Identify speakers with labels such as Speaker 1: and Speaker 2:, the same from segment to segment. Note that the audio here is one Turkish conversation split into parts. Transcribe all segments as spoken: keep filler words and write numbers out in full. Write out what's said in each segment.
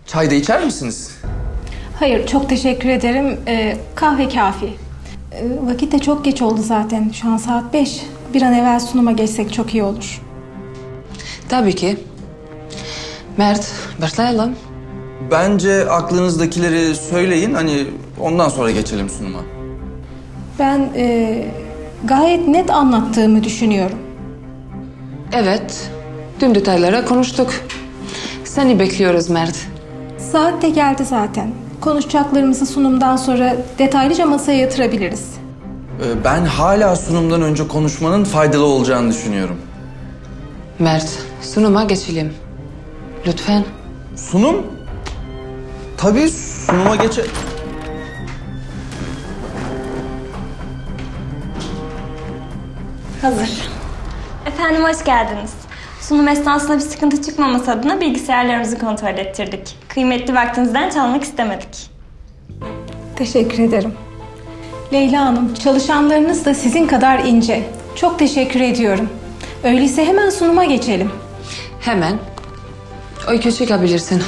Speaker 1: Çay da içer misiniz?
Speaker 2: Hayır, çok teşekkür ederim. Ee, kahve kafi. Ee, vakit de çok geç oldu zaten. Şu an saat beş. Bir an evvel sunuma geçsek çok iyi olur.
Speaker 3: Tabii ki. Mert, başlayalım.
Speaker 1: Bence aklınızdakileri söyleyin, hani ondan sonra geçelim sunuma.
Speaker 2: Ben e, gayet net anlattığımı düşünüyorum.
Speaker 3: Evet, tüm detaylara konuştuk. Seni bekliyoruz Mert.
Speaker 2: Saat de geldi zaten. Konuşacaklarımızı sunumdan sonra detaylıca masaya yatırabiliriz.
Speaker 1: Ee, ben hala sunumdan önce konuşmanın faydalı olacağını düşünüyorum.
Speaker 3: Mert, sunuma geçelim. Lütfen.
Speaker 1: Sunum? Tabii sunuma geçe...
Speaker 4: Hazır. Efendim hoş geldiniz. Sunum esnasında bir sıkıntı çıkmaması adına bilgisayarlarımızı kontrol ettirdik. Kıymetli vaktinizden çalmak istemedik.
Speaker 2: Teşekkür ederim. Leyla Hanım, çalışanlarınız da sizin kadar ince. Çok teşekkür ediyorum. Öyleyse hemen sunuma geçelim.
Speaker 3: Hemen. Öykü çıkabilirsin.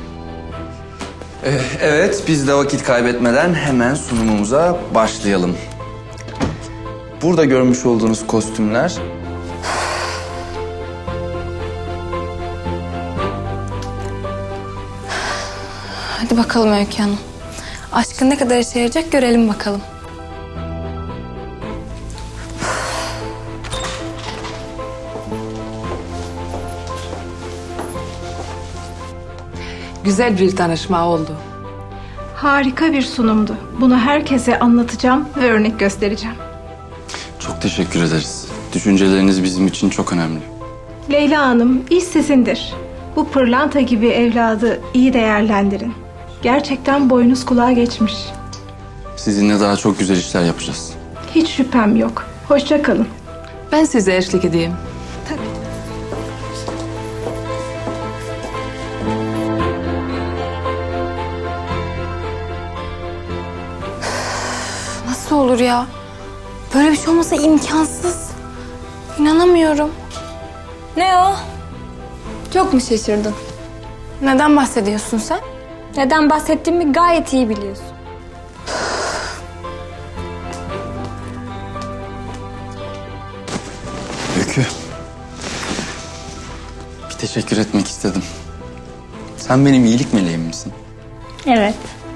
Speaker 1: Ee, evet, biz de vakit kaybetmeden hemen sunumumuza başlayalım. Burada görmüş olduğunuz kostümler...
Speaker 5: Hadi bakalım Öykü Hanım. Aşkın ne kadar işe yarayacak görelim bakalım.
Speaker 3: Güzel bir tanışma oldu.
Speaker 2: Harika bir sunumdu. Bunu herkese anlatacağım ve örnek göstereceğim.
Speaker 1: Çok teşekkür ederiz. Düşünceleriniz bizim için çok önemli.
Speaker 2: Leyla Hanım, iş sizindir. Bu pırlanta gibi evladı iyi değerlendirin. Gerçekten boynuz kulağa geçmiş.
Speaker 1: Sizinle daha çok güzel işler yapacağız.
Speaker 2: Hiç şüphem yok. Hoşça kalın.
Speaker 3: Ben size eşlik edeyim.
Speaker 2: Tabii.
Speaker 5: Nasıl olur ya? Böyle bir şey olması imkansız. İnanamıyorum.
Speaker 4: Ne o? Çok mu şaşırdın?
Speaker 5: Neden bahsediyorsun sen?
Speaker 4: Neden bahsettiğimi gayet iyi biliyorsun.
Speaker 1: Öykü. Bir teşekkür etmek istedim. Sen benim iyilik meleğim misin?
Speaker 4: Evet.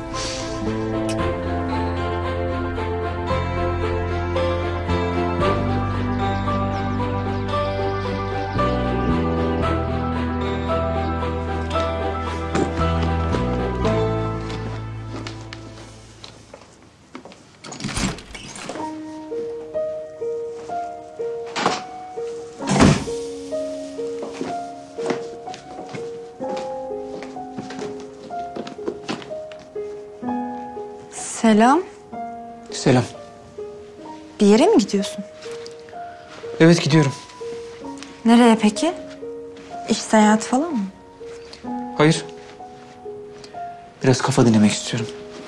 Speaker 5: Selam.
Speaker 6: Selam.
Speaker 5: Bir yere mi gidiyorsun?
Speaker 6: Evet gidiyorum.
Speaker 5: Nereye peki? İş seyahati falan mı?
Speaker 6: Hayır. Biraz kafa dinlemek istiyorum.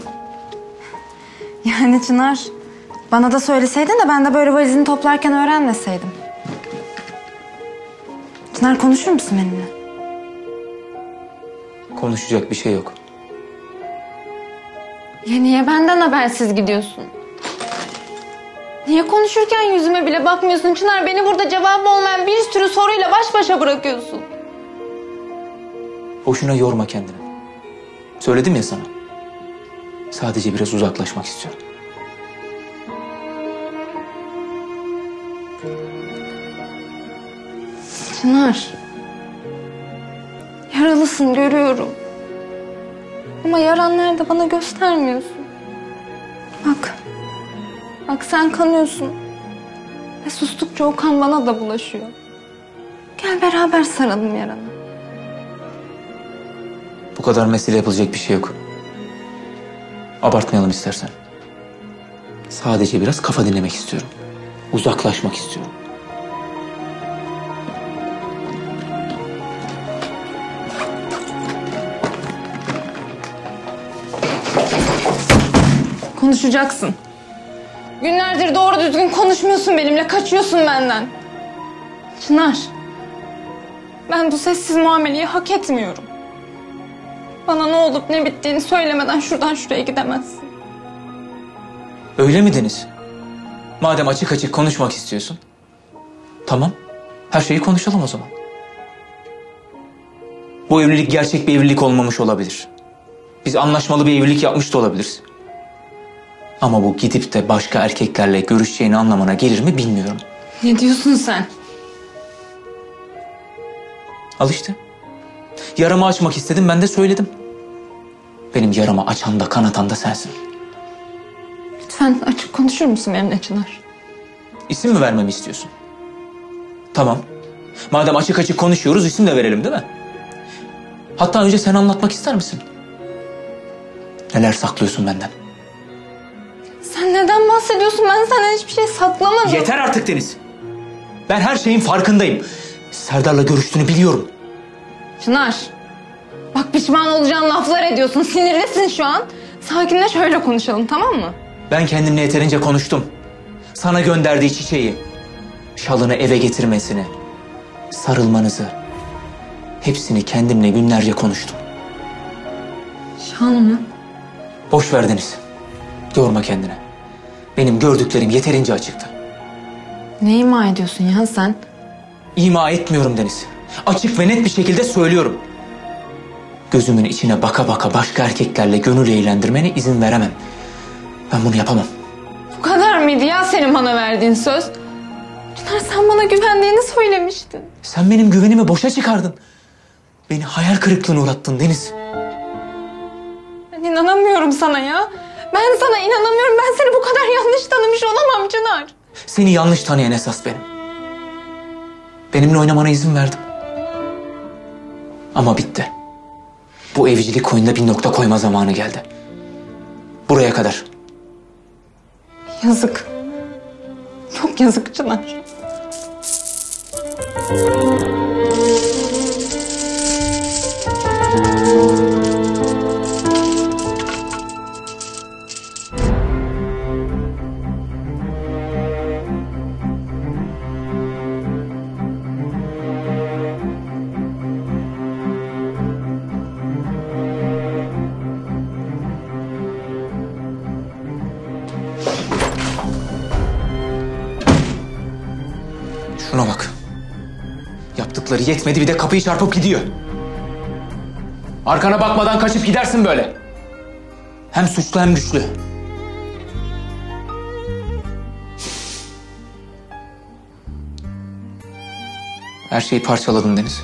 Speaker 5: Yani Çınar, bana da söyleseydin de ben de böyle valizini toplarken öğrenmeseydim. Çınar, konuşur musun benimle?
Speaker 6: Konuşacak bir şey yok.
Speaker 5: Ya niye benden habersiz gidiyorsun? Niye konuşurken yüzüme bile bakmıyorsun Çınar? Beni burada cevabı olmayan bir sürü soruyla baş başa bırakıyorsun.
Speaker 6: Boşuna yorma kendini. Söyledim ya sana. Sadece biraz uzaklaşmak istiyorum.
Speaker 5: Çınar. Yaralısın, görüyorum. Ama yaran nerede bana göstermiyorsun. Bak. Bak sen kanıyorsun. Ve sustukça o kan bana da bulaşıyor. Gel beraber saralım yaranı.
Speaker 6: Bu kadar mesele yapılacak bir şey yok. Abartmayalım istersen. Sadece biraz kafa dinlemek istiyorum. Uzaklaşmak istiyorum.
Speaker 5: Konuşacaksın. Günlerdir doğru düzgün konuşmuyorsun benimle. Kaçıyorsun benden. Çınar. Ben bu sessiz muameleyi hak etmiyorum. Bana ne olup ne bittiğini söylemeden şuradan şuraya gidemezsin.
Speaker 6: Öyle mi Deniz? Madem açık açık konuşmak istiyorsun. Tamam. Her şeyi konuşalım o zaman. Bu evlilik gerçek bir evlilik olmamış olabilir. Biz anlaşmalı bir evlilik yapmış da olabiliriz. Ama bu gidip de başka erkeklerle görüşeceğini anlamına gelir mi bilmiyorum.
Speaker 5: Ne diyorsun sen?
Speaker 6: Al işte. Yaramı açmak istedim, ben de söyledim. Benim yaramı açan da kanatan da sensin.
Speaker 5: Lütfen açık konuşur musun benimle Çınar?
Speaker 6: İsim mi vermemi istiyorsun? Tamam. Madem açık açık konuşuyoruz, isim de verelim değil mi? Hatta önce sen anlatmak ister misin? Neler saklıyorsun benden?
Speaker 5: Sen neden bahsediyorsun? Ben senden hiçbir şey saklamadım.
Speaker 6: Yeter artık Deniz. Ben her şeyin farkındayım. Serdar'la görüştüğünü biliyorum.
Speaker 5: Çınar. Bak pişman olacağın laflar ediyorsun. Sinirlisin şu an. Sakinleş, öyle konuşalım, tamam mı?
Speaker 6: Ben kendimle yeterince konuştum. Sana gönderdiği çiçeği, şalını eve getirmesini, sarılmanızı, hepsini kendimle günlerce konuştum.
Speaker 5: Şal mı?
Speaker 6: Boş ver Deniz. Yorma kendini. Benim gördüklerim yeterince açıktı.
Speaker 5: Ne ima ediyorsun ya sen?
Speaker 6: İma etmiyorum Deniz. Açık ve net bir şekilde söylüyorum. Gözümün içine baka baka başka erkeklerle gönül eğlendirmene izin veremem. Ben bunu yapamam.
Speaker 5: Bu kadar mıydı ya senin bana verdiğin söz? Çınar, sen bana güvendiğini söylemiştin.
Speaker 6: Sen benim güvenimi boşa çıkardın. Beni hayal kırıklığına uğrattın Deniz.
Speaker 5: Ben inanamıyorum sana ya. Ben sana inanamıyorum. Ben seni bu kadar yanlış tanımış olamam Çınar.
Speaker 6: Seni yanlış tanıyan esas benim. Benimle oynamana izin verdim. Ama bitti. Bu evcilik oyununda bir nokta koyma zamanı geldi. Buraya kadar.
Speaker 5: Yazık. Çok yazık Çınar.
Speaker 6: Şuna bak. Yaptıkları yetmedi, bir de kapıyı çarpıp gidiyor. Arkana bakmadan kaçıp gidersin böyle. Hem suçlu hem güçlü. Her şeyi parçaladın Deniz.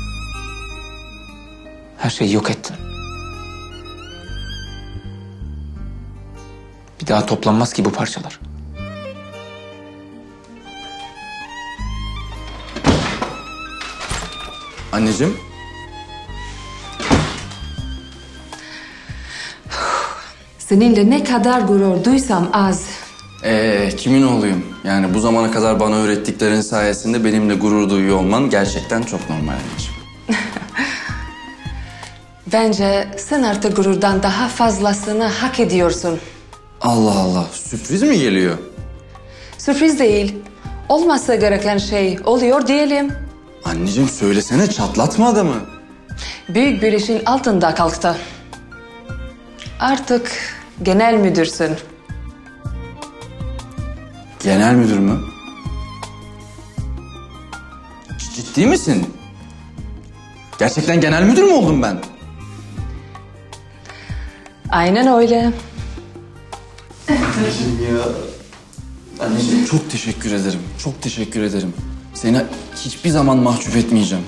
Speaker 6: Her şeyi yok ettin. Bir daha toplanmaz ki bu parçalar.
Speaker 1: Anneciğim.
Speaker 3: Seninle ne kadar gurur duysam az.
Speaker 1: Ee, kimin oğluyum? Yani bu zamana kadar bana öğrettiklerin sayesinde benimle gurur duyuyor olman gerçekten çok normal anneciğim.
Speaker 3: Bence sen artık gururdan daha fazlasını hak ediyorsun.
Speaker 1: Allah Allah, sürpriz mi geliyor?
Speaker 3: Sürpriz değil. Olmasa gereken şey oluyor diyelim.
Speaker 1: Anneciğim söylesene, çatlatma adamı.
Speaker 3: Büyük bir işin altında kalktı. Artık genel müdürsün.
Speaker 1: Genel müdür mü? C- Ciddi misin? Gerçekten genel müdür mü oldum ben?
Speaker 3: Aynen öyle.
Speaker 1: Anneciğim ya. Anneciğim çok teşekkür ederim. Çok teşekkür ederim. Seni hiçbir zaman mahcup etmeyeceğim.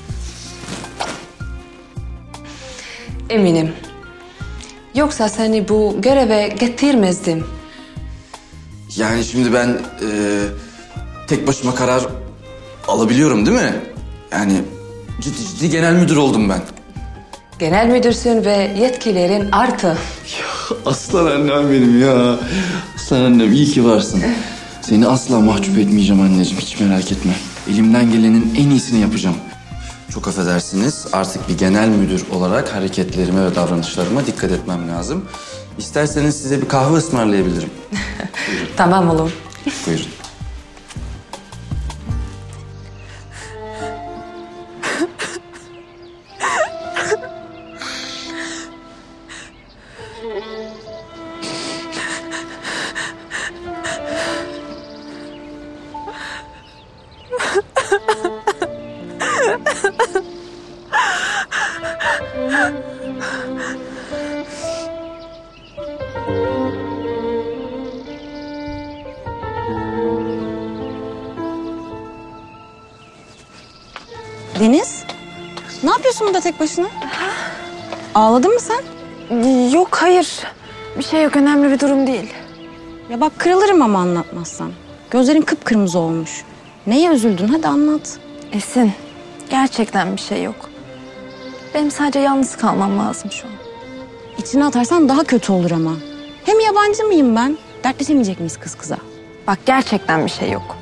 Speaker 3: Eminim. Yoksa seni bu göreve getirmezdim.
Speaker 1: Yani şimdi ben e, tek başıma karar alabiliyorum değil mi? Yani ciddi ciddi genel müdür oldum ben.
Speaker 3: Genel müdürsün ve yetkilerin arttı.
Speaker 1: Aslan annem benim ya. Aslan annem, iyi ki varsın. Seni asla mahcup etmeyeceğim anneciğim, hiç merak etme. Elimden gelenin en iyisini yapacağım. Çok affedersiniz, artık bir genel müdür olarak hareketlerime ve davranışlarıma dikkat etmem lazım. İsterseniz size bir kahve ısmarlayabilirim.
Speaker 3: Tamam oğlum.
Speaker 1: Buyurun.
Speaker 7: Deniz, ne yapıyorsun burada tek başına? Ağladın mı sen?
Speaker 5: Yok hayır. Bir şey yok, önemli bir durum değil.
Speaker 7: Ya bak kırılırım ama anlatmazsam. Gözlerin kıpkırmızı olmuş. Neye üzüldün? Hadi anlat.
Speaker 5: Esin, gerçekten bir şey yok. Benim sadece yalnız kalmam lazım şu an.
Speaker 7: İçine atarsan daha kötü olur ama. Hem yabancı mıyım ben? Dertleşemeyecek miyiz kız kıza?
Speaker 5: Bak gerçekten bir şey yok.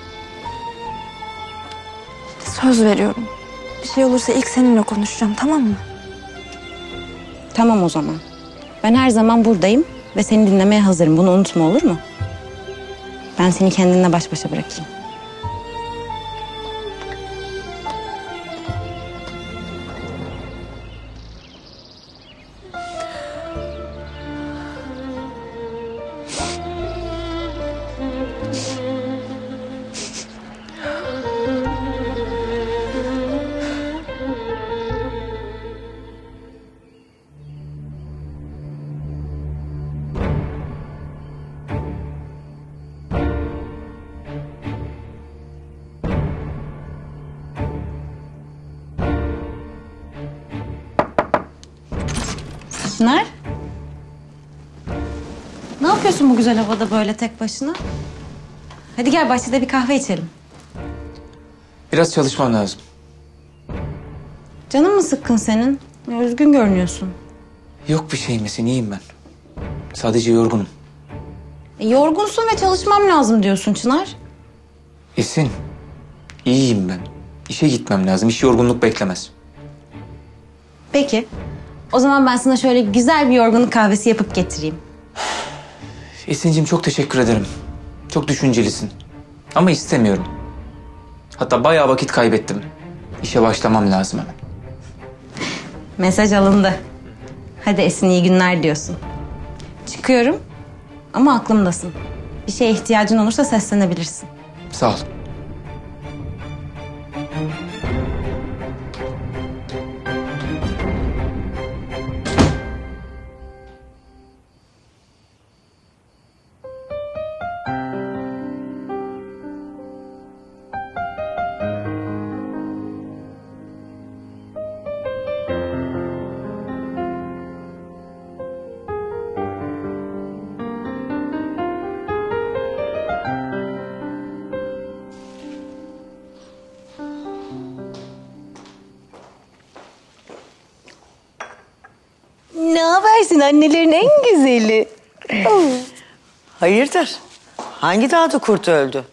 Speaker 5: Söz veriyorum. Bir şey olursa ilk seninle konuşacağım, tamam mı?
Speaker 7: Tamam o zaman. Ben her zaman buradayım ve seni dinlemeye hazırım. Bunu unutma, olur mu? Ben seni kendinle baş başa bırakayım. Çınar? Ne yapıyorsun bu güzel havada böyle tek başına? Hadi gel bahçede bir kahve içelim.
Speaker 6: Biraz çalışmam lazım.
Speaker 7: Canın mı sıkkın senin? Ya, üzgün görünüyorsun.
Speaker 6: Yok bir şey Mesin, iyiyim ben. Sadece yorgunum.
Speaker 7: E, yorgunsun ve çalışmam lazım diyorsun Çınar.
Speaker 6: Esin, iyiyim ben. İşe gitmem lazım. İş yorgunluk beklemez.
Speaker 7: Peki. O zaman ben sana şöyle güzel bir yorgunluk kahvesi yapıp getireyim.
Speaker 6: Esin'cim çok teşekkür ederim. Çok düşüncelisin. Ama istemiyorum. Hatta bayağı vakit kaybettim. İşe başlamam lazım hemen.
Speaker 7: Mesaj alındı. Hadi Esin iyi günler diyorsun. Çıkıyorum ama aklımdasın. Bir şeye ihtiyacın olursa seslenebilirsin.
Speaker 6: Sağ ol.
Speaker 8: Ne habersin annelerin en güzeli? Hayırdır? Hangi dağda kurt öldü?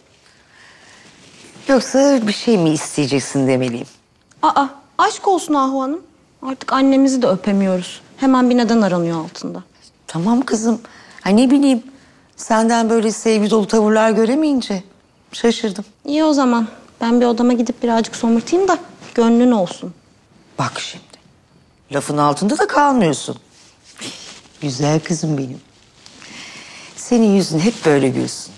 Speaker 8: Yoksa bir şey mi isteyeceksin demeliyim?
Speaker 7: Aa, aşk olsun Ahu Hanım. Artık annemizi de öpemiyoruz. Hemen bir neden aranıyor altında.
Speaker 8: Tamam kızım. Ha ne bileyim, senden böyle sevgi dolu tavırlar göremeyince şaşırdım.
Speaker 7: İyi o zaman. Ben bir odama gidip birazcık somurtayım da gönlün olsun.
Speaker 8: Bak şimdi, lafın altında da kalmıyorsun. Güzel kızım benim. Senin yüzün hep böyle gülsün.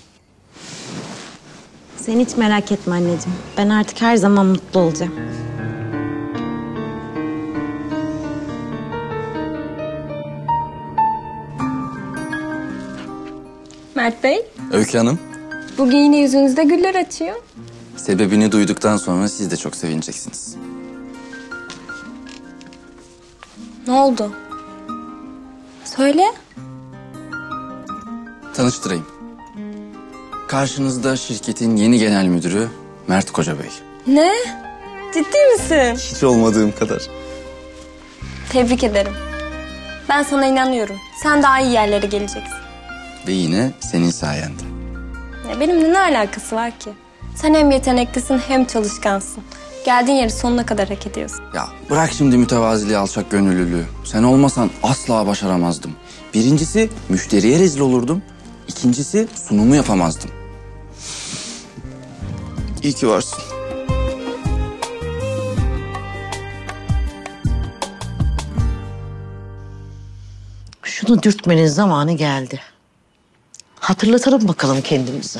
Speaker 7: Sen hiç merak etme anneciğim. Ben artık her zaman mutlu olacağım.
Speaker 4: Mert Bey,
Speaker 1: Öykü Hanım,
Speaker 4: bugün yine yüzünüzde güller açıyor.
Speaker 1: sebebini duyduktan sonra siz de çok sevineceksiniz.
Speaker 4: Ne oldu? Söyle.
Speaker 1: Tanıştırayım. Karşınızda şirketin yeni genel müdürü Mert Kocabey.
Speaker 4: Ne? Ciddi misin?
Speaker 1: Hiç olmadığım kadar.
Speaker 4: Tebrik ederim. Ben sana inanıyorum. Sen daha iyi yerlere geleceksin.
Speaker 1: Ve yine senin sayende.
Speaker 4: Ya benimle ne alakası var ki? Sen hem yeteneklisin hem çalışkansın. Geldiğin yeri sonuna kadar hak ediyorsun.
Speaker 1: Ya bırak şimdi mütevaziliği, alçak gönüllülüğü. Sen olmasan asla başaramazdım. Birincisi müşteriye rezil olurdum. İkincisi sunumu yapamazdım. İyi ki varsın.
Speaker 8: Şunu dürtmenin zamanı geldi. Hatırlatalım bakalım kendimizi.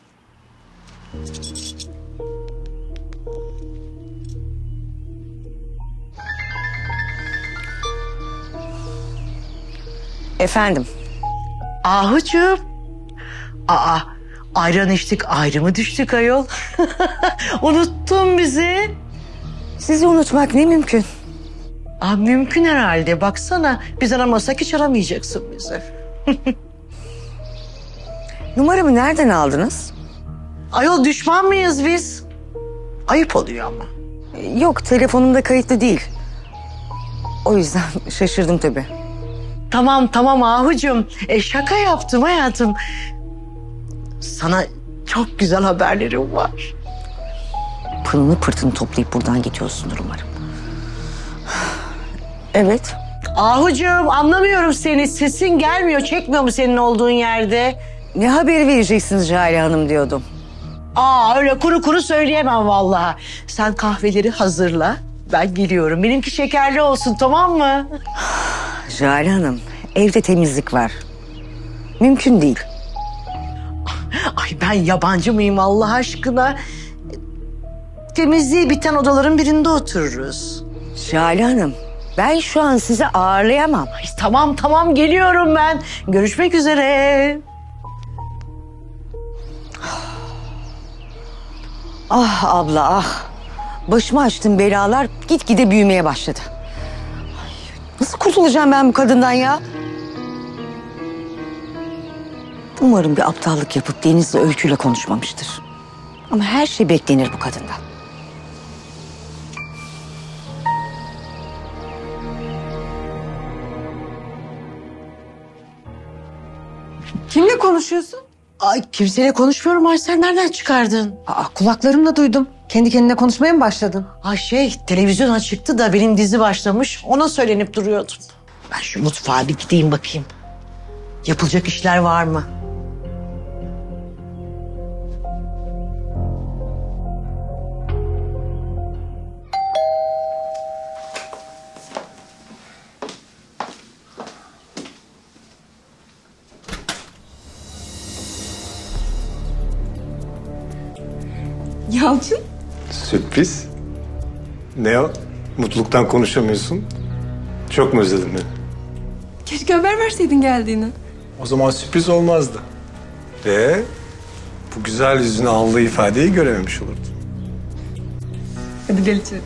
Speaker 8: Efendim? Ahucuğum. Aa, ayran içtik ayrı mı düştük ayol? Unuttun bizi. Sizi unutmak ne mümkün? Ah, mümkün herhalde. Baksana, biz aramasak hiç aramayacaksın bizi. Numaramı nereden aldınız? Ayol, düşman mıyız biz? Ayıp oluyor ama. Yok, telefonumda kayıtlı değil. O yüzden şaşırdım tabii. Tamam tamam Ahucuğum. E, şaka yaptım hayatım. Sana çok güzel haberlerim var. Pılını pırtını toplayıp buradan gidiyorsundur umarım. Evet. Ahucuğum, anlamıyorum seni. Sesin gelmiyor. Çekmiyor mu senin olduğun yerde? Ne haberi vereceksiniz Jale Hanım diyordum. Aa, öyle kuru kuru söyleyemem vallahi. Sen kahveleri hazırla. Ben geliyorum. Benimki şekerli olsun, tamam mı? Jale Hanım, evde temizlik var. Mümkün değil. Ay, ben yabancı mıyım Allah aşkına? Temizliği biten odaların birinde otururuz. Jale Hanım, ben şu an sizi ağırlayamam. Ay, tamam tamam, geliyorum ben. Görüşmek üzere. Ah abla ah. Başıma açtığım belalar gitgide büyümeye başladı. Ay, nasıl kurtulacağım ben bu kadından ya? Umarım bir aptallık yapıp Deniz'le Öykü'yle konuşmamıştır. Ama her şey beklenir bu kadından.
Speaker 3: Kimle konuşuyorsun?
Speaker 8: Ay, kimseyle konuşmuyorum. Ay, sen nereden çıkardın?
Speaker 3: Aa, kulaklarımla duydum. Kendi kendine konuşmaya mı başladın?
Speaker 8: Ay şey, televizyona çıktı da benim dizi başlamış. Ona söylenip duruyordum. Ben şu mutfağa bir gideyim bakayım. Yapılacak işler var mı?
Speaker 5: Yalçın?
Speaker 9: Sürpriz. Ne o? Mutluluktan konuşamıyorsun. Çok mu özledin beni?
Speaker 5: Keşke haber verseydin geldiğini.
Speaker 9: O zaman sürpriz olmazdı. Ve bu güzel yüzüne aldığı ifadeyi görememiş olurdun.
Speaker 5: Hadi gel içeri.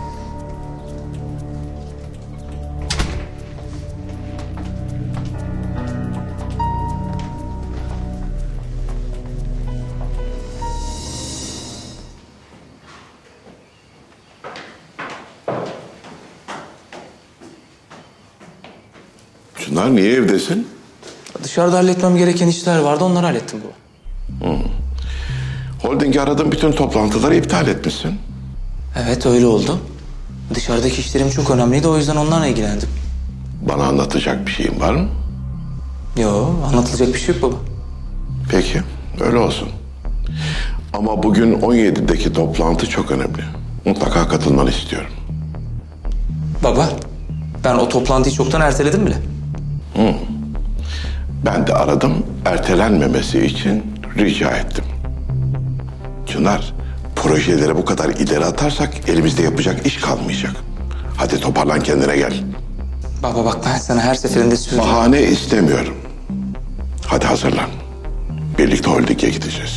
Speaker 10: Çınar, niye evdesin?
Speaker 6: Dışarıda halletmem gereken işler vardı, onları hallettim baba.
Speaker 10: Hı. Holding'i aradın, bütün toplantıları iptal etmişsin.
Speaker 6: Evet, öyle oldu. Dışarıdaki işlerim çok önemliydi, o yüzden onlarla ilgilendim.
Speaker 10: Bana anlatacak bir şeyin var mı?
Speaker 6: Yo, anlatılacak bir şey yok baba.
Speaker 10: Peki, öyle olsun. Ama bugün on yedideki toplantı çok önemli. Mutlaka katılmanı istiyorum.
Speaker 6: Baba, ben o toplantıyı çoktan erteledim bile.
Speaker 10: Hı. Ben de aradım, ertelenmemesi için rica ettim. Çınar, projeleri bu kadar ileri atarsak elimizde yapacak iş kalmayacak. Hadi toparlan, kendine gel.
Speaker 6: Baba bak, ben sana her seferinde söylüyorum.
Speaker 10: Bahane istemiyorum. Hadi hazırlan. Birlikte holdinge gideceğiz.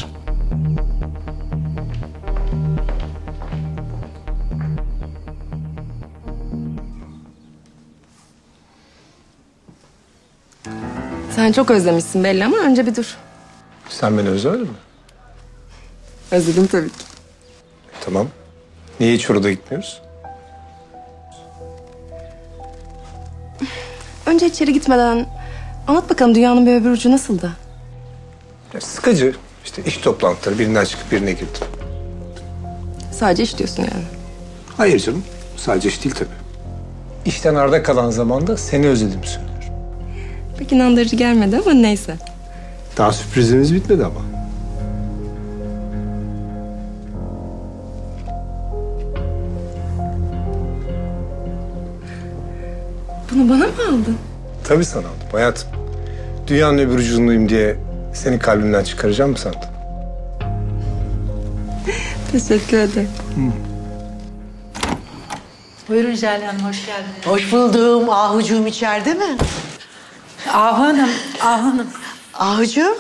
Speaker 5: Sen çok özlemişsin belli ama önce bir dur.
Speaker 9: Sen beni özlemedin mi?
Speaker 5: Özledim tabii ki.
Speaker 9: Tamam. Niye hiç orada gitmiyoruz?
Speaker 5: Önce içeri gitmeden anlat bakalım dünyanın bir öbür ucu nasıldı?
Speaker 9: Ya, sıkıcı. İşte iş toplantıları, birinden çıkıp birine girdim.
Speaker 5: Sadece iş diyorsun yani.
Speaker 9: Hayır canım. Sadece iş değil tabii. İşten arda kalan zamanda seni özledim söylüyorum.
Speaker 5: Pek inandırıcı gelmedi ama neyse.
Speaker 9: Daha sürprizimiz bitmedi ama.
Speaker 5: Bunu bana mı aldın?
Speaker 9: Tabii sana aldım hayatım. Dünyanın öbür ucundayım diye seni kalbimden çıkaracağım mı sandın?
Speaker 5: Teşekkür ederim.
Speaker 11: Buyurun Jale Hanım, hoş geldiniz.
Speaker 8: Hoş buldum. Ahucuğum içeride mi?
Speaker 11: Ahu Hanım, Ahu Hanım.
Speaker 8: Ahucuğum.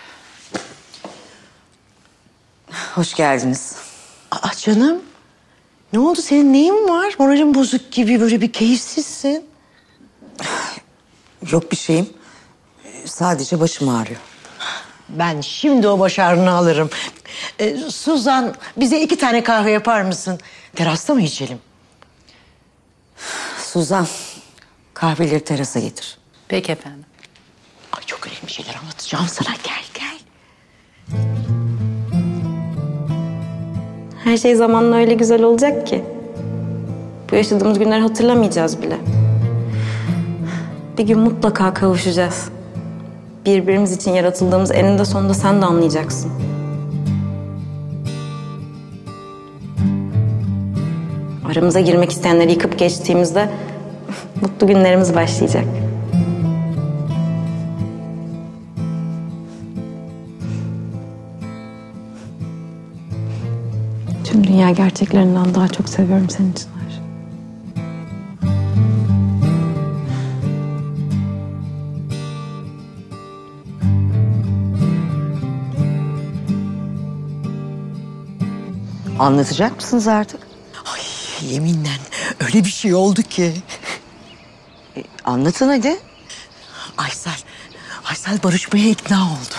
Speaker 8: Hoş geldiniz. Aa, canım. Ne oldu, senin neyin var? Moralin bozuk gibi, böyle bir keyifsizsin.
Speaker 12: Yok bir şeyim. Sadece başım ağrıyor.
Speaker 8: Ben şimdi o baş ağrını alırım. Ee, Suzan, bize iki tane kahve yapar mısın? Terasta mı içelim?
Speaker 12: Suzan, kahveleri terasa getir.
Speaker 11: Peki efendim.
Speaker 8: Ay çok önemli şeyler anlatacağım sana. Gel gel.
Speaker 7: Her şey zamanla öyle güzel olacak ki. Bu yaşadığımız günleri hatırlamayacağız bile. Bir gün mutlaka kavuşacağız. Birbirimiz için yaratıldığımız eninde sonunda sen de anlayacaksın. Aramıza girmek isteyenleri yıkıp geçtiğimizde mutlu günlerimiz başlayacak. Tüm dünya gerçeklerinden daha çok seviyorum senin için.
Speaker 12: Anlatacak mısınız artık?
Speaker 8: Ay yeminle öyle bir şey oldu ki.
Speaker 12: E, anlatın hadi.
Speaker 8: Aysel, Aysel barışmaya ikna oldu.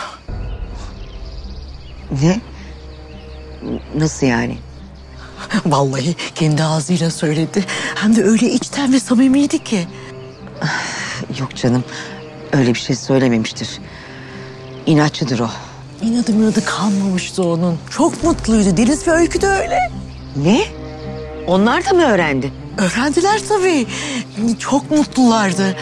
Speaker 12: Ne? Nasıl yani?
Speaker 8: Vallahi kendi ağzıyla söyledi. Hem de öyle içten ve samimiydi ki.
Speaker 12: Yok canım, öyle bir şey söylememiştir. İnatçıdır o.
Speaker 8: İnadı mınadı kalmamıştı onun. Çok mutluydu. Deniz ve Öykü de öyle.
Speaker 12: Ne? Onlar da mı öğrendi?
Speaker 8: Öğrendiler tabii. Çok mutlulardı.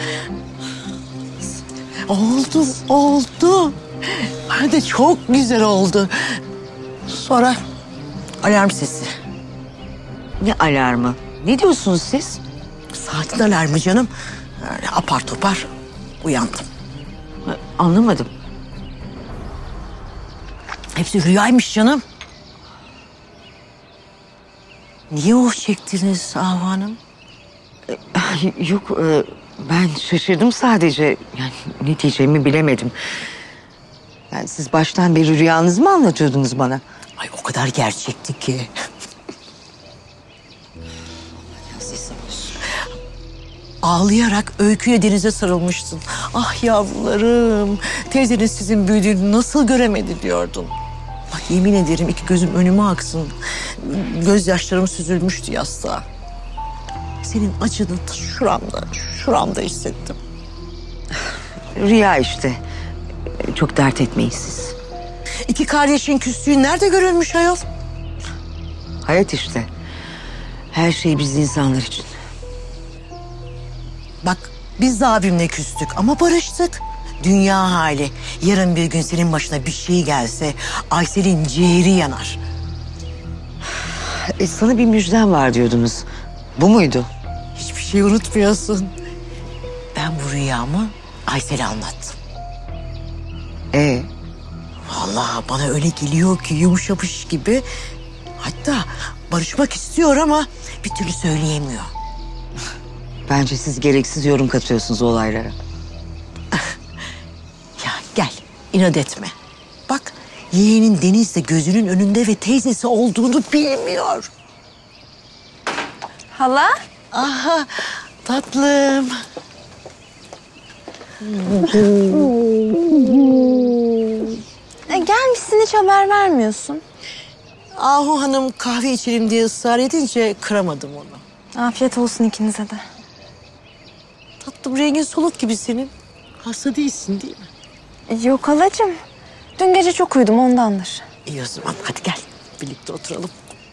Speaker 8: Oldu, oldu. Hem de çok güzel oldu. Sonra alarm sesi.
Speaker 12: Ne alarmı? Ne diyorsunuz siz?
Speaker 8: Saatin alarmı canım. Öyle apar topar uyandım.
Speaker 12: Anlamadım.
Speaker 8: Hepsi rüyaymış canım. Niye oh çektiniz Ahu Hanım?
Speaker 12: Yok, ben şaşırdım sadece. Yani ne diyeceğimi bilemedim. Yani siz baştan beri rüyanızı mı anlatıyordunuz bana?
Speaker 8: Ay o kadar gerçekti ki. Ağlayarak Öykü'ye Deniz'e sarılmıştın. Ah yavrularım, teyzeniz sizin büyüdüğünü nasıl göremedi diyordun. Bak yemin ederim iki gözüm önüme aksın. Gözyaşlarım süzülmüştü yastığa. Senin acını şuramda, şuramda hissettim.
Speaker 12: Rüya işte. Çok dert etmeyin siz.
Speaker 8: İki kardeşin küslüğü nerede görülmüş ayol?
Speaker 12: Hayat işte. Her şey biz insanlar için.
Speaker 8: Bak biz de abimle küstük ama barıştık. Dünya hali. Yarın bir gün senin başına bir şey gelse Aysel'in ciğeri yanar.
Speaker 12: E, sana bir müjdem var diyordunuz. Bu muydu?
Speaker 8: Hiçbir şey unutmuyorsun. Ben bu rüyamı Aysel'e anlattım.
Speaker 12: Ee?
Speaker 8: Vallahi bana öyle geliyor ki yumuşamış gibi. Hatta barışmak istiyor ama bir türlü söyleyemiyor.
Speaker 12: Bence siz gereksiz yorum katıyorsunuz olaylara.
Speaker 8: Ya gel, inat etme. Bak, yeğenin Deniz'de gözünün önünde ve teyzesi olduğunu bilmiyor.
Speaker 5: Hala?
Speaker 8: Aha, tatlım.
Speaker 5: E, gelmişsin hiç haber vermiyorsun.
Speaker 8: Ahu Hanım kahve içelim diye ısrar edince kıramadım onu.
Speaker 5: Afiyet olsun ikinize de.
Speaker 8: Tatlım rengin soluk gibi senin. Hasta değilsin değil mi?
Speaker 5: Yok halacığım. Dün gece çok uyudum ondandır.
Speaker 8: İyi o zaman hadi gel birlikte oturalım.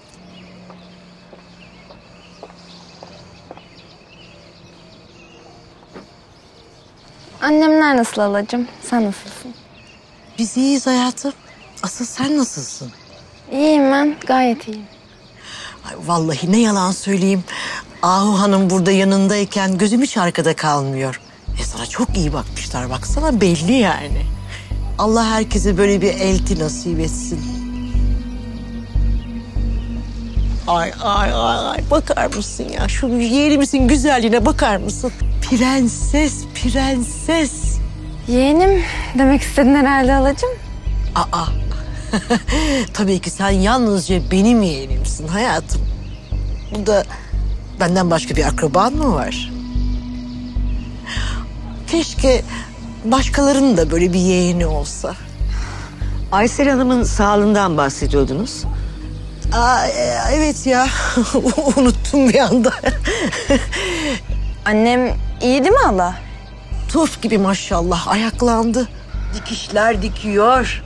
Speaker 5: Annemler nasıl halacığım? Sen nasılsın?
Speaker 8: Biz iyiyiz hayatım. Asıl sen nasılsın?
Speaker 5: İyiyim ben. Gayet iyiyim.
Speaker 8: Ay, vallahi ne yalan söyleyeyim. Ahu Hanım burada yanındayken gözüm hiç arkada kalmıyor. E sana çok iyi bakmışlar baksana belli yani. Allah herkese böyle bir elti nasip etsin. Ay ay ay ay bakar mısın ya? Şu yeğenimizin güzelliğine bakar mısın? Prenses, prenses.
Speaker 5: Yeğenim demek istedin herhalde halacığım.
Speaker 8: Aa, tabii ki sen yalnızca benim yeğenimsin hayatım. Burada benden başka bir akraban mı var? Keşke başkalarının da böyle bir yeğeni olsa.
Speaker 12: Aysel Hanım'ın sağlığından bahsediyordunuz.
Speaker 8: Aa, e, evet ya, unuttum bir anda.
Speaker 7: Annem iyi değil mi hala?
Speaker 8: Turp gibi maşallah, ayaklandı. Dikişler dikiyor.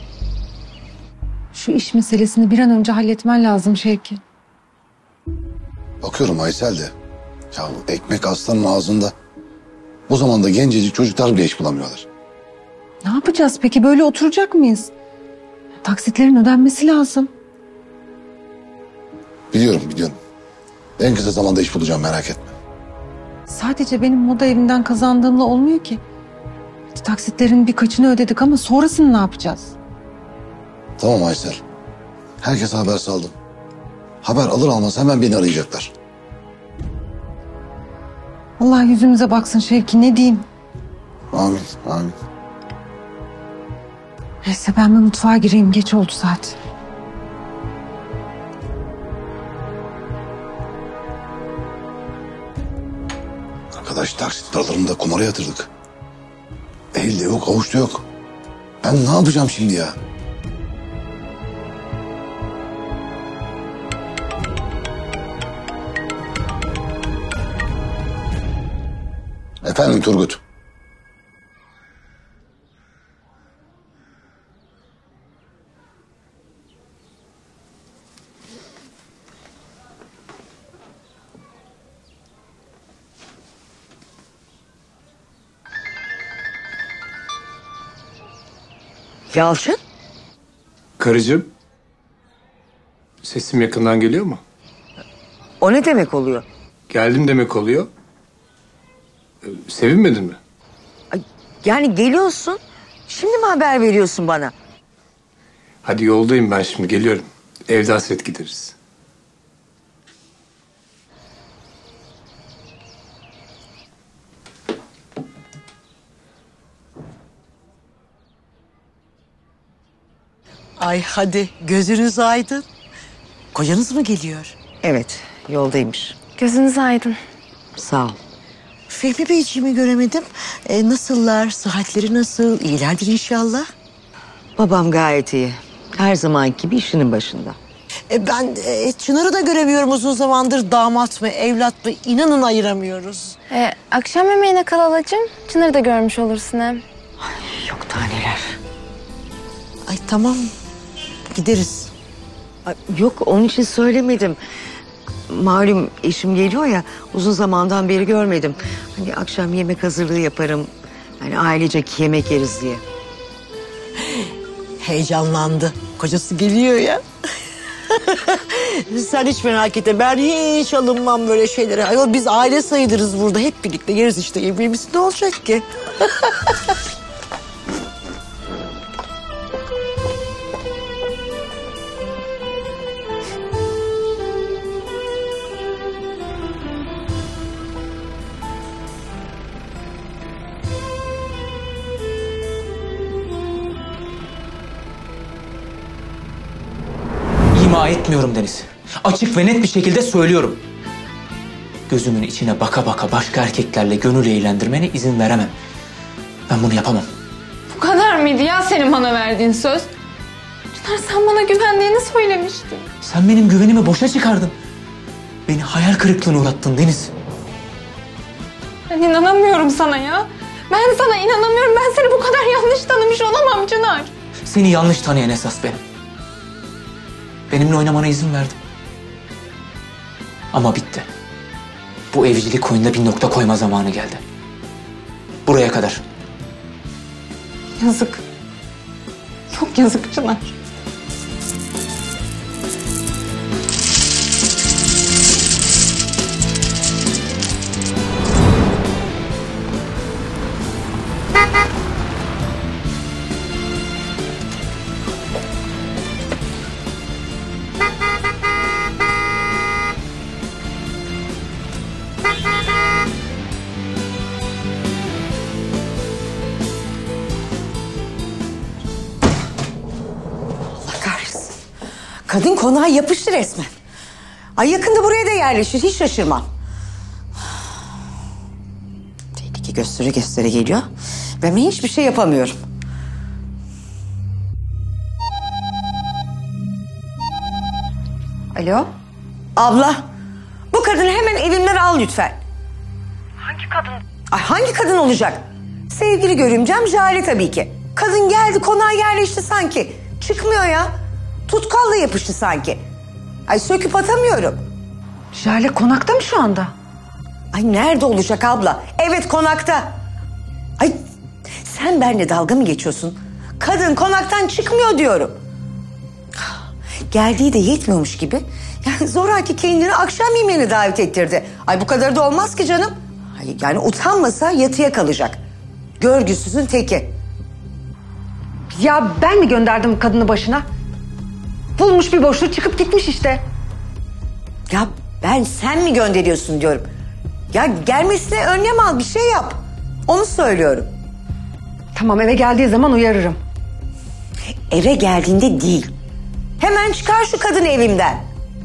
Speaker 3: Şu iş meselesini bir an önce halletmen lazım Şevki.
Speaker 13: Bakıyorum Aysel de. Ya bu ekmek aslanın ağzında. Bu zamanda gencecik çocuklar bile iş bulamıyorlar.
Speaker 3: Ne yapacağız peki? Böyle oturacak mıyız? Taksitlerin ödenmesi lazım.
Speaker 13: Biliyorum biliyorum. En kısa zamanda iş bulacağım, merak etme.
Speaker 3: Sadece benim moda evinden kazandığımla olmuyor ki. Taksitlerin birkaçını ödedik ama sonrasını ne yapacağız?
Speaker 13: Tamam Aysel. Herkese haber saldım. Haber alır almaz hemen beni arayacaklar.
Speaker 3: Allah yüzümüze baksın Şevki, ne diyeyim?
Speaker 13: Amin, amin.
Speaker 3: Neyse ben bir mutfağa gireyim, geç oldu saat.
Speaker 13: Arkadaş taksit paralarını da kumara yatırdık. Elde yok, avuçta yok. Ben ne yapacağım şimdi ya? Efendim Turgut.
Speaker 8: Yalçın?
Speaker 9: Karıcığım. Sesim yakından geliyor mu?
Speaker 12: O ne demek oluyor?
Speaker 9: Geldim demek oluyor. Ee, Sevinmedin mi?
Speaker 12: Ay, yani geliyorsun, şimdi mi haber veriyorsun bana?
Speaker 9: Hadi yoldayım ben şimdi, geliyorum. Evde hasret gideriz.
Speaker 8: Ay hadi, gözünüz aydın. Kocanız mı geliyor?
Speaker 12: Evet, yoldaymış.
Speaker 5: Gözünüz aydın.
Speaker 12: Sağ ol.
Speaker 8: Fehmi Beyciğimi göremedim. E, nasıllar, sıhhatleri nasıl? İyilerdir inşallah.
Speaker 12: Babam gayet iyi. Her zamanki gibi işinin başında.
Speaker 8: E, ben e, Çınar'ı da göremiyorum uzun zamandır. Damat mı, evlat mı? İnanın ayıramıyoruz.
Speaker 5: Ee, akşam yemeğine kal halacığım. Çınar'ı da görmüş olursun hem.
Speaker 12: Yok daha neler.
Speaker 8: Ay tamam, gideriz.
Speaker 12: Ay, yok onun için söylemedim. Malum eşim geliyor ya, uzun zamandan beri görmedim. Hani akşam yemek hazırlığı yaparım. Hani ailecek yemek yeriz diye.
Speaker 8: Heyecanlandı. Kocası geliyor ya. Sen hiç merak etme. Ben hiç alınmam böyle şeylere. Ayol biz aile sayılırız burada. Hep birlikte yeriz işte yemeğimiz. Ne olacak ki?
Speaker 6: İma etmiyorum Deniz. Açık ve net bir şekilde söylüyorum. Gözümün içine baka baka başka erkeklerle gönül eğlendirmene izin veremem. Ben bunu yapamam.
Speaker 5: Bu kadar mıydı ya senin bana verdiğin söz? Çınar sen bana güvendiğini söylemiştin.
Speaker 6: Sen benim güvenimi boşa çıkardın. Beni hayal kırıklığına uğrattın Deniz.
Speaker 5: Ben inanamıyorum sana ya. Ben sana inanamıyorum. Ben seni bu kadar yanlış tanımış olamam Çınar.
Speaker 6: Seni yanlış tanıyan esas benim. Benimle oynamana izin verdim. Ama bitti. Bu evcilik oyununa bir nokta koyma zamanı geldi. Buraya kadar.
Speaker 5: Yazık. Çok yazık Çınar.
Speaker 8: Kadın konağa yapıştı resmen. Ay yakında buraya da yerleşir, hiç şaşırmam. Tehlike göstere göstere geliyor. Ve ben hiçbir şey yapamıyorum. Alo? Abla, bu kadını hemen evimden al lütfen. Hangi kadın? Ay hangi kadın olacak? Sevgili görümcem Jale tabii ki. Kadın geldi, konağa yerleşti sanki. Çıkmıyor ya. Tutkalla yapıştı sanki. Ay söküp atamıyorum.
Speaker 3: Jale konakta mı şu anda?
Speaker 8: Ay nerede olacak abla? Evet konakta. Ay sen benimle dalga mı geçiyorsun? Kadın konaktan çıkmıyor diyorum. Geldiği de yetmiyormuş gibi. Yani zoraki kendini akşam yemeğine davet ettirdi. Ay bu kadar da olmaz ki canım. Ay, yani utanmasa yatıya kalacak. Görgüsüzün teki.
Speaker 3: Ya ben mi gönderdim kadını başına? Bulmuş bir boşluk çıkıp gitmiş işte.
Speaker 8: Ya ben sen mi gönderiyorsun diyorum. Ya gelmesine önlem al, bir şey yap. Onu söylüyorum.
Speaker 3: Tamam, eve geldiği zaman uyarırım.
Speaker 8: Eve geldiğinde değil. Hemen çıkar şu kadını evimden.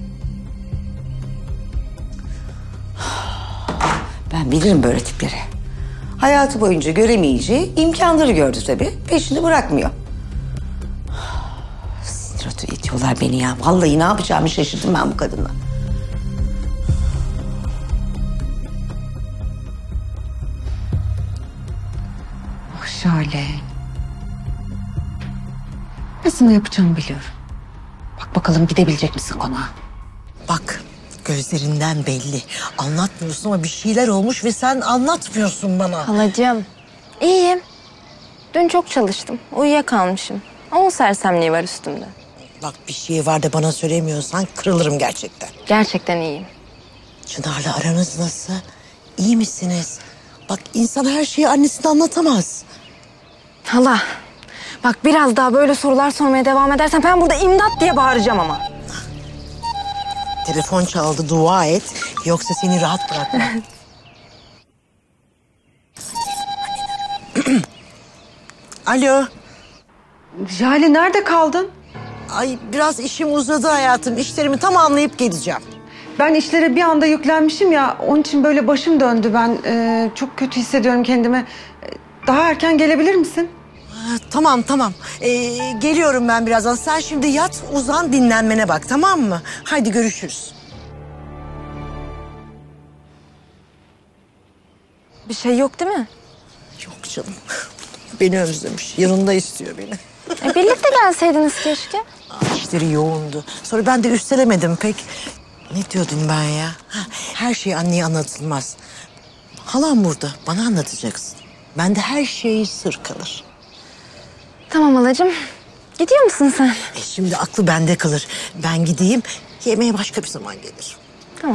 Speaker 8: Ben bilirim böyle tipleri. Hayatı boyunca göremeyeceği imkanları gördü tabii. Peşini bırakmıyor. Sinir ediyorlar beni ya. Vallahi ne yapacağımı şaşırdım ben bu kadınla.
Speaker 3: Ah Jale. Ben sana yapacağımı biliyorum. Bak bakalım gidebilecek misin konağa?
Speaker 8: Bak gözlerinden belli. Anlatmıyorsun ama bir şeyler olmuş ve sen anlatmıyorsun bana.
Speaker 5: Halacığım, iyiyim. Dün çok çalıştım. Uyuyakalmışım. Ama sersemliği var üstümde.
Speaker 8: Bak bir şey var da bana söylemiyorsan kırılırım gerçekten.
Speaker 5: Gerçekten iyiyim.
Speaker 8: Çınar'la aranız nasıl? İyi misiniz? Bak insan her şeyi annesine anlatamaz.
Speaker 5: Hala, bak biraz daha böyle sorular sormaya devam edersen ben burada imdat diye bağıracağım ama.
Speaker 8: Telefon çaldı, dua et. Yoksa seni rahat bırakmam. Alo.
Speaker 3: Jale nerede kaldın?
Speaker 8: Ay biraz işim uzadı hayatım. İşlerimi tamamlayıp geleceğim.
Speaker 3: Ben işlere bir anda yüklenmişim ya. Onun için böyle başım döndü ben. Ee, çok kötü hissediyorum kendimi. Daha erken gelebilir misin?
Speaker 8: Tamam tamam. Ee, geliyorum ben birazdan. Sen şimdi yat, uzan, dinlenmene bak, tamam mı? Haydi görüşürüz.
Speaker 5: Bir şey yok değil mi?
Speaker 8: Yok canım. Beni özlemiş. Yanında istiyor beni.
Speaker 5: E, birlikte gelseydiniz keşke.
Speaker 8: İşleri yoğundu. Sonra ben de üstelemedim pek. Ne diyordum ben ya? Ha, her şey anneye anlatılmaz. Halam burada. Bana anlatacaksın. Bende her şey sır kalır.
Speaker 5: Tamam halacığım. Gidiyor musun sen?
Speaker 8: E şimdi aklı bende kalır. Ben gideyim. Yemeğe başka bir zaman gelir.
Speaker 5: Tamam.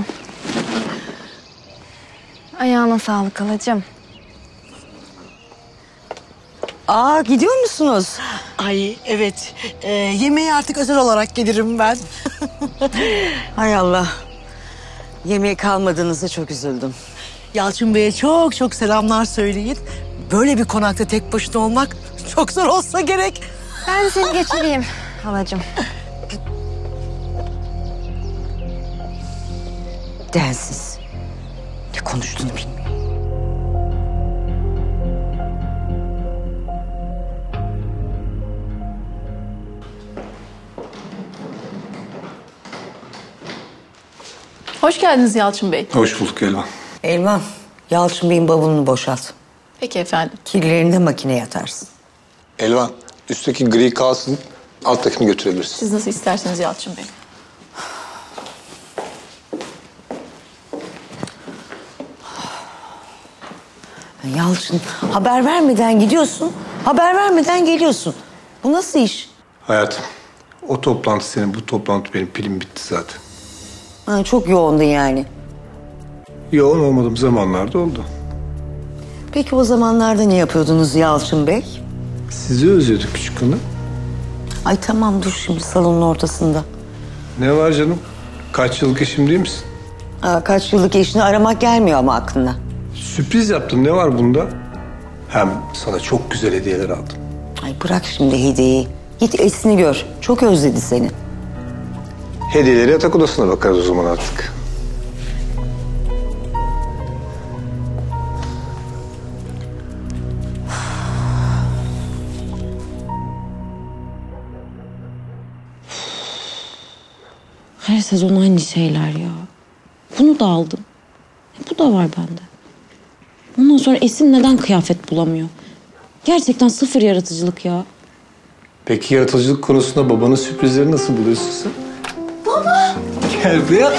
Speaker 5: Ayağına sağlık halacığım.
Speaker 8: Aa gidiyor musunuz? Ay evet. Ee, yemeğe artık özel olarak gelirim ben. Hay Allah. Yemeğe kalmadığınızda çok üzüldüm. Yalçın Bey'e çok çok selamlar söyleyin. Böyle bir konakta tek başına olmak çok zor olsa gerek.
Speaker 5: Ben seni geçireyim halacığım.
Speaker 8: Densiz. Ne konuştuğunu bilmiyorum.
Speaker 14: Hoş geldiniz Yalçın Bey.
Speaker 9: Hoş bulduk Elvan.
Speaker 8: Elvan, Yalçın Bey'in bavulunu boşalt.
Speaker 14: Peki efendim.
Speaker 8: Kirlerini de makineye atarsın.
Speaker 9: Elvan, üstteki gri kalsın, alttakini götürebilirsin.
Speaker 14: Siz nasıl isterseniz Yalçın Bey.
Speaker 8: Yalçın, haber vermeden gidiyorsun, haber vermeden geliyorsun. Bu nasıl iş?
Speaker 9: Hayatım, o toplantı senin, bu toplantı benim, pilim bitti zaten.
Speaker 8: Ha, çok yoğundun yani.
Speaker 9: Yoğun olmadığım zamanlarda oldu.
Speaker 8: Peki o zamanlarda ne yapıyordunuz Yalçın Bey?
Speaker 9: Sizi özlüyorduk küçük hanım.
Speaker 8: Ay tamam dur şimdi salonun ortasında.
Speaker 9: Ne var canım? Kaç yıllık eşim değil misin?
Speaker 8: Aa, kaç yıllık eşini aramak gelmiyor ama aklına.
Speaker 9: Sürpriz yaptım, ne var bunda? Hem sana çok güzel hediyeler aldım.
Speaker 8: Ay bırak şimdi hediyeyi. Git Esin'i gör. Çok özledi seni.
Speaker 9: Hediyeleri yatak odasına bakarız o zaman artık.
Speaker 7: Her sezon aynı şeyler ya. Bunu da aldım. Bu da var bende. Ondan sonra Esin neden kıyafet bulamıyor? Gerçekten sıfır yaratıcılık ya.
Speaker 9: Peki yaratıcılık konusunda babanın sürprizleri nasıl buluyorsun sen?
Speaker 7: Baba!
Speaker 9: Gel buraya.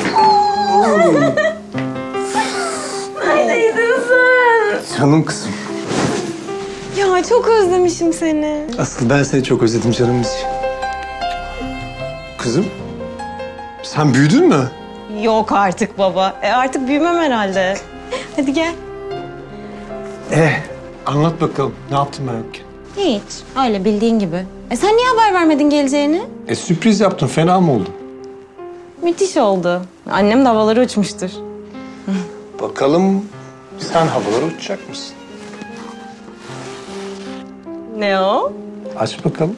Speaker 7: Neredeydin sen?
Speaker 9: Canım kızım.
Speaker 7: Ya çok özlemişim seni.
Speaker 9: Asıl ben seni çok özledim canım içi. Kızım, sen büyüdün mü?
Speaker 7: Yok artık baba. E artık büyümem herhalde. Hadi gel.
Speaker 9: Eh, anlat bakalım. Ne yaptın ben yokken?
Speaker 7: Hiç. Öyle bildiğin gibi. E sen niye haber vermedin geleceğini?
Speaker 9: E sürpriz yaptın. Fena mı oldu?
Speaker 7: Müthiş oldu. Annem de havaları uçmuştur.
Speaker 9: Bakalım sen havalara uçacak mısın?
Speaker 7: Ne o?
Speaker 9: Aç bakalım.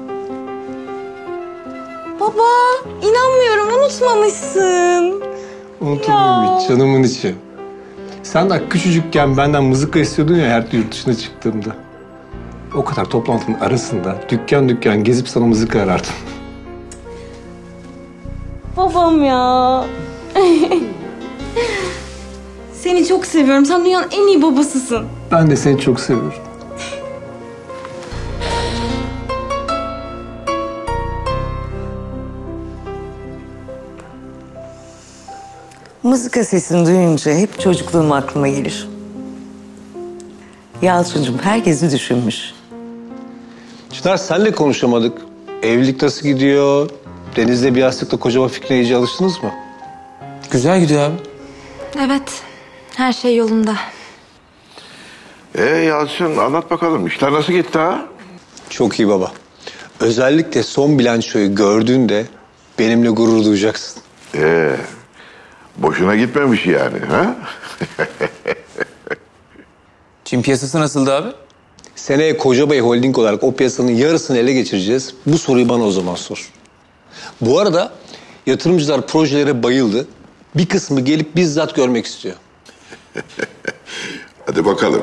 Speaker 7: Baba, inanmıyorum. Unutmamışsın.
Speaker 9: Unutur muyum hiç? Canımın içi. Sen de küçücükken benden mızıka istiyordun ya her yurt dışına çıktığımda. O kadar toplantının arasında dükkan dükkan gezip sana mızıka arardım.
Speaker 7: Babam ya. Seni çok seviyorum. Sen dünyanın en iyi babasısın.
Speaker 9: Ben de seni çok seviyorum.
Speaker 12: Mızıka sesini duyunca hep çocukluğum aklıma gelir. Yalçıncığım herkesi düşünmüş.
Speaker 9: Çınar senle konuşamadık. Evlilik nasıl gidiyor? Deniz'le bir yastıkla kocama fikrine iyice alıştınız mı?
Speaker 6: Güzel gidiyor abi.
Speaker 5: Evet, her şey yolunda.
Speaker 10: Ee Yalçın anlat bakalım işler nasıl gitti ha?
Speaker 9: Çok iyi baba. Özellikle son bilançoyu gördüğünde benimle gurur duyacaksın.
Speaker 10: Ee, boşuna gitmemiş yani ha?
Speaker 6: Çin piyasası nasıldı abi?
Speaker 9: Seneye Kocabay Holding olarak o piyasanın yarısını ele geçireceğiz. Bu soruyu bana o zaman sor. Bu arada yatırımcılar projelere bayıldı. Bir kısmı gelip bizzat görmek istiyor.
Speaker 10: Hadi bakalım.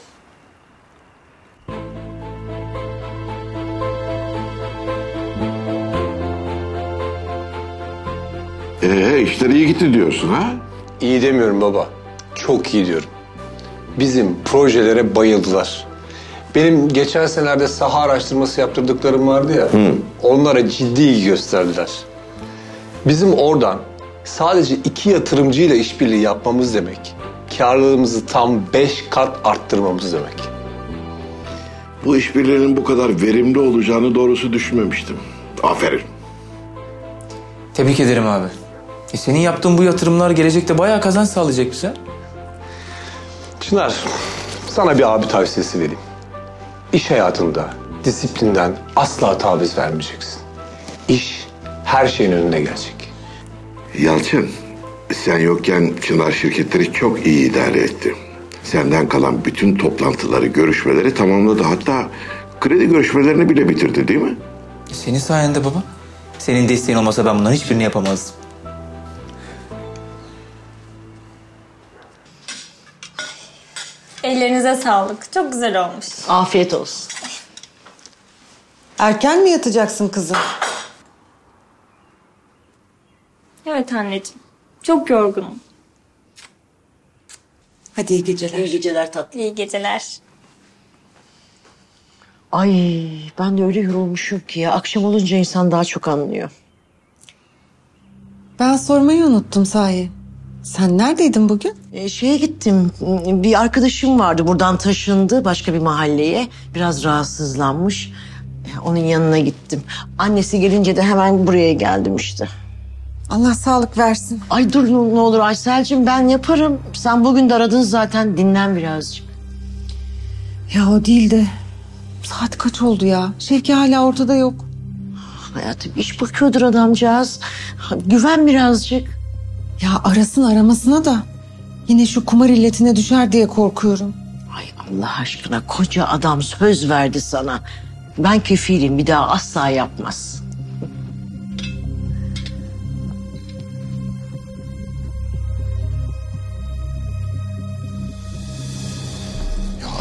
Speaker 10: Ee işler iyi gitti diyorsun ha?
Speaker 9: İyi demiyorum baba. Çok iyi diyorum. Bizim projelere bayıldılar. Benim geçen senelerde saha araştırması yaptırdıklarım vardı ya. Hı. Onlara ciddi ilgi gösterdiler. Bizim oradan sadece iki yatırımcıyla işbirliği yapmamız demek, karlılığımızı tam beş kat arttırmamız demek.
Speaker 10: Bu işbirliğinin bu kadar verimli olacağını doğrusu düşünmemiştim. Aferin.
Speaker 6: Tebrik ederim abi. E senin yaptığın bu yatırımlar gelecekte bayağı kazanç sağlayacak bize.
Speaker 9: Çınar, sana bir abi tavsiyesi vereyim. İş hayatında disiplinden asla taviz vermeyeceksin. İş her şeyin önüne gelecek.
Speaker 10: Yalçın, sen yokken Çınar şirketleri çok iyi idare etti. Senden kalan bütün toplantıları, görüşmeleri tamamladı. Hatta kredi görüşmelerini bile bitirdi değil mi?
Speaker 6: E senin sayende baba. Senin desteğin olmasa ben bunların hiçbirini yapamazdım.
Speaker 4: Ellerinize sağlık. Çok güzel olmuş.
Speaker 8: Afiyet olsun.
Speaker 3: Erken mi yatacaksın kızım?
Speaker 4: Evet anneciğim. Çok yorgunum.
Speaker 3: Hadi iyi geceler.
Speaker 8: İyi geceler tatlım.
Speaker 4: İyi geceler.
Speaker 8: Ay ben de öyle yorulmuşum ki ya. Akşam olunca insan daha çok anlıyor.
Speaker 3: Ben sormayı unuttum sahi. Sen neredeydin bugün?
Speaker 8: Ee, şeye gittim. Bir arkadaşım vardı. Buradan taşındı başka bir mahalleye. Biraz rahatsızlanmış. Onun yanına gittim. Annesi gelince de hemen buraya geldim işte.
Speaker 3: Allah sağlık versin.
Speaker 8: Ay dur ne olur Aysel'cim ben yaparım. Sen bugün de aradın zaten dinlen birazcık.
Speaker 3: Ya o değil de saat kaç oldu ya? Şevki hala ortada yok.
Speaker 8: Hayatım iş bakıyordur adamcağız. Güven birazcık.
Speaker 3: Ya arasın aramasına da yine şu kumar illetine düşer diye korkuyorum.
Speaker 8: Ay Allah aşkına koca adam söz verdi sana. Ben kefilim bir daha asla yapmaz.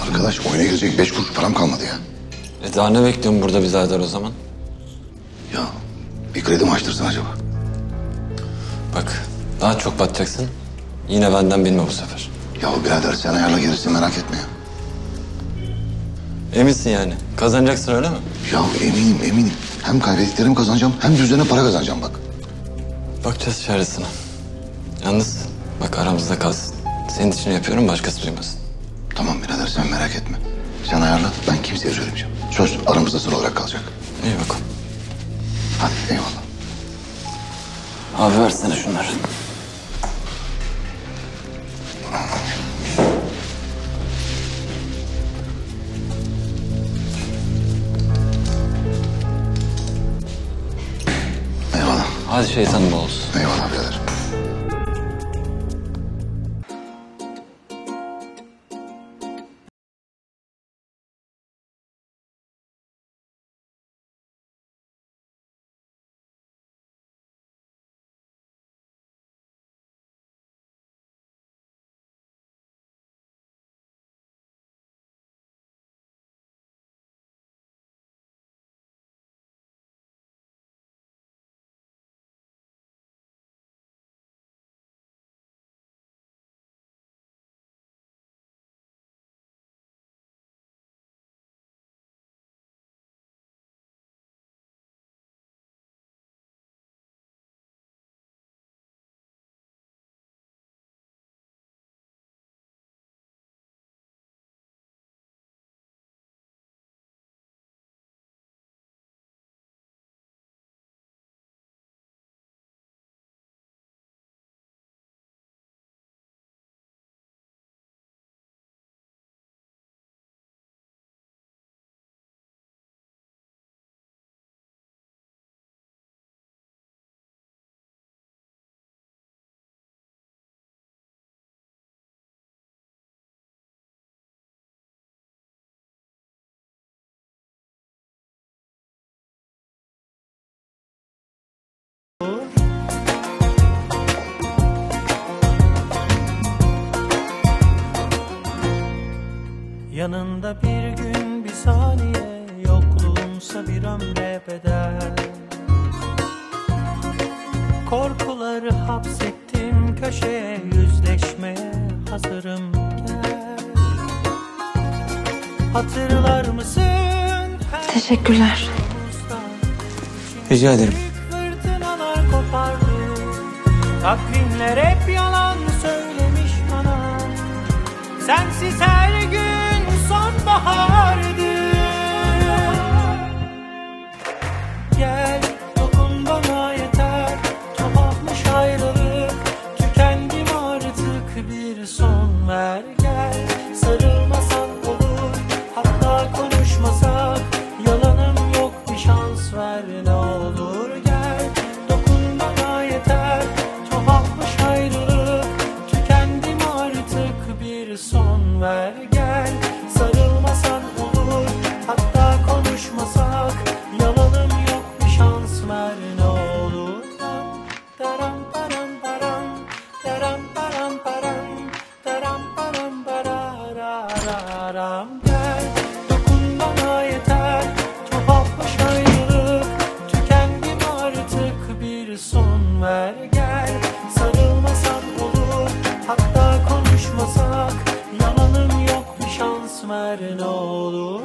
Speaker 13: Arkadaş oyuna girecek beş kuruş param kalmadı ya.
Speaker 1: E daha ne bekliyorsun burada birader o zaman?
Speaker 13: Ya bir kredi mi açtırsan acaba?
Speaker 1: Bak daha çok batacaksın. Yine benden bilme bu sefer.
Speaker 13: Ya birader sen ayarla gerisi merak etme ya.
Speaker 1: Eminsin yani. Kazanacaksın öyle mi?
Speaker 13: Ya eminim eminim. Hem kaybettiklerimi kazanacağım hem de üzerine para kazanacağım bak.
Speaker 1: Bakacağız çaresine. Yalnız bak aramızda kalsın. Senin için yapıyorum başkası duymasın.
Speaker 13: Tamam birader sen merak etme. Sen ayarla ben kimseye söylemeyeceğim. Söz aramızda sır olarak kalacak.
Speaker 1: İyi bakalım.
Speaker 13: Hadi eyvallah.
Speaker 1: Abi versene şunları.
Speaker 13: Eyvallah.
Speaker 1: Hadi şeytan bol olsun.
Speaker 13: Eyvallah birader.
Speaker 15: Yanında bir gün bir saniye, yokluğunsa bir ömre bedel. Korkuları hapsettim köşeye, yüzleşmeye hazırım gel. Hatırlar mısın?
Speaker 5: Teşekkürler.
Speaker 6: Rica ederim.
Speaker 15: Fırtınalar kopardı, takvimler hep yalan söylemiş bana. Sensiz her gün sonbahardı. Gel dokun bana yeter, tuhafmış ayrılık. Tükendim artık, bir son ver gel. Sarılmasan olur, hatta konuşmasak. Yalanım yok, bir şans ver ne olur gel. Dokun bana yeter, tuhafmış ayrılık. Tükendim artık, bir son ver gel. Sarılmasan olur, hatta konuşmasak. Yalanım yok, bir şans ver ne olur. Daram param param, daram param param, daram param parararam. Gel dokun bana yeter, tuhafmış ayrılık. Tükendim artık, bir son ver gel. Sarılmasan olur, hatta konuşmasak. Yalanım yok, bir şans ver ne olur.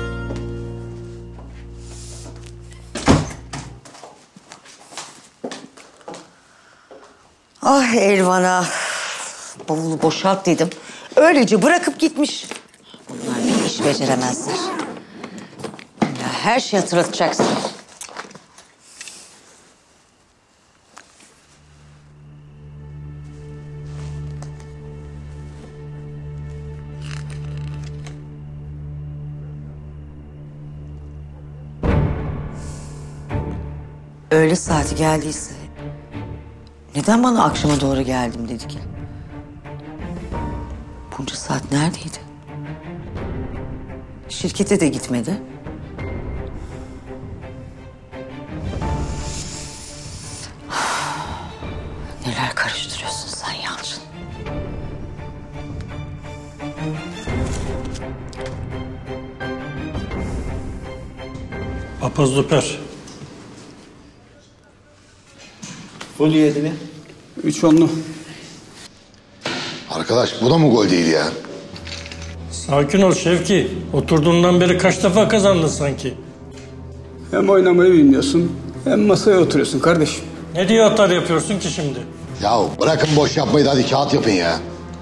Speaker 8: Ah Elvan'a. Bavulu boşalt dedim. Öylece bırakıp gitmiş. Bunlar bir iş beceremezler. Ya her şeyi hatırlatacaksın. Öğle saati geldiyse neden bana akşama doğru geldim dedi ki? Bunca saat neredeydi? Şirkete de gitmedi. Neler karıştırıyorsun sen Yalçın?
Speaker 16: Apostoper.
Speaker 17: Full yedili.
Speaker 16: Üç onlu.
Speaker 13: Arkadaş bu da mı gol değil ya?
Speaker 16: Sakin ol Şevki. Oturduğundan beri kaç defa kazandın sanki? Hem oynamayı bilmiyorsun hem masaya oturuyorsun kardeşim. Ne diye atar yapıyorsun ki şimdi?
Speaker 13: Ya bırakın boş yapmayı da hadi kağıt yapın ya.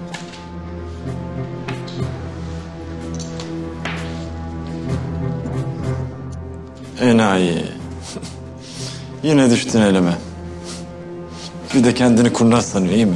Speaker 1: Enayi. Yine düştün elime. Bir de kendini kurnaz sanıyor, iyi mi?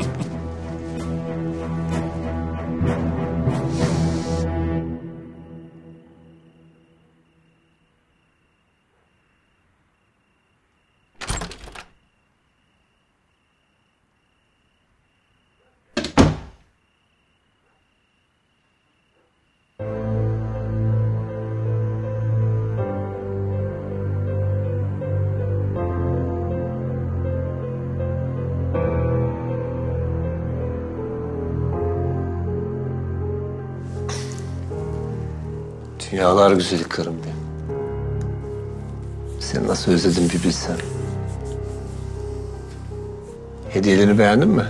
Speaker 9: Dünyalar güzeli karım benim. Seni nasıl özledim bir bilsen. Hediyelerini beğendin mi?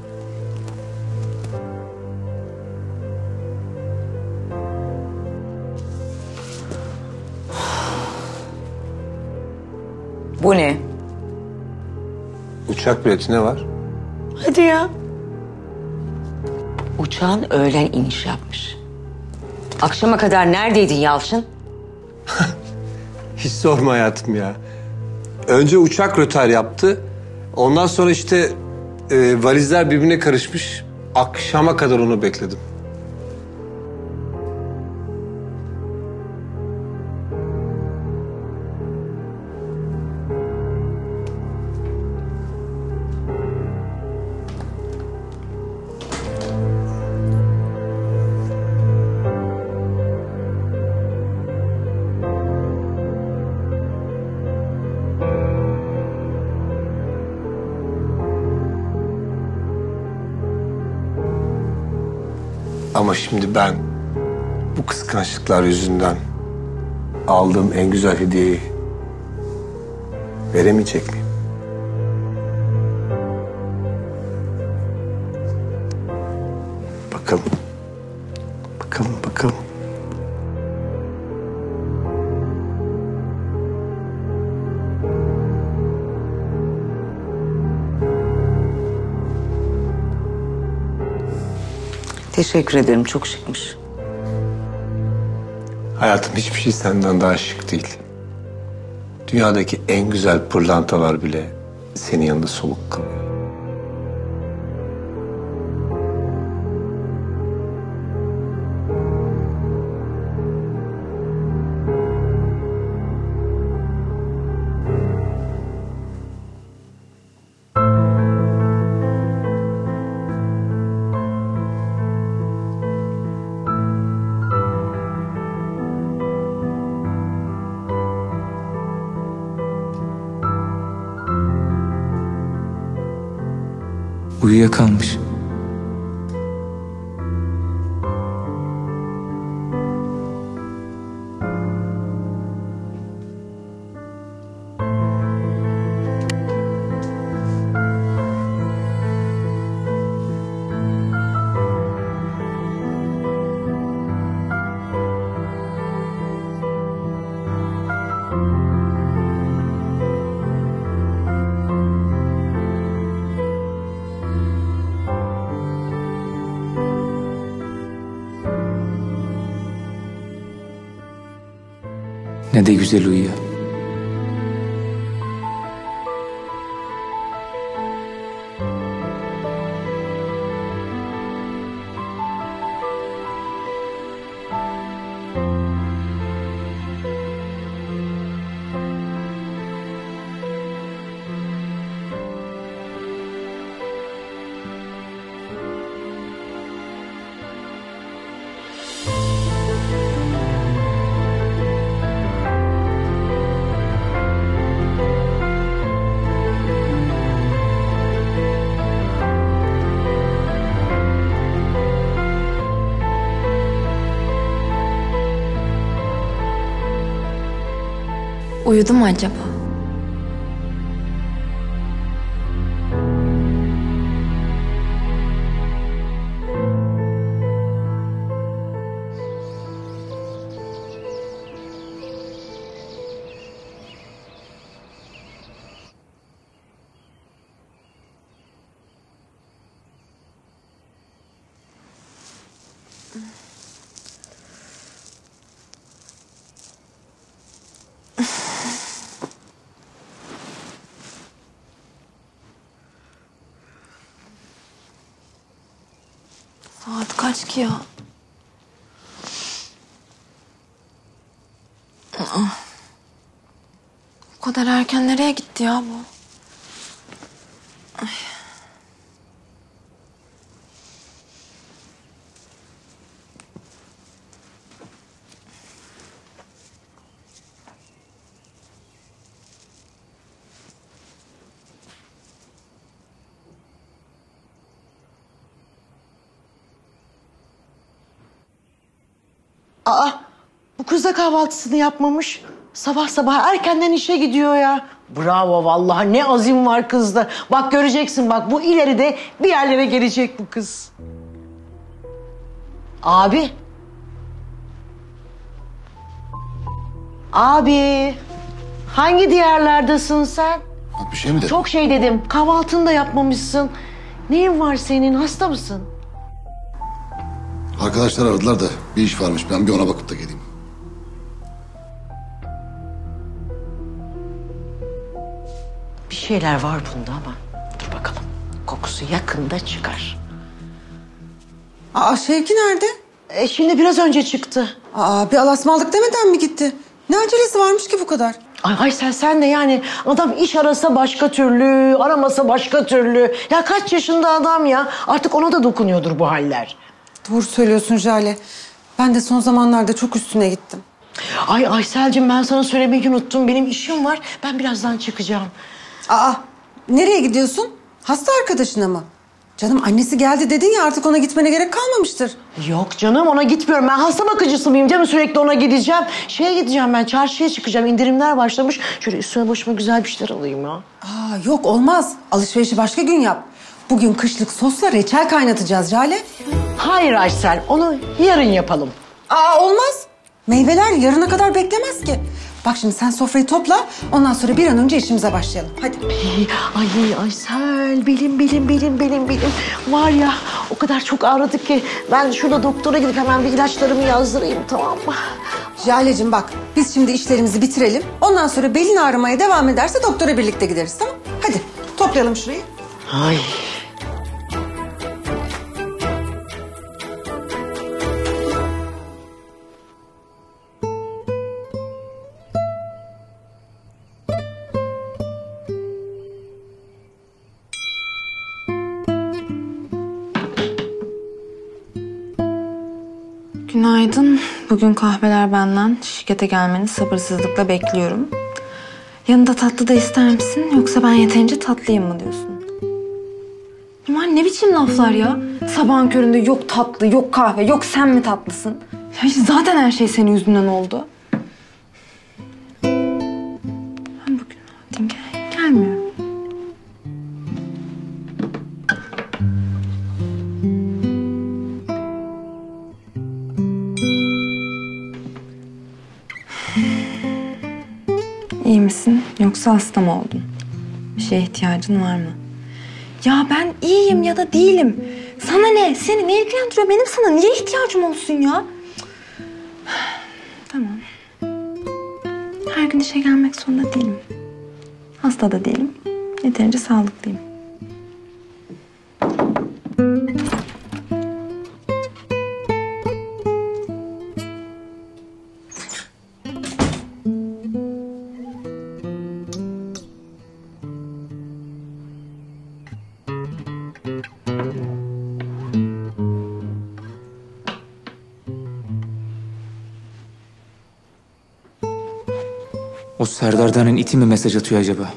Speaker 12: Bu ne?
Speaker 9: Uçak bileti ne var?
Speaker 12: Hadi ya. Uçağın öğlen iniş yapmış. Akşama kadar neredeydin Yalçın?
Speaker 9: Hiç sorma hayatım ya. Önce uçak rötar yaptı. Ondan sonra işte e, valizler birbirine karışmış. Akşama kadar onu bekledim. Ama şimdi ben bu kıskançlıklar yüzünden aldığım en güzel hediyeyi veremeyecek miyim? Bakalım. Bakalım, bakalım.
Speaker 12: Teşekkür ederim, çok şıkmış.
Speaker 9: Hayatım hiçbir şey senden daha şık değil. Dünyadaki en güzel pırlantalar bile senin yanında soluk kalıyor.
Speaker 6: Uyuyakalmış. Ne de güzel uyuyor.
Speaker 5: Uyudu mu acaba? Saat kaç ki ya? Aa, bu kadar erken nereye gitti ya bu? Ay.
Speaker 8: Aa, bu kız da kahvaltısını yapmamış. Sabah sabah erkenden işe gidiyor ya. Bravo vallahi, ne azim var kızda. Bak göreceksin, bak bu ileride bir yerlere gelecek bu kız. Abi. Abi. Hangi diyarlardasın sen?
Speaker 13: Bir şey mi dedin?
Speaker 8: Çok şey dedim. Kahvaltını da yapmamışsın. Neyin var senin? Hasta mısın?
Speaker 13: Arkadaşlar aradılar da bir iş varmış. Ben bir ona bakıp da geleyim.
Speaker 8: Bir şeyler var bunda ama dur bakalım. Kokusu yakında çıkar.
Speaker 3: Aa Şevki nerede?
Speaker 8: E, şimdi biraz önce çıktı.
Speaker 3: Aa bir alasmalık demeden mi gitti? Ne acelesi varmış ki bu kadar?
Speaker 8: Ay Aysel sen de yani, adam iş arasa başka türlü, aramasa başka türlü. Ya kaç yaşında adam ya, artık ona da dokunuyordur bu haller.
Speaker 3: Doğru söylüyorsun Jale. Ben de son zamanlarda çok üstüne gittim.
Speaker 8: Ay Aysel'cim, ben sana söylemeyi unuttum. Benim işim var, ben birazdan çıkacağım.
Speaker 3: Aa nereye gidiyorsun? Hasta arkadaşına mı? Canım annesi geldi dedin ya, artık ona gitmene gerek kalmamıştır.
Speaker 8: Yok canım, ona gitmiyorum. Ben hasta bakıcısı mıyım canım? Sürekli ona gideceğim. Şeye gideceğim ben, çarşıya çıkacağım. İndirimler başlamış. Şöyle üstüme başıma güzel bir şeyler alayım ya.
Speaker 3: Aa yok olmaz. Alışverişi başka gün yap. Bugün kışlık sosla reçel kaynatacağız Jale.
Speaker 8: Hayır Aysel, onu yarın yapalım.
Speaker 3: Aa olmaz. Meyveler yarına kadar beklemez ki. Bak şimdi sen sofrayı topla, ondan sonra bir an önce işimize başlayalım. Hadi.
Speaker 8: Ay Aysel, belim belim belim belim belim. Var ya, o kadar çok ağrıdı ki ben şurada doktora gidip hemen bir ilaçlarımı yazdırayım, tamam mı?
Speaker 3: Jale'cim bak, biz şimdi işlerimizi bitirelim. Ondan sonra belin ağrımaya devam ederse doktora birlikte gideriz, tamam? Hadi toplayalım şurayı.
Speaker 8: Ay.
Speaker 5: Günaydın. Bugün kahveler benden. Şirkete gelmeni sabırsızlıkla bekliyorum. Yanında tatlı da ister misin? Yoksa ben yeterince tatlıyım mı diyorsun? Bunlar ne biçim laflar ya? Sabahın köründe yok tatlı, yok kahve, yok sen mi tatlısın? Ya işte zaten her şey senin yüzünden oldu. Ben bugün hadi gel, gelmiyorum. İyi misin? Yoksa hasta mı oldun? Bir şeye ihtiyacın var mı? Ya ben iyiyim ya da değilim. Sana ne? Seni ne ilgilendiriyor? Benim sana niye ihtiyacım olsun ya? Cık. Tamam. Her gün işe gelmek zorunda değilim. Hasta da değilim. Yeterince sağlıklıyım.
Speaker 6: O Serdar denen iti mi mesaj atıyor acaba?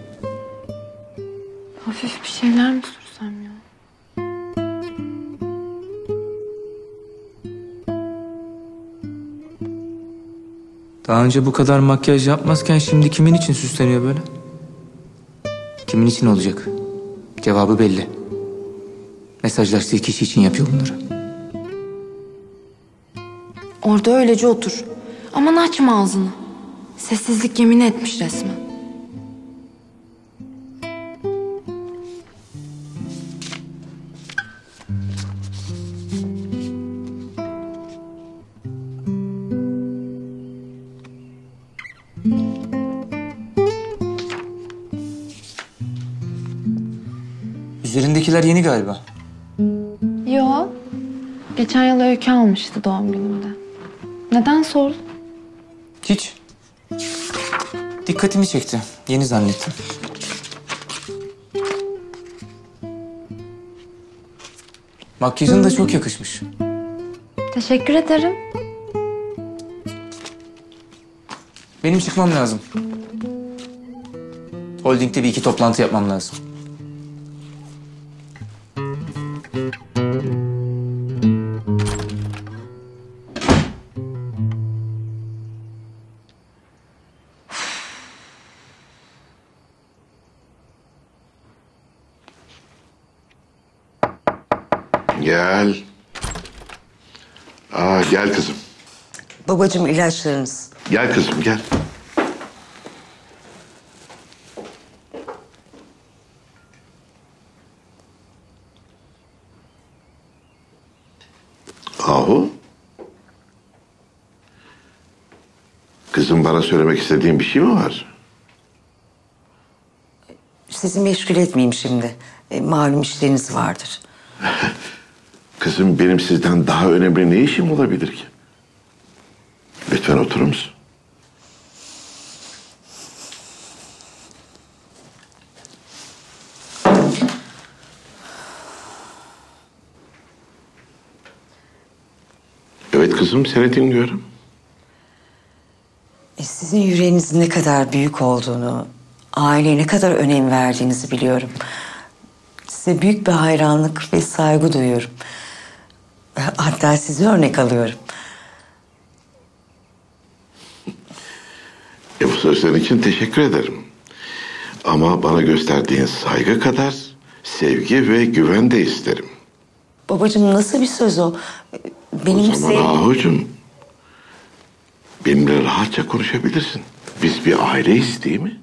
Speaker 5: Hafif bir şeyler mi sürsem ya?
Speaker 6: Daha önce bu kadar makyaj yapmazken şimdi kimin için süsleniyor böyle? Kimin için olacak? Cevabı belli. Mesajlaştığı kişi için yapıyor bunları.
Speaker 5: Orada öylece otur. Aman açma ağzını. Sessizlik yemin etmiş resmen.
Speaker 6: Üzerindekiler yeni galiba.
Speaker 5: Yo. Geçen yıl Öykü almıştı doğum günümde. Neden sordun?
Speaker 6: Hiç. Dikkatimi çekti. Yeni zannettim. Makyajın da çok yakışmış.
Speaker 5: Teşekkür ederim.
Speaker 6: Benim çıkmam lazım. Holding'de bir iki toplantı yapmam lazım.
Speaker 10: Gel. Aa, gel kızım.
Speaker 8: Babacığım ilaçlarınız.
Speaker 10: Gel kızım gel. Ahu. Kızım, bana söylemek istediğin bir şey mi var?
Speaker 8: Sizi meşgul etmeyeyim şimdi. E, malum işleriniz vardır.
Speaker 10: Kızım, benim sizden daha önemli ne işim olabilir ki? Lütfen oturur musun? Evet kızım, seni dinliyorum.
Speaker 8: E, sizin yüreğinizin ne kadar büyük olduğunu, aileye ne kadar önem verdiğinizi biliyorum. Size büyük bir hayranlık ve saygı duyuyorum. Hatta sizi örnek alıyorum.
Speaker 10: E, bu sözlerin için teşekkür ederim. Ama bana gösterdiğin saygı kadar sevgi ve güven de isterim.
Speaker 8: Babacığım, nasıl bir söz o? Benim
Speaker 10: O zaman Ahucuğum, benimle rahatça konuşabilirsin. Biz bir aileyiz değil mi?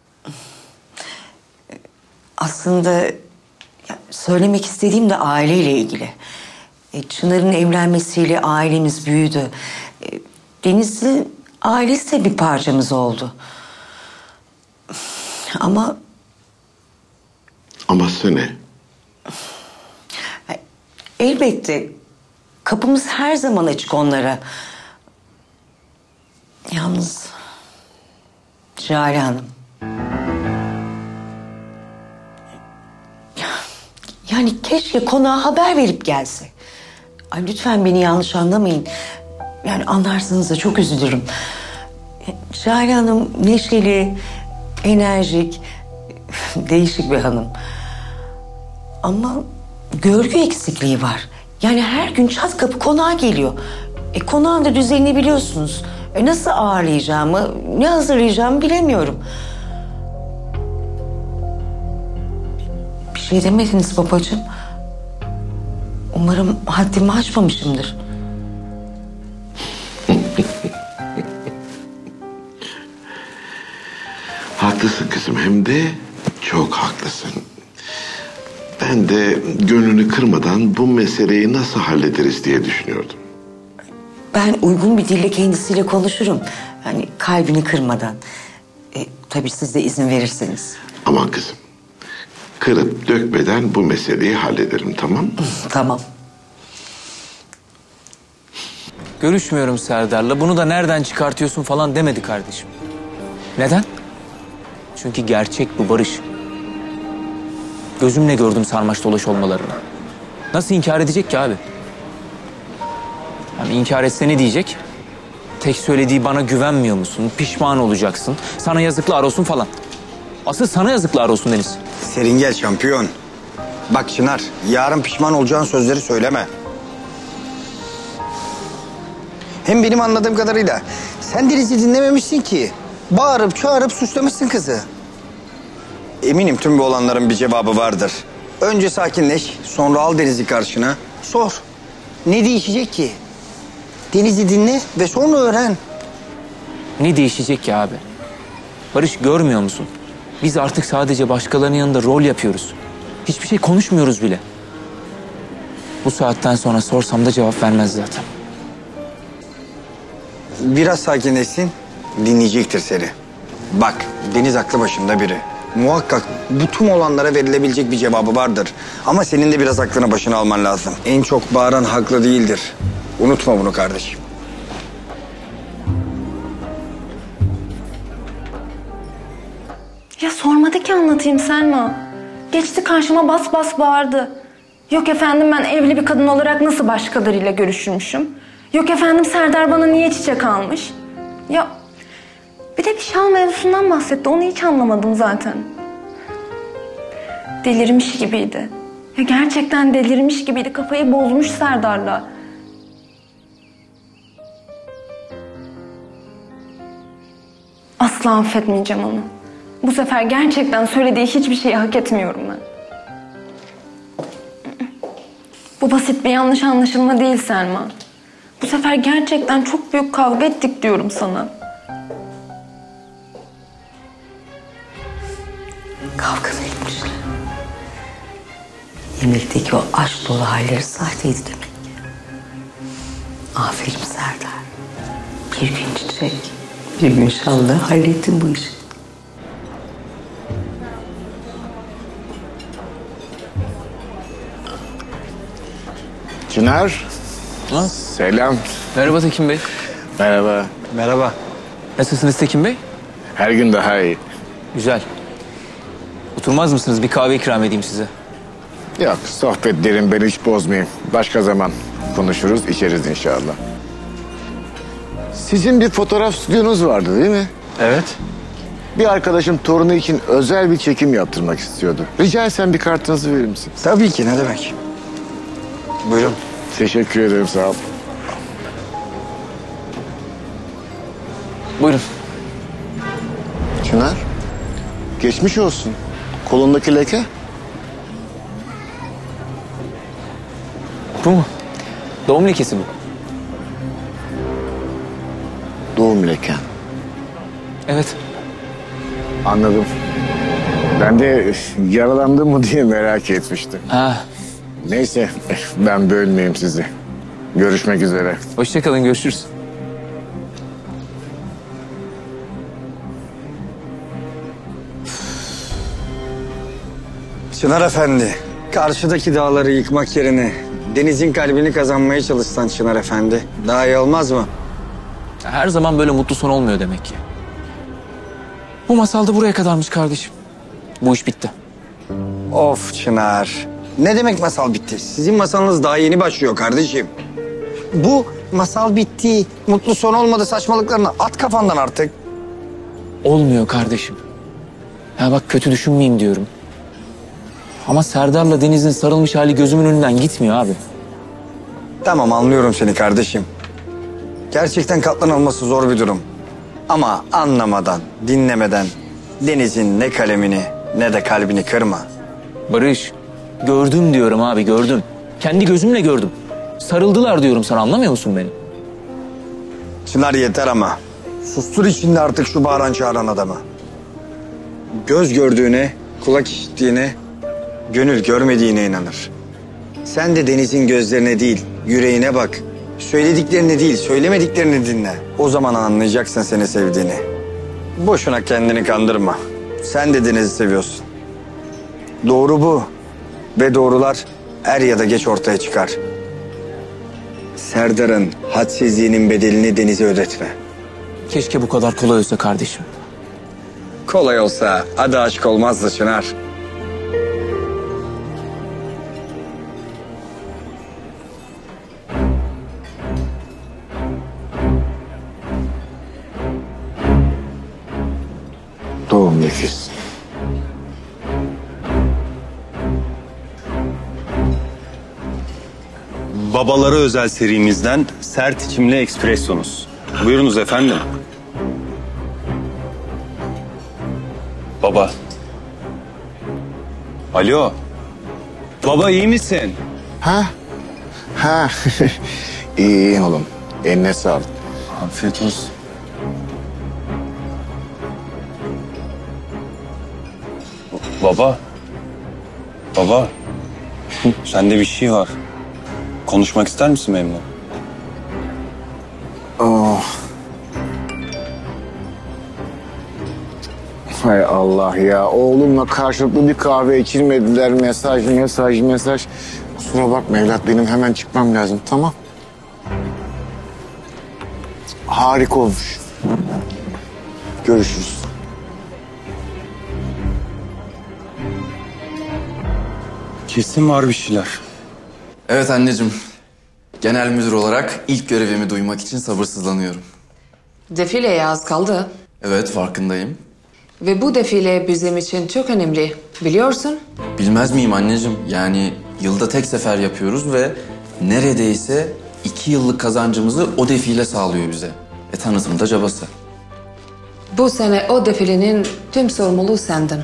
Speaker 8: Aslında ya, söylemek istediğim de aileyle ilgili. E, Çınar'ın evlenmesiyle ailemiz büyüdü. E, Deniz'in ailesi de bir parçamız oldu. Ama...
Speaker 10: Aması ne?
Speaker 8: Elbette kapımız her zaman açık onlara. Yalnız Cale Hanım. Yani keşke konağa haber verip gelse. Ay, lütfen beni yanlış anlamayın. Yani anlarsanız da çok üzülürüm. Cale Hanım neşeli, enerjik, değişik bir hanım. Ama görgü eksikliği var. Yani her gün çat kapı konağa geliyor. E, konağın da düzenini biliyorsunuz. E, nasıl ağırlayacağımı, ne hazırlayacağımı bilemiyorum. Bir şey demediniz babacığım. Umarım haddimi aşmamışımdır.
Speaker 10: Haklısın kızım, hem de çok haklısın. Ben de gönlünü kırmadan bu meseleyi nasıl hallederiz diye düşünüyordum.
Speaker 8: Ben uygun bir dille kendisiyle konuşurum. Yani kalbini kırmadan. E, tabii siz de izin verirseniz.
Speaker 10: Aman kızım, kırıp dökmeden bu meseleyi hallederim, tamam mı?
Speaker 8: Tamam.
Speaker 6: Görüşmüyorum Serdar'la. Bunu da nereden çıkartıyorsun falan demedi kardeşim. Neden? Çünkü gerçek bu Barış. Gözümle gördüm sarmaş dolaş olmalarını. Nasıl inkar edecek ki abi? Yani inkar etse ne diyecek? Tek söylediği bana güvenmiyor musun? Pişman olacaksın. Sana yazıklar olsun falan. Asıl sana yazıklar olsun Deniz.
Speaker 17: Serin gel şampiyon. Bak Çınar, yarın pişman olacağın sözleri söyleme. Hem benim anladığım kadarıyla sen Deniz'i dinlememişsin ki. Bağırıp çağırıp suçlamışsın kızı. Eminim tüm bu olanların bir cevabı vardır. Önce sakinleş, sonra al Deniz'i karşına, sor. Ne değişecek ki? Deniz'i dinle ve sonra öğren.
Speaker 6: Ne değişecek ki abi? Barış, görmüyor musun? Biz artık sadece başkalarının yanında rol yapıyoruz. Hiçbir şey konuşmuyoruz bile. Bu saatten sonra sorsam da cevap vermez zaten.
Speaker 17: Biraz sakinleşsin, dinleyecektir seni. Bak, Deniz aklı başında biri. Muhakkak bu tüm olanlara verilebilecek bir cevabı vardır. Ama senin de biraz aklını başına alman lazım. En çok bağıran haklı değildir. Unutma bunu kardeşim.
Speaker 5: Ya sormadı ki anlatayım Selma. Geçti karşıma bas bas bağırdı. Yok efendim ben evli bir kadın olarak nasıl başkalarıyla görüşürmüşüm. Yok efendim Serdar bana niye çiçek almış. Ya bir de bir şal mevzusundan bahsetti. Onu hiç anlamadım zaten. Delirmiş gibiydi. Ya gerçekten delirmiş gibiydi. Kafayı bozmuş Serdar'la. Asla affetmeyeceğim onu. Bu sefer gerçekten söylediği hiçbir şeyi hak etmiyorum ben. Bu basit bir yanlış anlaşılma değil Selma. Bu sefer gerçekten çok büyük kavga ettik diyorum sana.
Speaker 12: Kavga neymiş? Yemekteki o aşk dolu halleri sahteydi demek ki. Aferin Serdar. Bir gün çiçek, bir gün şalla hallettin bu işi.
Speaker 10: Çınar. Selam.
Speaker 6: Merhaba Tekin Bey.
Speaker 10: Merhaba.
Speaker 17: Merhaba.
Speaker 6: Nasılsınız Tekin Bey?
Speaker 10: Her gün daha iyi.
Speaker 6: Güzel. Oturmaz mısınız? Bir kahve ikram edeyim size.
Speaker 10: Yok, sohbetlerim beni hiç bozmayayım. Başka zaman konuşuruz, içeriz inşallah. Sizin bir fotoğraf stüdyonuz vardı değil mi?
Speaker 17: Evet.
Speaker 10: Bir arkadaşım torunu için özel bir çekim yaptırmak istiyordu. Rica etsem bir kartınızı verir misin?
Speaker 17: Tabii ki, ne demek. Buyurun.
Speaker 10: Teşekkür ederim, sağ ol.
Speaker 6: Buyurun.
Speaker 10: Çınar, geçmiş olsun. Kolundaki leke?
Speaker 6: Bu mu? Doğum lekesi bu.
Speaker 10: Doğum leken.
Speaker 6: Evet.
Speaker 10: Anladım. Ben de yaralandım mı diye merak etmiştim.
Speaker 6: Ha.
Speaker 10: Neyse, ben bölmeyeyim sizi. Görüşmek üzere.
Speaker 6: Hoşça kalın, görüşürüz.
Speaker 17: Çınar Efendi, karşıdaki dağları yıkmak yerine Deniz'in kalbini kazanmaya çalışsan Çınar Efendi, daha iyi olmaz mı?
Speaker 6: Her zaman böyle mutlu son olmuyor demek ki. Bu masal da buraya kadarmış kardeşim. Bu iş bitti.
Speaker 17: Of Çınar. Ne demek masal bitti? Sizin masalınız daha yeni başlıyor kardeşim. Bu masal bitti, mutlu son olmadı saçmalıklarını at kafandan artık.
Speaker 6: Olmuyor kardeşim. Ya bak, kötü düşünmeyeyim diyorum. Ama Serdar'la Deniz'in sarılmış hali gözümün önünden gitmiyor abi.
Speaker 17: Tamam, anlıyorum seni kardeşim. Gerçekten katlanılması zor bir durum. Ama anlamadan, dinlemeden Deniz'in ne kalemini ne de kalbini kırma.
Speaker 6: Barış, gördüm diyorum abi, gördüm. Kendi gözümle gördüm. Sarıldılar diyorum sana, anlamıyor musun beni?
Speaker 17: Çınar yeter ama. Sustur içinde artık şu bağıran çağıran adamı. Göz gördüğüne, kulak işittiğine, gönül görmediğine inanır. Sen de Deniz'in gözlerine değil, yüreğine bak. Söylediklerini değil, söylemediklerini dinle. O zaman anlayacaksın seni sevdiğini. Boşuna kendini kandırma. Sen de Deniz'i seviyorsun. Doğru bu. Ve doğrular er ya da geç ortaya çıkar. Serdar'ın hadsizliğinin bedelini Deniz'e ödetme.
Speaker 6: Keşke bu kadar kolay olsa kardeşim.
Speaker 17: Kolay olsa adı aşk olmazdı Çınar.
Speaker 10: Doğum lekesi.
Speaker 18: Baba Babalara özel serimizden sert içimli ekspresyonuz. Buyurunuz efendim. Baba. Alo. Baba iyi misin?
Speaker 13: Ha? Ha. İyi oğlum. Eline sağlık.
Speaker 18: Afiyet olsun. Baba. Baba. Sende bir şey var. Konuşmak ister misin benimle?
Speaker 13: Oh. Hay Allah ya. Oğlumla karşılıklı bir kahve içirmediler. Mesaj, mesaj, mesaj. Kusura bakma evlat, benim hemen çıkmam lazım, tamam? Harika olmuş. Görüşürüz.
Speaker 18: Kesin var bir şeyler.
Speaker 1: Evet anneciğim. Genel müdür olarak ilk görevimi duymak için sabırsızlanıyorum.
Speaker 19: Defileye az kaldı.
Speaker 1: Evet, farkındayım.
Speaker 19: Ve bu defile bizim için çok önemli. Biliyorsun?
Speaker 1: Bilmez miyim anneciğim? Yani yılda tek sefer yapıyoruz ve neredeyse iki yıllık kazancımızı o defile sağlıyor bize. E tanıtım da cabası.
Speaker 19: Bu sene o defilenin tüm sorumluluğu sendin.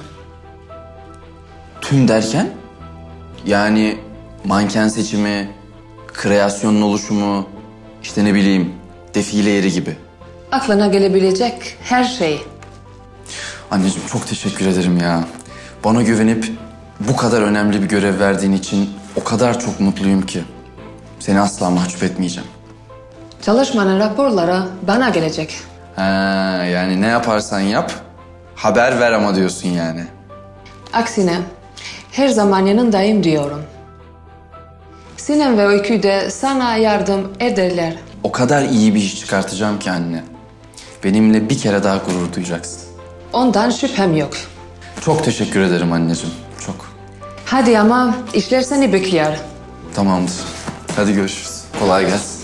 Speaker 1: Tüm derken? Yani manken seçimi, kreasyonun oluşumu, işte ne bileyim defile yeri gibi.
Speaker 19: Aklına gelebilecek her şey.
Speaker 1: Anneciğim çok teşekkür ederim ya. Bana güvenip bu kadar önemli bir görev verdiğin için o kadar çok mutluyum ki. Seni asla mahcup etmeyeceğim.
Speaker 19: Çalışmanın raporları bana gelecek.
Speaker 1: Ha, yani ne yaparsan yap, haber ver ama diyorsun yani.
Speaker 19: Aksine her zaman yanındayım diyorum. Sinem ve Öykü de sana yardım ederler.
Speaker 1: O kadar iyi bir iş çıkartacağım ki anne. Benimle bir kere daha gurur duyacaksın.
Speaker 19: Ondan şüphem yok.
Speaker 1: Çok teşekkür ederim anneciğim, çok.
Speaker 19: Hadi ama işler seni bekliyor.
Speaker 1: Tamamdır. Hadi görüşürüz. Kolay gelsin.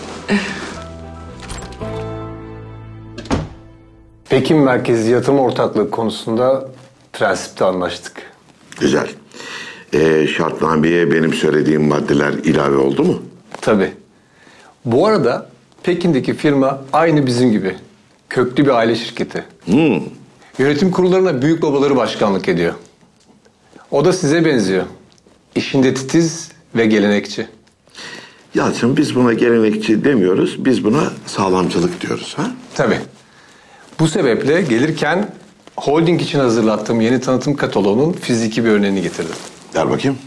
Speaker 9: Pekin merkezi yatırım ortaklığı konusunda prensipte anlaştık.
Speaker 10: Güzel. Ee, şartnameye benim söylediğim maddeler ilave oldu mu?
Speaker 9: Tabii. Bu arada Pekin'deki firma aynı bizim gibi. Köklü bir aile şirketi.
Speaker 10: Hmm.
Speaker 9: Yönetim kurullarına büyük babaları başkanlık ediyor. O da size benziyor. İşinde titiz ve gelenekçi.
Speaker 10: Yalçın, biz buna gelenekçi demiyoruz, biz buna sağlamcılık diyoruz. Ha?
Speaker 9: Tabii. Bu sebeple gelirken holding için hazırlattığım yeni tanıtım kataloğunun fiziki bir örneğini getirdim.
Speaker 10: Ver bakayım.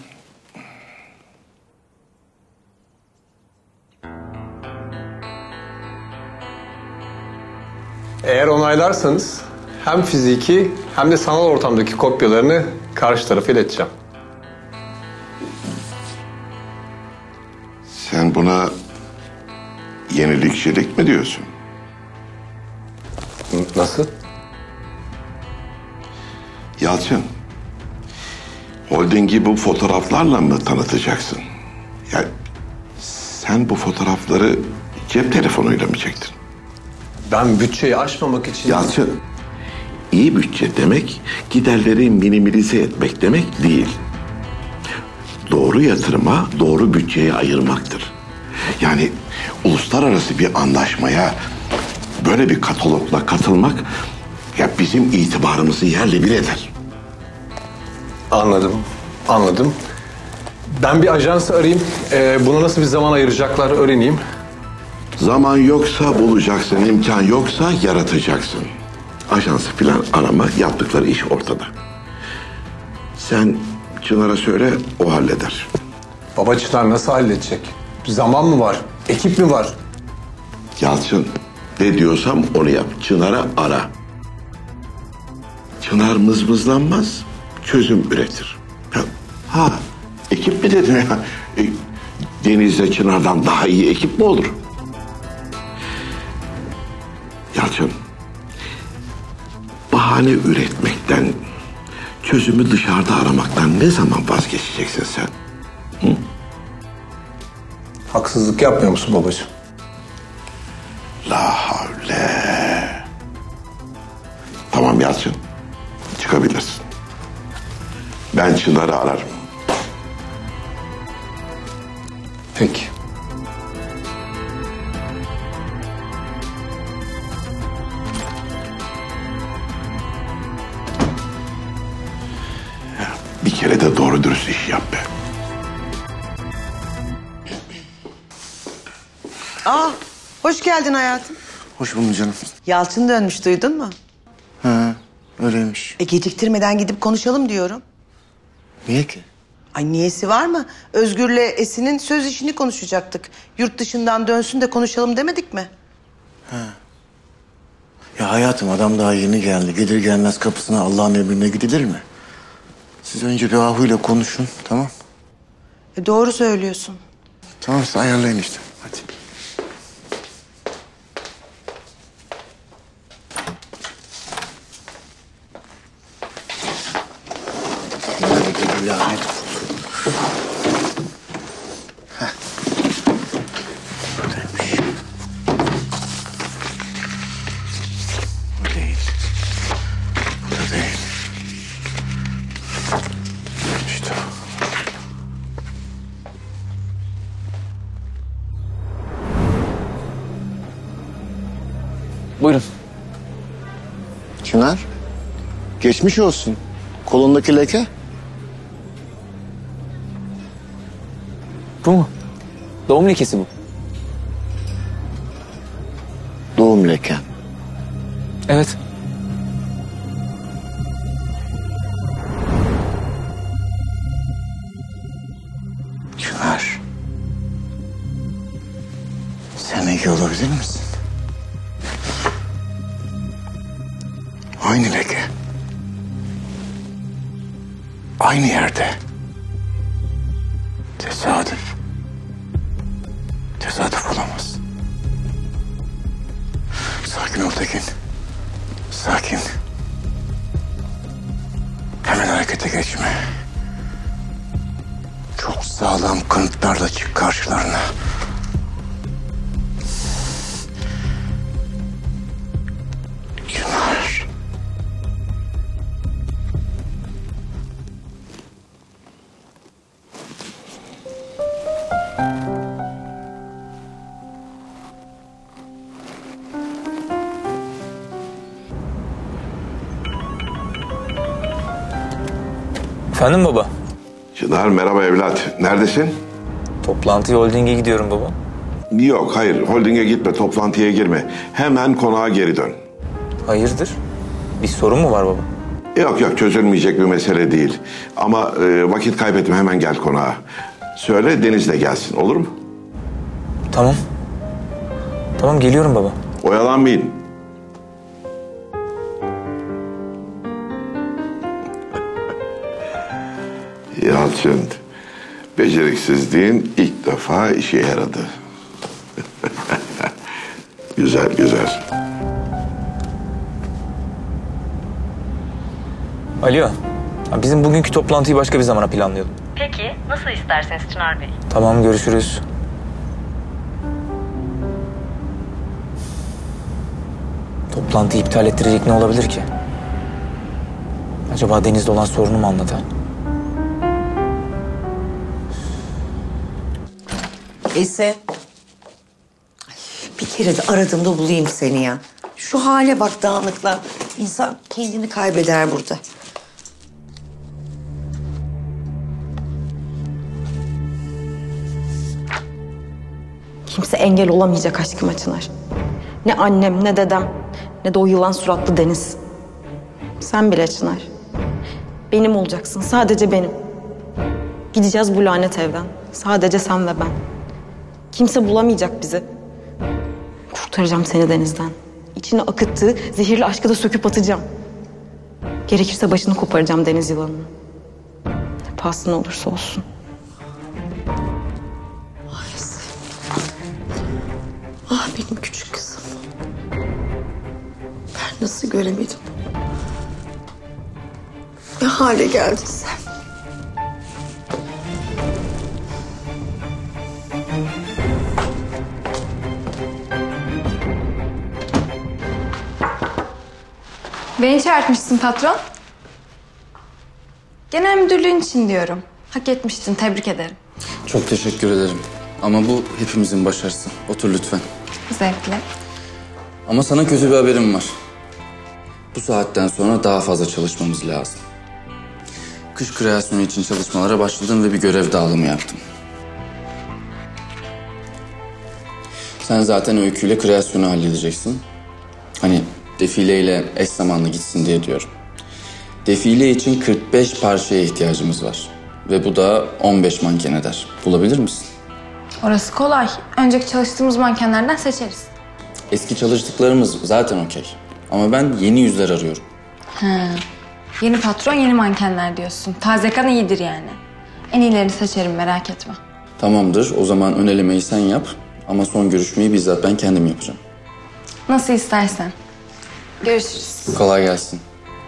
Speaker 9: Eğer onaylarsanız hem fiziki hem de sanal ortamdaki kopyalarını karşı tarafa ileteceğim.
Speaker 10: Sen buna yenilikçilik mi diyorsun?
Speaker 9: Nasıl?
Speaker 10: Yalçın, holdingi bu fotoğraflarla mı tanıtacaksın? Yani sen bu fotoğrafları cep telefonuyla mı çektin?
Speaker 9: Ben bütçeyi aşmamak için...
Speaker 10: Yalçın, iyi bütçe demek giderleri minimalize etmek demek değil. Doğru yatırıma doğru bütçeyi ayırmaktır. Yani uluslararası bir anlaşmaya böyle bir katalogla katılmak ya bizim itibarımızı yerle bir eder.
Speaker 9: Anladım, anladım. Ben bir ajansı arayayım. Ee, buna nasıl bir zaman ayıracaklar öğreneyim.
Speaker 10: Zaman yoksa bulacaksın, imkan yoksa yaratacaksın. Ajansı filan arama, yaptıkları iş ortada. Sen Çınar'a söyle, o halleder.
Speaker 9: Baba, Çınar nasıl halledecek? Zaman mı var? Ekip mi var?
Speaker 10: Yalçın, ne diyorsam onu yap. Çınar'a ara. Çınar mızmızlanmaz, çözüm üretir. Ha, ha ekip mi dedim ya? E, Deniz'le Çınar'dan daha iyi ekip mi olur? Yalçın, bahane üretmekten, çözümü dışarıda aramaktan ne zaman vazgeçeceksin sen? Hı?
Speaker 9: Haksızlık yapmıyor musun babacığım?
Speaker 10: La havle. Tamam Yalçın, çıkabilirsin. Ben Çınar'ı ararım.
Speaker 9: Peki.
Speaker 10: kere de doğru dürüst iş yap be.
Speaker 8: Aa, hoş geldin hayatım.
Speaker 13: Hoş buldum canım.
Speaker 8: Yalçın dönmüş, duydun mu?
Speaker 13: Ha, öyleymiş.
Speaker 8: E geciktirmeden gidip konuşalım diyorum.
Speaker 13: Niye ki?
Speaker 8: Ay niyesi var mı? Özgür'le Esin'in söz işini konuşacaktık. Yurt dışından dönsün de konuşalım demedik mi?
Speaker 13: Ha. Ya hayatım, adam daha yeni geldi. Gelir gelmez kapısına Allah'ın emrine gidilir mi? Siz önce bir Ahu'yla konuşun, tamam?
Speaker 8: E doğru söylüyorsun.
Speaker 13: Tamam, siz ayarlayın işte. Hadi. Hadi lanet olsun. Heh. Buradaymış. Bu değil. Bu da değil. İşte o.
Speaker 6: Buyurun.
Speaker 13: Çınar, geçmiş olsun. Kolundaki leke?
Speaker 6: Bu mu? Doğum lekesi bu.
Speaker 13: Doğum leken.
Speaker 6: Evet.
Speaker 13: Çınar, sen iyi olabilir misin? Aynı leke. Aynı yerde. Tesadüf. Tesadüf olamaz. Sakin ol Tekin. Sakin. Hemen harekete geçme. Çok sağlam kanıtlarla çık karşılarına. Çınar.
Speaker 6: Efendim baba?
Speaker 10: Çınar merhaba evlat. Neredesin?
Speaker 6: Toplantıya holdinge gidiyorum baba.
Speaker 10: Yok hayır holdinge gitme, toplantıya girme. Hemen konağa geri dön.
Speaker 6: Hayırdır? Bir sorun mu var baba?
Speaker 10: Yok yok çözülmeyecek bir mesele değil. Ama e, vakit kaybetme, hemen gel konağa. Söyle Deniz de gelsin, olur mu?
Speaker 6: Tamam. Tamam geliyorum baba.
Speaker 10: Oyalanmayın. Yalçın, beceriksizliğin ilk defa işe yaradı. Güzel güzel.
Speaker 6: Alo. Bizim bugünkü toplantıyı başka bir zamana planlayalım.
Speaker 7: Peki, nasıl isterseniz Çınar Bey?
Speaker 6: Tamam görüşürüz. Toplantıyı iptal ettirecek ne olabilir ki? Acaba Deniz'le olan sorunu mu anladı?
Speaker 8: Ese.
Speaker 12: Bir kere de aradığımda bulayım seni ya. Şu hale bak, dağınıkla. İnsan kendini kaybeder burada.
Speaker 7: Kimse engel olamayacak aşkıma Çınar. Ne annem, ne dedem, ne de o yılan suratlı Deniz. Sen bile Çınar. Benim olacaksın, sadece benim. Gideceğiz bu lanet evden. Sadece sen ve ben. Kimse bulamayacak bizi. Kurtaracağım seni Deniz'den. İçine akıttığı zehirli aşkı da söküp atacağım. Gerekirse başını koparacağım deniz yılanının. Ne pahasına olursa olsun.
Speaker 12: Ah benim küçük kızım. Ben nasıl göremedim? Ne hale geldin sen?
Speaker 5: Beni çağırtmışsın patron. Genel müdürlüğün için diyorum. Hak etmiştin, tebrik ederim.
Speaker 1: Çok teşekkür ederim. Ama bu hepimizin başarısı. Otur lütfen.
Speaker 5: Zevkle.
Speaker 1: Ama sana kötü bir haberim var. Bu saatten sonra daha fazla çalışmamız lazım. kış kreasyonu için çalışmalara başladım ve bir görev dağılımı yaptım. Sen zaten öyküyle kreasyonu halledeceksin. Hani defileyle eş zamanlı gitsin diye diyorum. Defile için kırk beş parçaya ihtiyacımız var. Ve bu da on beş manken eder. Bulabilir misin?
Speaker 5: Orası kolay. Önceki çalıştığımız mankenlerden seçeriz.
Speaker 1: Eski çalıştıklarımız zaten okey. Ama ben yeni yüzler arıyorum.
Speaker 5: He. Yeni patron, yeni mankenler diyorsun. Taze kan iyidir yani. En iyilerini seçerim, merak etme.
Speaker 1: Tamamdır. O zaman ön elemeyi sen yap. Ama son görüşmeyi bizzat ben kendim yapacağım.
Speaker 5: Nasıl istersen. Görüşürüz.
Speaker 1: Kolay gelsin.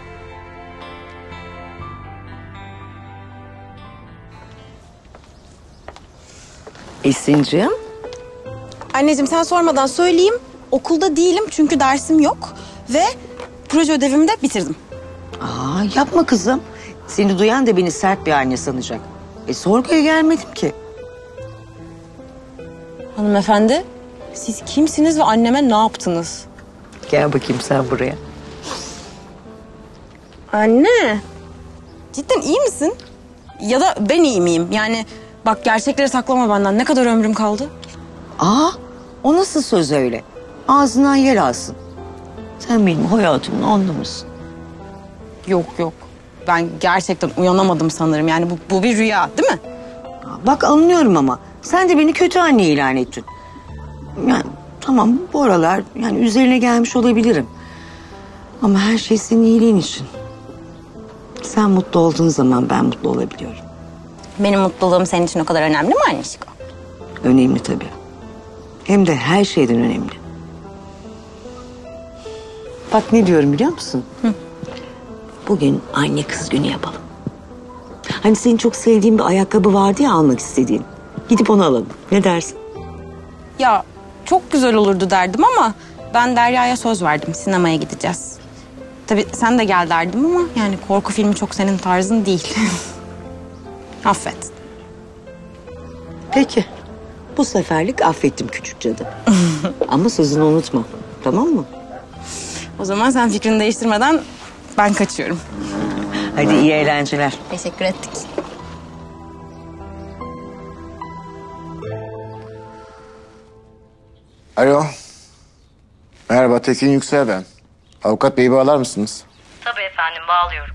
Speaker 12: Esin'cim.
Speaker 20: Anneciğim sen sormadan söyleyeyim. Okulda değilim çünkü dersim yok. Ve proje ödevimi de bitirdim.
Speaker 12: Aa, yapma kızım. Seni duyan da beni sert bir anne sanacak. E sorguya gelmedim ki.
Speaker 20: Hanımefendi, siz kimsiniz ve anneme ne yaptınız?
Speaker 12: Gel bakayım sen buraya.
Speaker 20: Anne. Cidden iyi misin? Ya da ben iyi miyim? Yani bak gerçekleri saklama benden. Ne kadar ömrüm kaldı?
Speaker 12: Aa, o nasıl söz öyle? Ağzından yer alsın. Sen benim hayatımın anlamısın.
Speaker 20: Yok yok. Ben gerçekten uyanamadım sanırım. Yani bu, bu bir rüya değil mi?
Speaker 12: Bak anlıyorum ama sen de beni kötü anne ilan ettin. Yani tamam bu aralar yani üzerine gelmiş olabilirim. Ama her şey senin iyiliğin için. Sen mutlu olduğun zaman ben mutlu olabiliyorum.
Speaker 20: Benim mutluluğum senin için o kadar önemli mi anneciğim?
Speaker 12: Önemli tabii. Hem de her şeyden önemli. Bak ne diyorum biliyor musun? Hı. Bugün anne kız günü yapalım. Hani senin çok sevdiğin bir ayakkabı vardı ya almak istediğin. Gidip onu alalım. Ne dersin?
Speaker 20: Ya çok güzel olurdu derdim ama ben Derya'ya söz verdim. Sinemaya gideceğiz. Tabii sen de gel derdim ama yani korku filmi çok senin tarzın değil. Affet.
Speaker 12: Peki. Bu seferlik affettim küçük cadı. Ama sözünü unutma. Tamam mı?
Speaker 20: O zaman sen fikrini değiştirmeden ben kaçıyorum.
Speaker 12: Hadi iyi eğlenceler.
Speaker 20: Teşekkür ettik.
Speaker 13: Alo. Merhaba, Tekin Yüksel ben. Avukat beyi bağlar mısınız?
Speaker 21: Tabii efendim, bağlıyorum.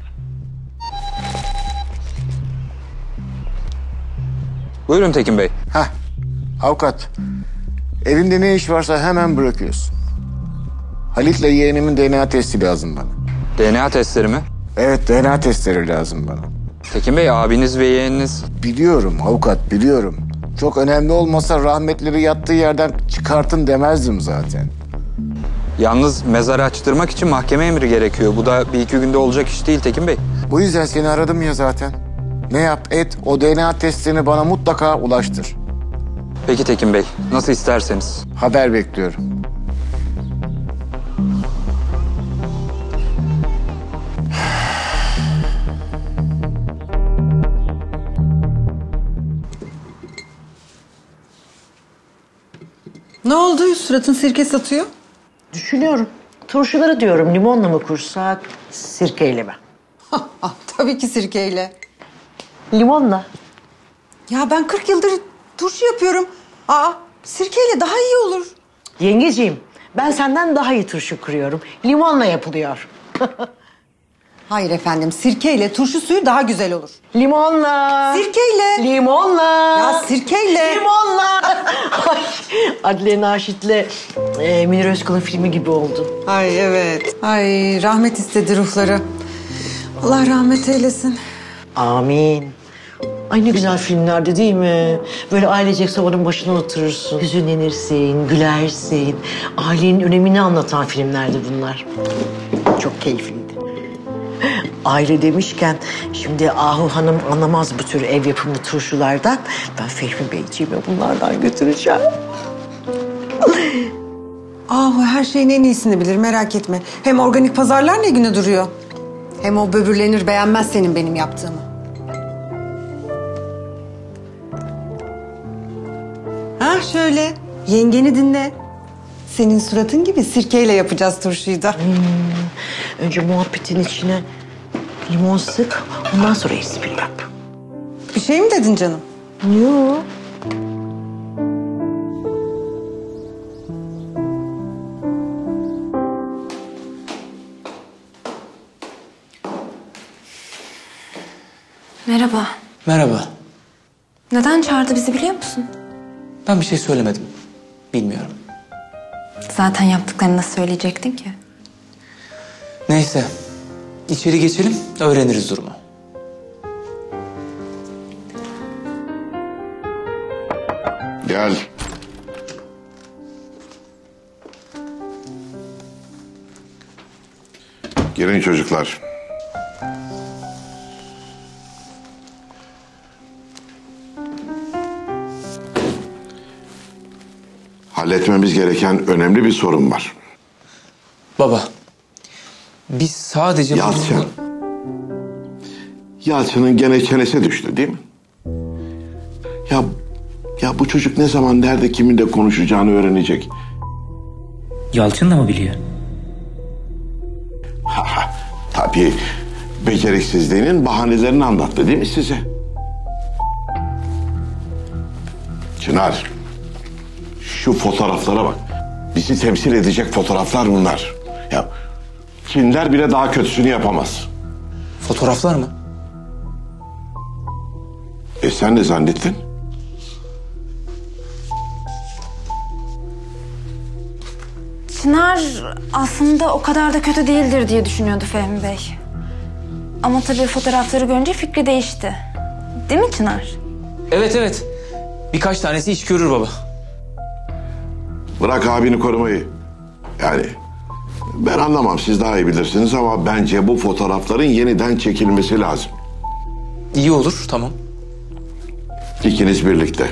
Speaker 17: Buyurun Tekin Bey.
Speaker 13: Hah, avukat. Evinde ne iş varsa hemen bırakıyorsun. Halit'le yeğenimin D N A testi lazım bana.
Speaker 17: D N A testleri mi?
Speaker 13: Evet, D N A testleri lazım bana.
Speaker 17: Tekin Bey, abiniz ve yeğeniniz...
Speaker 13: Biliyorum avukat, biliyorum. Çok önemli olmasa rahmetleri yattığı yerden çıkartın demezdim zaten.
Speaker 17: Yalnız mezarı açtırmak için mahkeme emri gerekiyor. Bu da bir iki günde olacak iş değil Tekin Bey.
Speaker 13: Bu yüzden seni aradım ya zaten. Ne yap et, o D N A testini bana mutlaka ulaştır.
Speaker 17: Peki Tekin Bey, nasıl isterseniz.
Speaker 13: Haber bekliyorum.
Speaker 3: Ne oldu? Suratın sirke satıyor.
Speaker 8: Düşünüyorum. Turşuları diyorum limonla mı kursak, sirkeyle mi?
Speaker 3: Tabii ki sirkeyle.
Speaker 8: Limonla.
Speaker 3: Ya ben kırk yıldır turşu yapıyorum. Aa, sirkeyle daha iyi olur.
Speaker 8: Yengeciğim, ben senden daha iyi turşu kuruyorum. Limonla yapılıyor.
Speaker 3: Hayır efendim, sirkeyle turşu suyu daha güzel olur.
Speaker 8: Limonla.
Speaker 3: Sirkeyle.
Speaker 8: Limonla.
Speaker 3: Ya sirkeyle.
Speaker 8: Limonla. Ay, Adile Naşit'le e, Münir Özkul'un filmi gibi oldu.
Speaker 3: Ay evet. Ay rahmet istedi ruhları. Allah rahmet eylesin.
Speaker 8: Amin. Ay ne güzel filmlerdi değil mi? Böyle ailecek sobanın başına oturursun. Hüzünlenirsin, gülersin. Ailenin önemini anlatan filmlerdi bunlar. Çok keyifliydi. Aile demişken şimdi Ahu Hanım anlamaz bu tür ev yapımı turşulardan. Ben Fehmi Beyciğime bunlardan götüreceğim.
Speaker 3: Ahu her şeyin en iyisini bilir, merak etme. Hem organik pazarlar ne güne duruyor. Hem o böbürlenir, beğenmez senin benim yaptığımı. Ha şöyle, yengeni dinle. Senin suratın gibi sirkeyle yapacağız turşuyu da.
Speaker 8: Hmm, önce muhabbetin içine Limon sık, ondan sonra espri yap.
Speaker 3: Bir şey mi dedin canım?
Speaker 8: Yok.
Speaker 5: Merhaba.
Speaker 6: Merhaba.
Speaker 5: Neden çağırdı bizi biliyor musun?
Speaker 6: Ben bir şey söylemedim. Bilmiyorum.
Speaker 5: Zaten yaptıklarını nasıl söyleyecektin ki?
Speaker 6: Neyse. İçeri geçelim, öğreniriz durumu.
Speaker 10: Gel. Girin çocuklar. Halletmemiz gereken önemli bir sorun var.
Speaker 6: Baba, biz sadece...
Speaker 10: Yalçın. Yalçın'ın gene çenesi düştü değil mi? Ya, ya bu çocuk ne zaman nerede kiminle konuşacağını öğrenecek.
Speaker 6: Yalçın da mı biliyor?
Speaker 10: Tabii beceriksizliğinin bahanelerini anlattı değil mi size? Çınar, şu fotoğraflara bak. Bizi temsil edecek fotoğraflar bunlar. Ya Çinler bile daha kötüsünü yapamaz.
Speaker 6: Fotoğraflar mı?
Speaker 10: E sen ne zannettin?
Speaker 5: Çınar aslında o kadar da kötü değildir diye düşünüyordu Fehmi Bey. Ama tabii fotoğrafları görünce fikri değişti. Değil mi Çınar?
Speaker 6: Evet evet. Birkaç tanesi iş görür baba.
Speaker 10: Bırak abini korumayı. Yani ben anlamam, siz daha iyi bilirsiniz ama bence bu fotoğrafların yeniden çekilmesi lazım.
Speaker 6: İyi olur, tamam.
Speaker 10: İkiniz birlikte.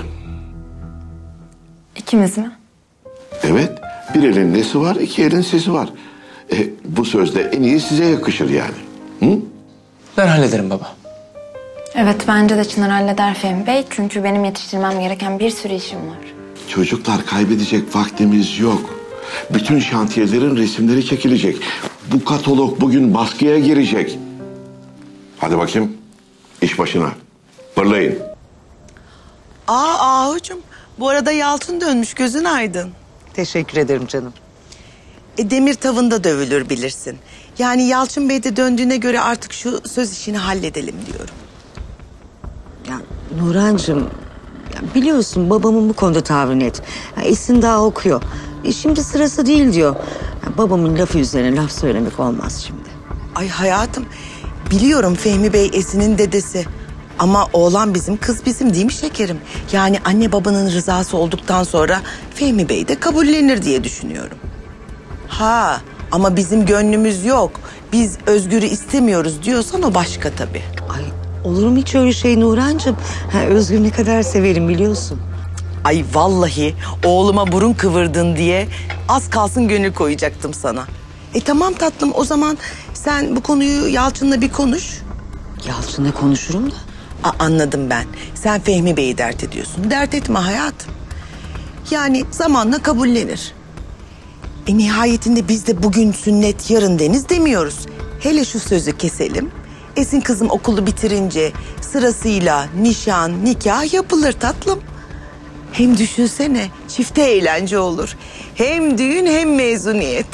Speaker 5: İkimiz mi?
Speaker 10: Evet, bir elin nesi var, iki elin sesi var. E, bu sözde en iyi size yakışır yani. Hı?
Speaker 6: Ben hallederim baba.
Speaker 5: Evet bence de Çınar halleder Fehmi Bey. Çünkü benim yetiştirmem gereken bir sürü işim var.
Speaker 10: Çocuklar, kaybedecek vaktimiz yok. Bütün şantiyelerin resimleri çekilecek. Bu katalog bugün baskıya girecek. Hadi bakayım, iş başına. Fırlayın.
Speaker 2: Aa Ahucuğum, bu arada Yalçın dönmüş, gözün aydın.
Speaker 8: Teşekkür ederim canım.
Speaker 2: E, demir tavında dövülür bilirsin. Yani Yalçın Bey de döndüğüne göre artık şu söz işini halledelim diyorum.
Speaker 8: Ya Nurhancığım, ya biliyorsun babamın bu konuda tavrı net. Ya Esin daha okuyor. E şimdi sırası değil diyor. Ya babamın lafı üzerine laf söylemek olmaz şimdi.
Speaker 2: Ay hayatım, biliyorum Fehmi Bey Esin'in dedesi. Ama oğlan bizim, kız bizim değil mi şekerim? Yani anne babanın rızası olduktan sonra Fehmi Bey de kabullenir diye düşünüyorum. Ha ama bizim gönlümüz yok. Biz Özgür'ü istemiyoruz diyorsan o başka tabii.
Speaker 8: Ay olur mu hiç öyle şey Nurhancığım? Ha, Özgür ne kadar severim biliyorsun.
Speaker 2: Ay vallahi oğluma burun kıvırdın diye az kalsın gönül koyacaktım sana. E tamam tatlım, o zaman sen bu konuyu Yalçın'la bir konuş.
Speaker 8: Yalçın'la konuşurum da.
Speaker 2: A, anladım ben. Sen Fehmi Bey'i dert ediyorsun. Dert etme hayatım. Yani zamanla kabullenir. E nihayetinde biz de bugün sünnet yarın deniz demiyoruz. Hele şu sözü keselim. Esin kızım okulu bitirince sırasıyla nişan, nikah yapılır tatlım. Hem düşünsene, çifte eğlence olur. Hem düğün hem mezuniyet.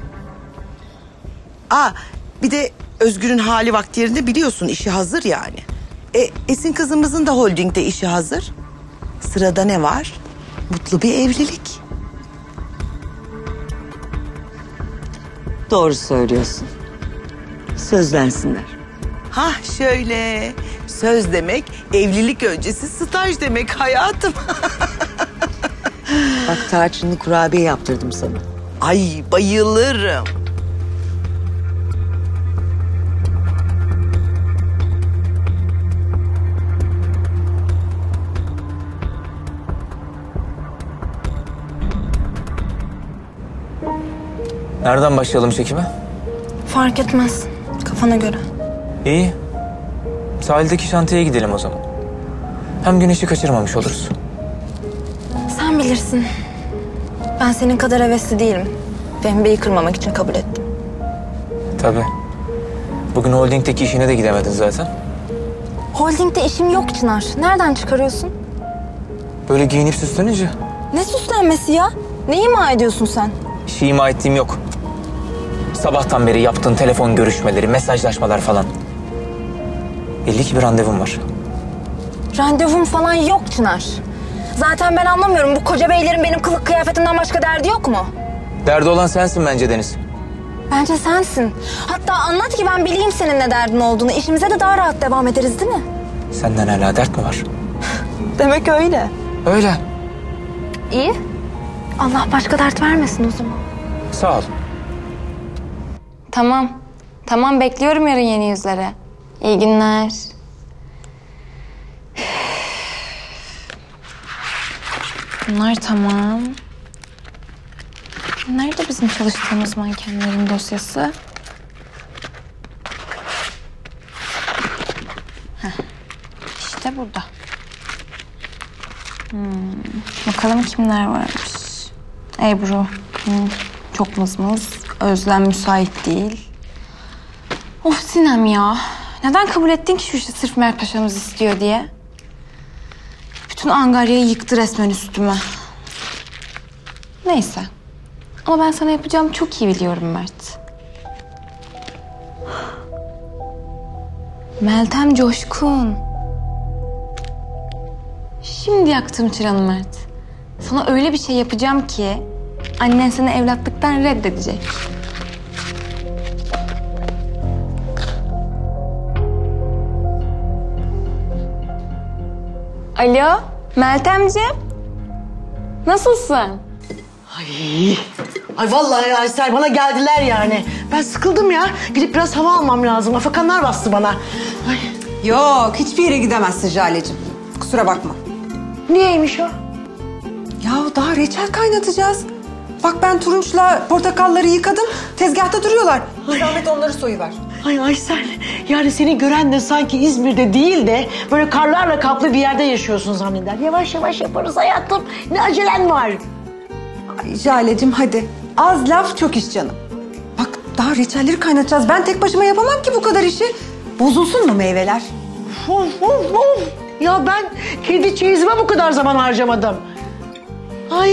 Speaker 2: Aa, bir de Özgür'ün hali vakti yerinde biliyorsun, işi hazır yani. E, Esin kızımızın da holdingde işi hazır. Sırada ne var? Mutlu bir evlilik.
Speaker 8: Doğru söylüyorsun. Sözlensinler.
Speaker 2: Hah şöyle. Söz demek evlilik öncesi staj demek hayatım.
Speaker 8: Bak tarçınlı kurabiye yaptırdım sana.
Speaker 2: Ay bayılırım.
Speaker 6: Nereden başlayalım çekime?
Speaker 5: Fark etmez. Kafana göre.
Speaker 6: İyi. Sahildeki şantiyeye gidelim o zaman. Hem güneşi kaçırmamış oluruz.
Speaker 5: Sen bilirsin. Ben senin kadar hevesli değilim. Fehmi Bey'i kırmamak için kabul ettim.
Speaker 6: Tabii. Bugün holdingdeki işine de gidemedin zaten.
Speaker 5: Holdingde işim yok Çınar. Nereden çıkarıyorsun?
Speaker 6: Böyle giyinip süslenince.
Speaker 5: Ne süslenmesi ya? Ne ima ediyorsun sen?
Speaker 6: Bir şey ima ettiğim yok. Sabahtan beri yaptığın telefon görüşmeleri, mesajlaşmalar falan. Belli ki bir randevun var.
Speaker 5: Randevum falan yok Çınar. Zaten ben anlamıyorum. Bu koca beylerin benim kılık kıyafetimden başka derdi yok mu?
Speaker 6: Derdi olan sensin bence Deniz.
Speaker 5: Bence sensin. Hatta anlat ki ben bileyim senin ne derdin olduğunu. İşimize de daha rahat devam ederiz değil mi?
Speaker 6: Senden hala dert mi var?
Speaker 5: Demek öyle.
Speaker 6: Öyle.
Speaker 5: İyi. Allah başka dert vermesin o zaman.
Speaker 6: Sağ ol.
Speaker 5: Tamam. Tamam, bekliyorum yarın yeni yüzlere. İyi günler. Bunlar tamam. Nerede bizim çalıştığımız mankenlerin dosyası? Heh. İşte burada. Hmm. Bakalım kimler varmış. Ebru. Hmm. Çok mızmız. Özlem müsait değil. Of Sinem ya. Neden kabul ettin ki şu işi sırf Mert Paşa'mız istiyor diye? Bütün Angarya'yı yıktı resmen üstüme. Neyse. Ama ben sana yapacağımı çok iyi biliyorum Mert. Meltem Coşkun. Şimdi yaktım çıranı Mert. Sana öyle bir şey yapacağım ki annen seni evlatlıktan reddedecek. Alo, Meltemciğim. Nasılsın?
Speaker 8: Ay, ay vallahi Aysel bana geldiler yani. Ben sıkıldım ya. Gidip biraz hava almam lazım. Afakanlar bastı bana. Ay.
Speaker 3: Yok, hiçbir yere gidemezsin Jale'cim. Kusura bakma.
Speaker 8: Niyeymiş o?
Speaker 3: Ya daha reçel kaynatacağız. Bak ben turunçla portakalları yıkadım. Tezgahta duruyorlar. Zahmet onları soyuver.
Speaker 8: Ay Aysel, yani seni gören de sanki İzmir'de değil de böyle karlarla kaplı bir yerde yaşıyorsun zanneder. Yavaş yavaş yaparız hayatım. Ne acelen var?
Speaker 3: Ay Jale'cim hadi. Az laf çok iş canım. Bak daha reçelleri kaynatacağız. Ben tek başıma yapamam ki bu kadar işi. Bozulsun mu meyveler?
Speaker 8: Of of of. Ya ben kedi çeyizime bu kadar zaman harcamadım. Ay.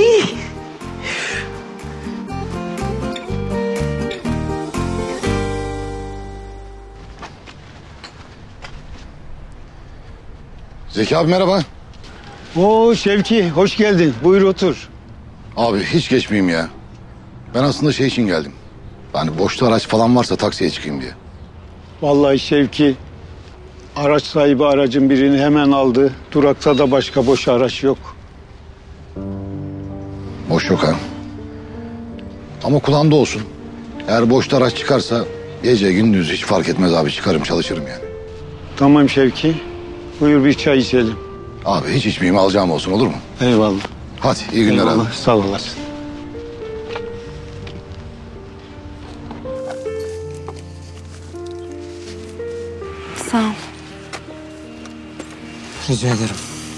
Speaker 11: Zeki abi merhaba.
Speaker 22: Oo Şevki hoş geldin. Buyur otur.
Speaker 11: Abi hiç geçmeyeyim ya. Ben aslında şey için geldim. Yani boşta araç falan varsa taksiye çıkayım diye.
Speaker 22: Vallahi Şevki araç sahibi aracın birini hemen aldı. Durakta da başka boş araç yok.
Speaker 11: Boş yok ha. Ama kulağımda olsun. Eğer boşta araç çıkarsa gece gündüz hiç fark etmez abi, çıkarım çalışırım yani.
Speaker 22: Tamam Şevki. Buyur bir çay içelim.
Speaker 11: Abi hiç içmeyeyim, alacağım olsun, olur mu?
Speaker 22: Eyvallah.
Speaker 11: Hadi iyi günler
Speaker 22: Eyvallah,
Speaker 11: abi.
Speaker 22: sağ olasın.
Speaker 5: Sağ ol.
Speaker 6: Rica ederim.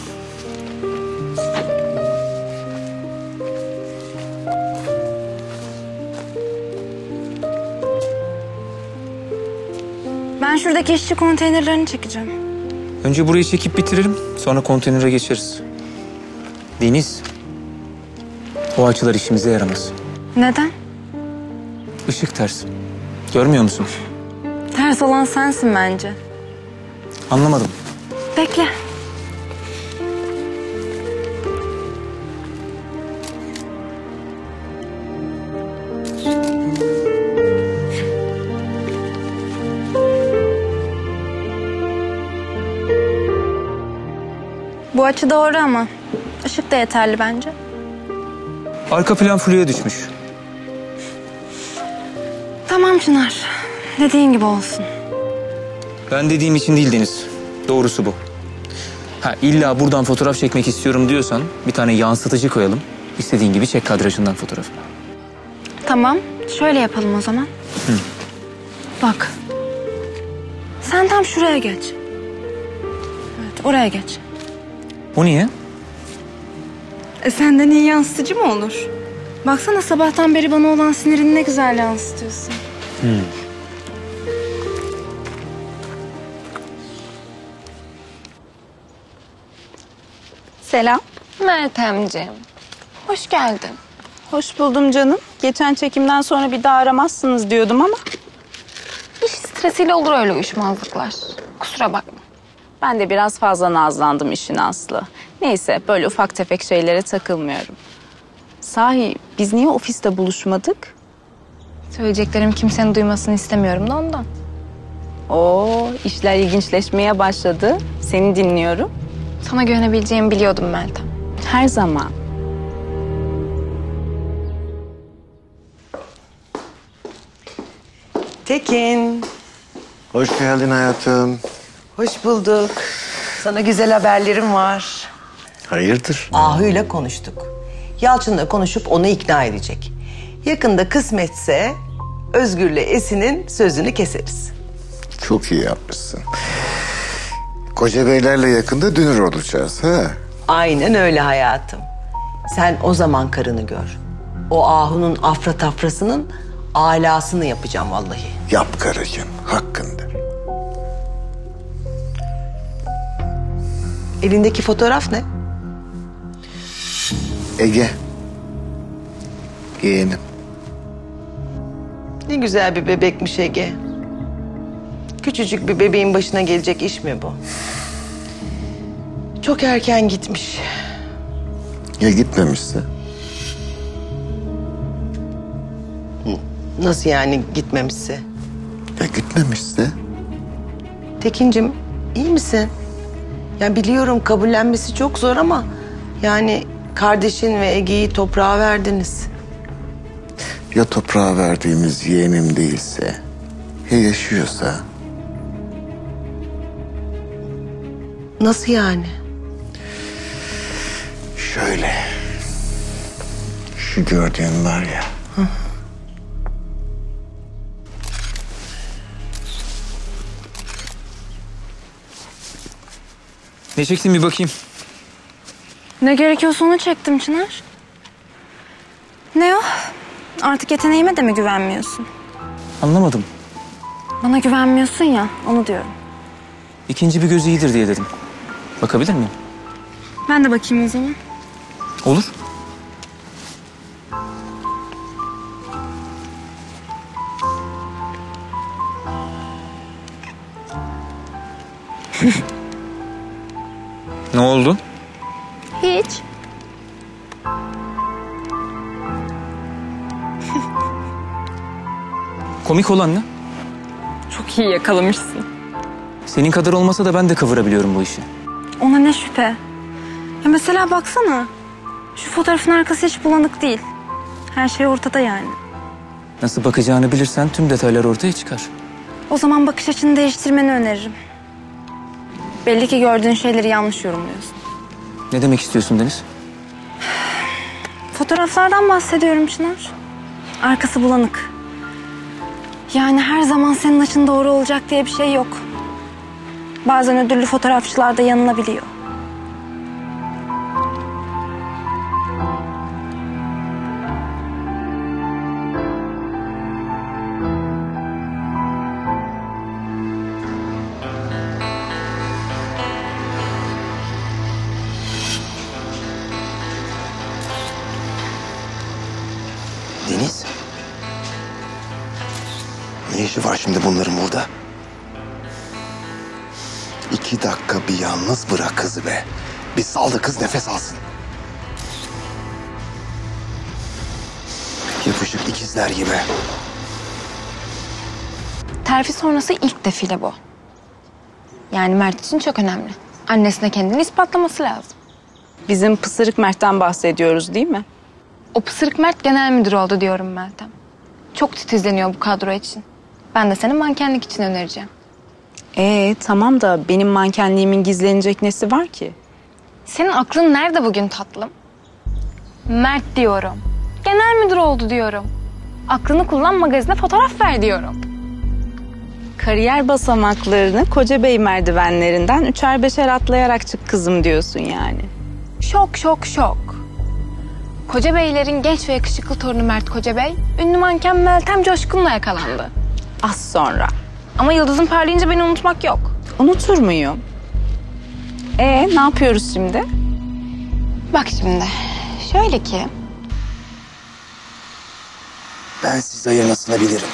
Speaker 5: Ben şuradaki işçi konteynerlerini çekeceğim.
Speaker 6: Önce burayı çekip bitirelim. Sonra konteynere geçeriz. Deniz. O açılar işimize yaramaz.
Speaker 5: Neden?
Speaker 6: Işık ters. Görmüyor musun?
Speaker 5: Ters olan sensin bence.
Speaker 6: Anlamadım.
Speaker 5: Bekle. Bu açı doğru ama ışık da yeterli bence.
Speaker 6: Arka plan fluya düşmüş.
Speaker 5: Tamam Çınar. Dediğin gibi olsun.
Speaker 6: Ben dediğim için değil Deniz. Doğrusu bu. Ha, illa buradan fotoğraf çekmek istiyorum diyorsan bir tane yansıtıcı koyalım. İstediğin gibi çek kadrajından fotoğrafı.
Speaker 5: Tamam. Şöyle yapalım o zaman.
Speaker 6: Hı.
Speaker 5: Bak. Sen tam şuraya geç. Evet, oraya geç.
Speaker 6: O niye?
Speaker 5: E senden iyi yansıtıcı mı olur? Baksana sabahtan beri bana olan sinirini ne güzel yansıtıyorsun.
Speaker 6: Hı.
Speaker 20: Selam.
Speaker 5: Meltemciğim, hoş geldin.
Speaker 20: Hoş buldum canım. Geçen çekimden sonra bir daha aramazsınız diyordum ama.
Speaker 5: İş stresiyle olur öyle uyuşmazlıklar. Kusura bakma.
Speaker 20: Ben de biraz fazla nazlandım işin aslı. Neyse böyle ufak tefek şeylere takılmıyorum. Sahi biz niye ofiste buluşmadık?
Speaker 5: Söyleyeceklerim kimsenin duymasını istemiyorum da ondan.
Speaker 20: Oo, işler ilginçleşmeye başladı. Seni dinliyorum.
Speaker 5: Sana güvenebileceğimi biliyordum Meltem.
Speaker 20: Her zaman.
Speaker 2: Tekin.
Speaker 13: Hoş geldin hayatım.
Speaker 2: Hoş bulduk. Sana güzel haberlerim var.
Speaker 13: Hayırdır?
Speaker 2: Ahu'yla konuştuk. Yalçın'la konuşup onu ikna edecek. Yakında kısmetse Özgür'le Esin'in sözünü keseriz.
Speaker 13: Çok iyi yapmışsın. Koca beylerle yakında dünür olacağız ha?
Speaker 2: Aynen öyle hayatım. Sen o zaman karını gör. O Ahu'nun afra tafrasının alasını yapacağım vallahi.
Speaker 13: Yap karıcığım, hakkındır.
Speaker 2: Elindeki fotoğraf ne?
Speaker 13: Ege. Yeğenim.
Speaker 2: Ne güzel bir bebekmiş Ege. Küçücük bir bebeğin başına gelecek iş mi bu? Çok erken gitmiş.
Speaker 13: Ya gitmemişse?
Speaker 2: Nasıl yani gitmemişse?
Speaker 13: Ya gitmemişse?
Speaker 2: Tekincim iyi misin? Ya biliyorum kabullenmesi çok zor ama yani kardeşin ve Ege'yi toprağa verdiniz.
Speaker 13: Ya toprağa verdiğimiz yeğenim değilse? Ya yaşıyorsa?
Speaker 2: Nasıl yani?
Speaker 13: Şöyle. Şu gördüğün var ya.
Speaker 2: Hı.
Speaker 6: Ne çektin bir bakayım.
Speaker 5: Ne gerekiyorsa onu çektim Çınar.
Speaker 20: Ne o? Artık yeteneğime de mi güvenmiyorsun?
Speaker 6: Anlamadım.
Speaker 5: Bana güvenmiyorsun ya, onu diyorum.
Speaker 6: İkinci bir göz iyidir diye dedim. Bakabilir miyim?
Speaker 5: Ben de bakayım o zaman.
Speaker 6: Olur. Ne oldu?
Speaker 5: Hiç.
Speaker 6: Komik olan ne?
Speaker 5: Çok iyi yakalamışsın.
Speaker 6: Senin kadar olmasa da ben de kıvırabiliyorum bu işi.
Speaker 5: Ona ne şüphe. Ya mesela baksana. Şu fotoğrafın arkası hiç bulanık değil. Her şey ortada yani.
Speaker 6: Nasıl bakacağını bilirsen tüm detaylar ortaya çıkar.
Speaker 5: O zaman bakış açını değiştirmeni öneririm. Belli ki gördüğün şeyleri yanlış yorumluyorsun.
Speaker 6: Ne demek istiyorsun Deniz?
Speaker 5: Fotoğraflardan bahsediyorum Çınar. Arkası bulanık. Yani her zaman senin açın doğru olacak diye bir şey yok. Bazen ödüllü fotoğrafçılar da yanılabiliyor.
Speaker 13: Deniz. Ne işi var şimdi bunların burada? İki dakika bir yalnız bırak kızı be. Bir sal da kız nefes alsın. Yapışık ikizler gibi.
Speaker 5: Terfi sonrası ilk defile bu. Yani Mert için çok önemli. Annesine kendini ispatlaması lazım.
Speaker 20: Bizim pısırık Mert'ten bahsediyoruz değil mi?
Speaker 5: O pısırık Mert genel müdür oldu diyorum Meltem. Çok titizleniyor bu kadro için. Ben de seni mankenlik için önereceğim.
Speaker 20: Ee tamam da benim mankenliğimin gizlenecek nesi var ki?
Speaker 5: Senin aklın nerede bugün tatlım? Mert diyorum. Genel müdür oldu diyorum. Aklını kullan, magazine fotoğraf ver diyorum.
Speaker 20: Kariyer basamaklarını Kocabey merdivenlerinden üçer beşer atlayarak çık kızım diyorsun yani.
Speaker 5: Şok şok şok. Kocabeylerin genç ve yakışıklı torunu Mert Kocabey, ünlü manken Meltem Coşkun'la yakalandı.
Speaker 20: Az sonra.
Speaker 5: Ama yıldızın parlayınca beni unutmak yok.
Speaker 20: Unutur muyum? Ee ne yapıyoruz şimdi?
Speaker 4: Bak şimdi, şöyle ki...
Speaker 6: Ben size ayırmasını bilirim.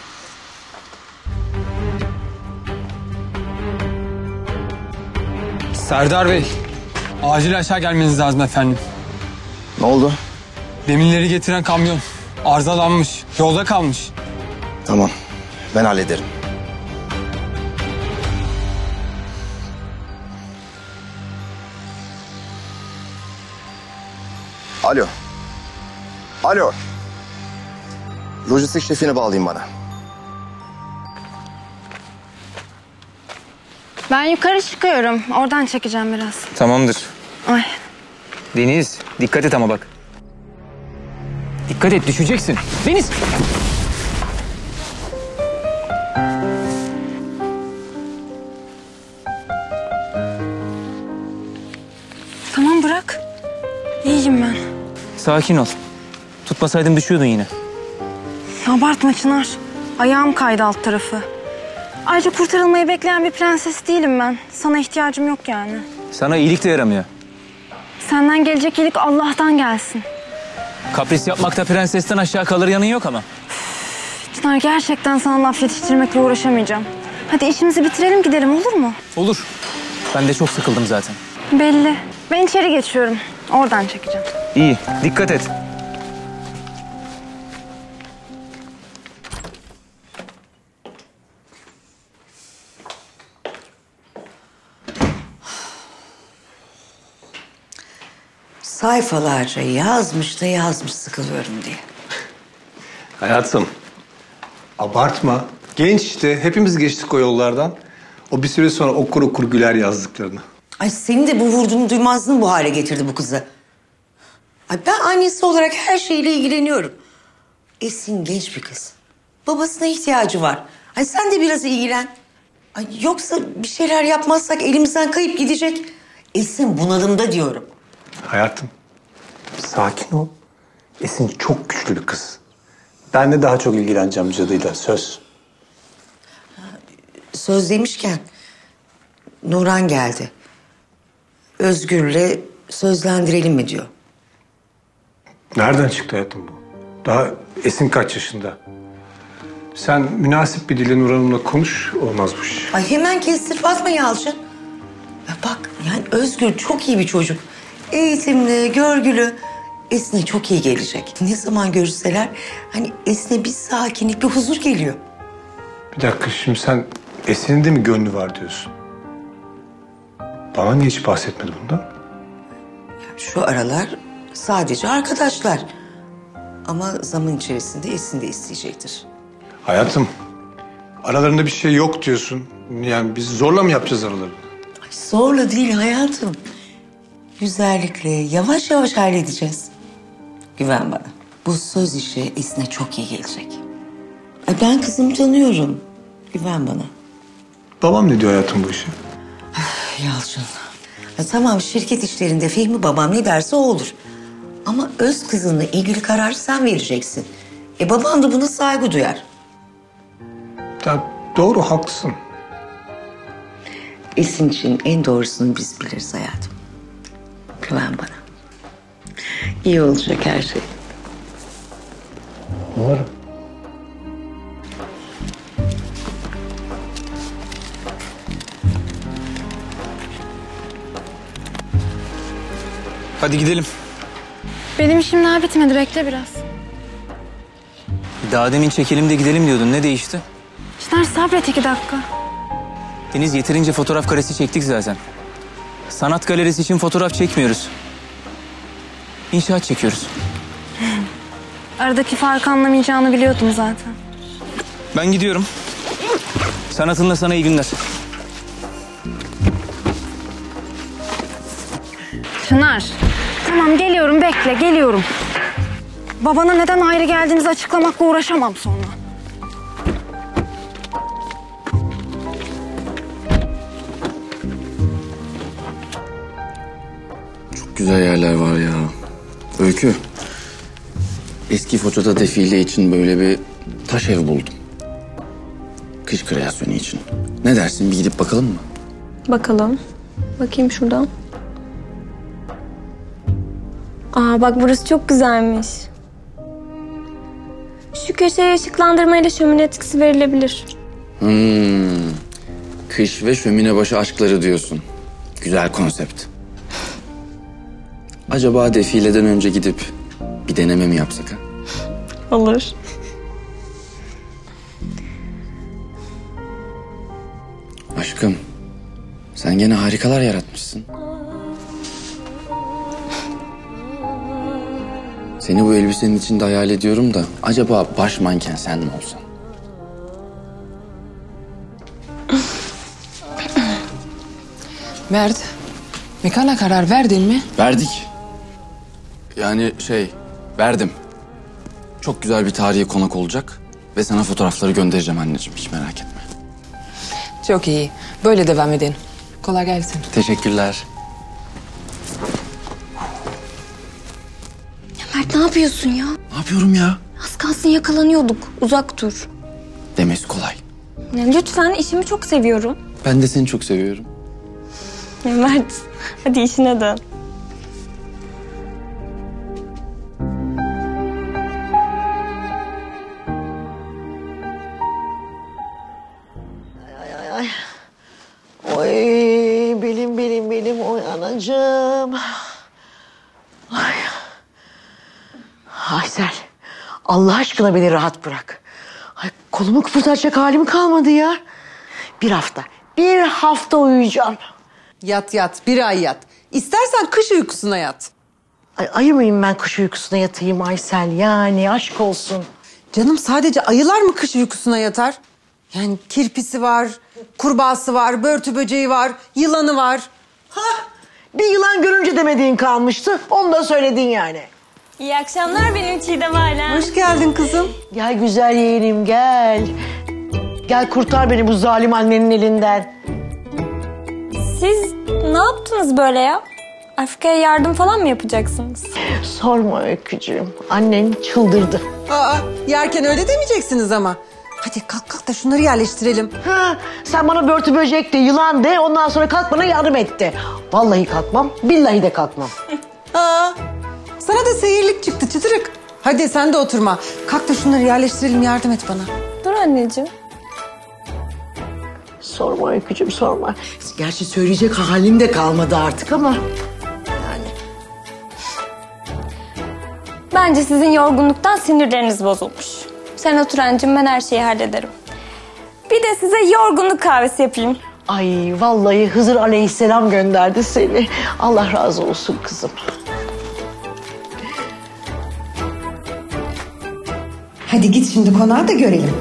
Speaker 14: Serdar Bey, acil aşağı gelmeniz lazım efendim.
Speaker 13: Ne oldu?
Speaker 14: Demirleri getiren kamyon arızalanmış, yolda kalmış.
Speaker 13: Tamam, ben hallederim. Alo. Alo. Lojistik şefini bağlayayım bana.
Speaker 5: Ben yukarı çıkıyorum. Oradan çekeceğim biraz.
Speaker 6: Tamamdır.
Speaker 5: Ay.
Speaker 6: Deniz, dikkat et ama bak. Dikkat et, düşeceksin. Deniz!
Speaker 5: Tamam bırak. İyiyim ben.
Speaker 6: Sakin ol. Tutmasaydım düşüyordun yine.
Speaker 5: Abartma Çınar. Ayağım kaydı alt tarafı. Ayrıca kurtarılmayı bekleyen bir prenses değilim ben. Sana ihtiyacım yok yani.
Speaker 6: Sana iyilik de yaramıyor.
Speaker 5: Senden gelecek iyilik Allah'tan gelsin.
Speaker 6: Kapris yapmakta prensesten aşağı kalır yanın yok ama.
Speaker 5: Çınar gerçekten sana laf yetiştirmekle uğraşamayacağım. Hadi işimizi bitirelim gidelim olur mu?
Speaker 6: Olur. Ben de çok sıkıldım zaten.
Speaker 5: Belli. Ben içeri geçiyorum. Oradan çekeceğim.
Speaker 6: İyi, dikkat et.
Speaker 8: Sayfalarca yazmış da yazmış sıkılıyorum diye.
Speaker 9: Hayatım, abartma. Genç işte, hepimiz geçtik o yollardan. O bir süre sonra okur okur güler yazdıklarını.
Speaker 8: Ay senin de bu vurduğunu duymazlığın bu hale getirdi bu kızı. Ay ben annesi olarak her şeyle ilgileniyorum. Esin genç bir kız. Babasına ihtiyacı var. Ay sen de biraz ilgilen. Ay yoksa bir şeyler yapmazsak elimizden kayıp gidecek. Esin bunalımda diyorum.
Speaker 9: Hayatım, sakin ol. Esin çok güçlü bir kız. Ben de daha çok ilgileneceğim cadıyla, söz.
Speaker 8: Söz demişken Nurhan geldi. Özgür'le sözlendirelim mi diyor.
Speaker 9: Nereden çıktı hayatım bu? Daha Esin kaç yaşında? Sen münasip bir dille Nur Hanım'la konuş, olmaz bu iş.
Speaker 8: Ay hemen kestirip atma Yalçın. Ya bak yani Özgür çok iyi bir çocuk. Eğitimli, görgülü. Esin'e çok iyi gelecek. Ne zaman görüşseler hani Esin'e bir sakinlik, bir huzur geliyor.
Speaker 9: Bir dakika, şimdi sen Esin'in de mi gönlü var diyorsun? Bana niye hiç bahsetmedi bundan?
Speaker 8: Şu aralar sadece arkadaşlar. Ama zaman içerisinde Esin de isteyecektir.
Speaker 9: Hayatım, aralarında bir şey yok diyorsun. Yani biz zorla mı yapacağız aralarını?
Speaker 8: Ay zorla değil hayatım. Güzellikle, yavaş yavaş halledeceğiz. Güven bana. Bu söz işi Esin'e çok iyi gelecek. Ay ben kızımı tanıyorum. Güven bana.
Speaker 9: Babam ne diyor hayatım bu işe?
Speaker 8: Yalçın. Ya tamam şirket işlerinde Fehmi babam ne derse o olur. Ama öz kızınla ilgili kararı sen vereceksin. E baban da buna saygı duyar.
Speaker 9: Ya doğru, haklısın.
Speaker 8: Esin için en doğrusunu biz biliriz hayatım. Güven bana. İyi olacak her şey.
Speaker 9: Umarım.
Speaker 6: Hadi gidelim.
Speaker 5: Benim işim daha bitmedi. Bekle biraz.
Speaker 6: Daha demin çekelim de gidelim diyordun. Ne değişti?
Speaker 5: Çınar sabret iki dakika.
Speaker 6: Deniz, yeterince fotoğraf karesi çektik zaten. Sanat galerisi için fotoğraf çekmiyoruz. İnşaat çekiyoruz.
Speaker 5: Aradaki farkı anlamayacağını biliyordum zaten.
Speaker 6: Ben gidiyorum. Sanatınla sana iyi günler.
Speaker 5: Çınar. Tamam geliyorum bekle geliyorum. Babana neden ayrı geldiğimizi açıklamakla uğraşamam sonra.
Speaker 1: Çok güzel yerler var ya. Öykü. Eski Foça'da defile için böyle bir taş ev buldum. Kış kreasyonu için. Ne dersin, bir gidip bakalım mı?
Speaker 7: Bakalım. Bakayım şuradan.
Speaker 15: Aa bak burası çok güzelmiş. Şu köşeye ışıklandırmayla şömine etkisi verilebilir.
Speaker 1: Hmm. Kış ve şömine başı aşkları diyorsun. Güzel konsept. Acaba defileden önce gidip bir deneme mi yapsak ha?
Speaker 15: Olur.
Speaker 1: Aşkım, sen gene harikalar yaratmışsın. Seni bu elbisenin içinde hayal ediyorum da acaba baş manken sen mi olsan?
Speaker 19: Mert, mekana karar verdin mi?
Speaker 1: Verdik. Yani şey, verdim. Çok güzel bir tarihi konak olacak ve sana fotoğrafları göndereceğim anneciğim, hiç merak etme.
Speaker 19: Çok iyi. Böyle devam edin. Kolay gelsin.
Speaker 1: Teşekkürler.
Speaker 15: Ya Mert ne yapıyorsun ya?
Speaker 1: Ne yapıyorum ya?
Speaker 15: Az kalsın yakalanıyorduk. Uzak dur.
Speaker 1: Demesi kolay.
Speaker 15: Ya lütfen, işimi çok seviyorum.
Speaker 1: Ben de seni çok seviyorum.
Speaker 15: Ya Mert hadi işine dön.
Speaker 8: Oy belim belim belim oy anacığım. Ay. Aysel Allah aşkına beni rahat bırak. Ay kolumu kıpırdatacak halim kalmadı ya. Bir hafta bir hafta uyuyacağım.
Speaker 16: Yat yat bir ay yat. İstersen kış uykusuna yat.
Speaker 8: Ay, ayı mıyım ben kış uykusuna yatayım Aysel, yani aşk olsun.
Speaker 16: Canım sadece ayılar mı kış uykusuna yatar? Yani kirpisi var, kurbağası var, börtü böceği var, yılanı var.
Speaker 8: Hah, bir yılan görünce demediğin kalmıştı. Onu da söyledin yani.
Speaker 15: İyi akşamlar benim Çiğdem ailem.
Speaker 16: Hoş geldin kızım.
Speaker 8: Gel güzel yeğenim gel. Gel kurtar beni bu zalim annenin elinden.
Speaker 15: Siz ne yaptınız böyle ya? Afrika'ya yardım falan mı yapacaksınız?
Speaker 8: Sorma Öykücüğüm. Annen çıldırdı.
Speaker 16: Aa, yerken öyle demeyeceksiniz ama. Hadi kalk kalk da şunları yerleştirelim.
Speaker 8: Ha, sen bana börtü böcek de yılan de ondan sonra kalk bana yardım et de. Vallahi kalkmam, billahi de kalkmam.
Speaker 16: Aa, sana da seyirlik çıktı çıtırık. Hadi sen de oturma. Kalk da şunları yerleştirelim, yardım et bana.
Speaker 15: Dur anneciğim.
Speaker 8: Sorma Öykücüğüm sorma. Gerçi söyleyecek halim de kalmadı artık ama.
Speaker 15: Bence sizin yorgunluktan sinirleriniz bozulmuş. Sen otur anneciğim, ben her şeyi hallederim. Bir de size yorgunluk kahvesi yapayım.
Speaker 8: Ay vallahi Hızır Aleyhisselam gönderdi seni. Allah razı olsun kızım.
Speaker 3: Hadi git şimdi konağa da görelim.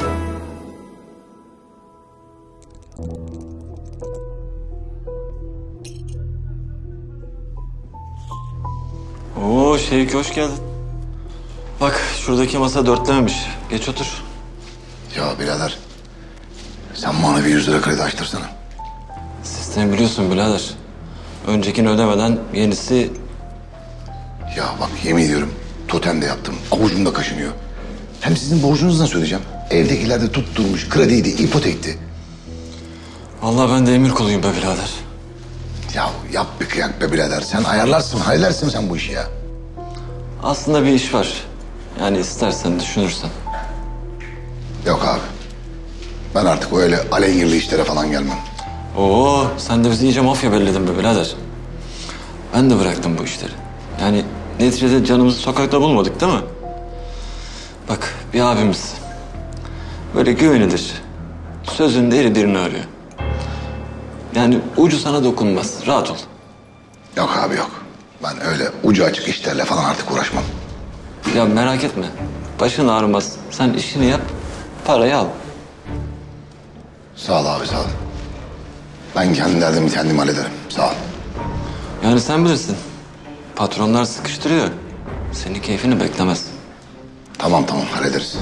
Speaker 23: Oo Şevki hoş geldin. Bak şuradaki masa dörtlememiş. Geç otur.
Speaker 11: Ya birader, sen bana bir yüz lira kredi açtırsana.
Speaker 23: Sistemi biliyorsun birader. Öncekini ödemeden yenisi...
Speaker 11: Ya bak yemin ediyorum totem de yaptım, avucumda kaşınıyor. Hem sizin borcunuzu nasıl ödeyeceğim? Evdekiler de tutturmuş, krediydi, ipotekti.
Speaker 23: Vallahi ben de emir kuluyum be birader.
Speaker 11: Ya yap bir kıyak be birader, sen ayarlarsın, halledersin sen bu işi ya.
Speaker 23: Aslında bir iş var. Yani istersen, düşünürsen.
Speaker 11: Yok abi, ben artık öyle alengirli işlere falan gelmem.
Speaker 23: Oo sen de bizi iyice mafya belledin be birader. Ben de bıraktım bu işleri. Yani neticede canımızı sokakta bulmadık değil mi? Bak bir abimiz. Böyle güvenilir. Sözünde eri birini arıyor. Yani ucu sana dokunmaz. Rahat ol.
Speaker 11: Yok abi yok. Ben öyle ucu açık işlerle falan artık uğraşmam.
Speaker 23: Ya merak etme. Başın ağrımaz. Sen işini yap, parayı al.
Speaker 11: Sağ ol abi sağ ol. Ben kendi derdimi kendim hallederim. Sağ ol.
Speaker 23: Yani sen bilirsin. Patronlar sıkıştırıyor. Senin keyfini beklemez.
Speaker 11: Tamam tamam hallederiz.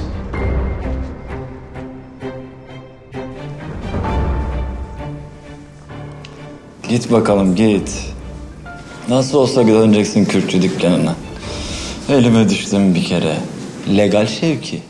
Speaker 23: Git bakalım git. Nasıl olsa döneceksin kürkçü dükkanına. Elime düştüm bir kere. Legal Şevki.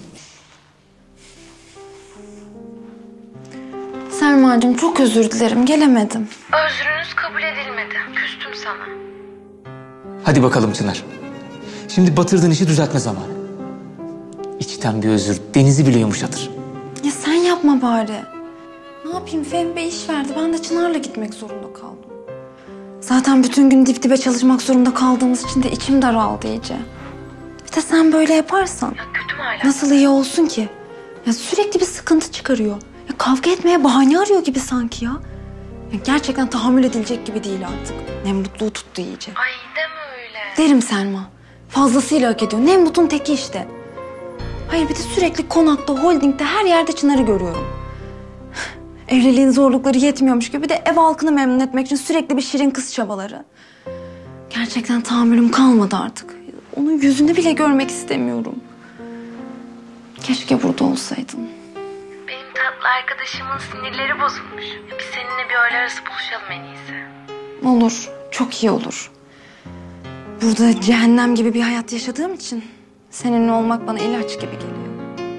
Speaker 5: Selma'cığım çok özür dilerim, gelemedim.
Speaker 21: Özrünüz kabul edilmedi. Küstüm sana.
Speaker 6: Hadi bakalım Çınar. Şimdi batırdığın işi düzeltme zamanı. İçten bir özür denizi bile yumuşatır.
Speaker 5: Ya sen yapma bari. Ne yapayım, Fehmi Bey iş verdi. Ben de Çınar'la gitmek zorunda kaldım. Zaten bütün gün dip dibe çalışmak zorunda kaldığımız için de içim daraldı iyice. Bir de sen böyle yaparsan nasıl iyi olsun ki? Ya sürekli bir sıkıntı çıkarıyor. Ya kavga etmeye bahane arıyor gibi sanki ya. Ya gerçekten tahammül edilecek gibi değil artık. Nemrutluğu tuttu iyice.
Speaker 21: Ay deme öyle.
Speaker 5: Derim Selma. Fazlasıyla hak ediyor. Nemrut'un teki işte. Hayır bir de sürekli konakta, holdingde her yerde Çınar'ı görüyorum. Evliliğin zorlukları yetmiyormuş gibi bir de ev halkını memnun etmek için sürekli bir şirin kız çabaları. Gerçekten tahammülüm kalmadı artık. Onun yüzünü bile görmek istemiyorum. Keşke burada olsaydın.
Speaker 21: Benim tatlı arkadaşımın sinirleri bozulmuş. Biz seninle bir öğle arası buluşalım en iyisi.
Speaker 5: Olur, çok iyi olur. Burada cehennem gibi bir hayat yaşadığım için seninle olmak bana ilaç gibi geliyor.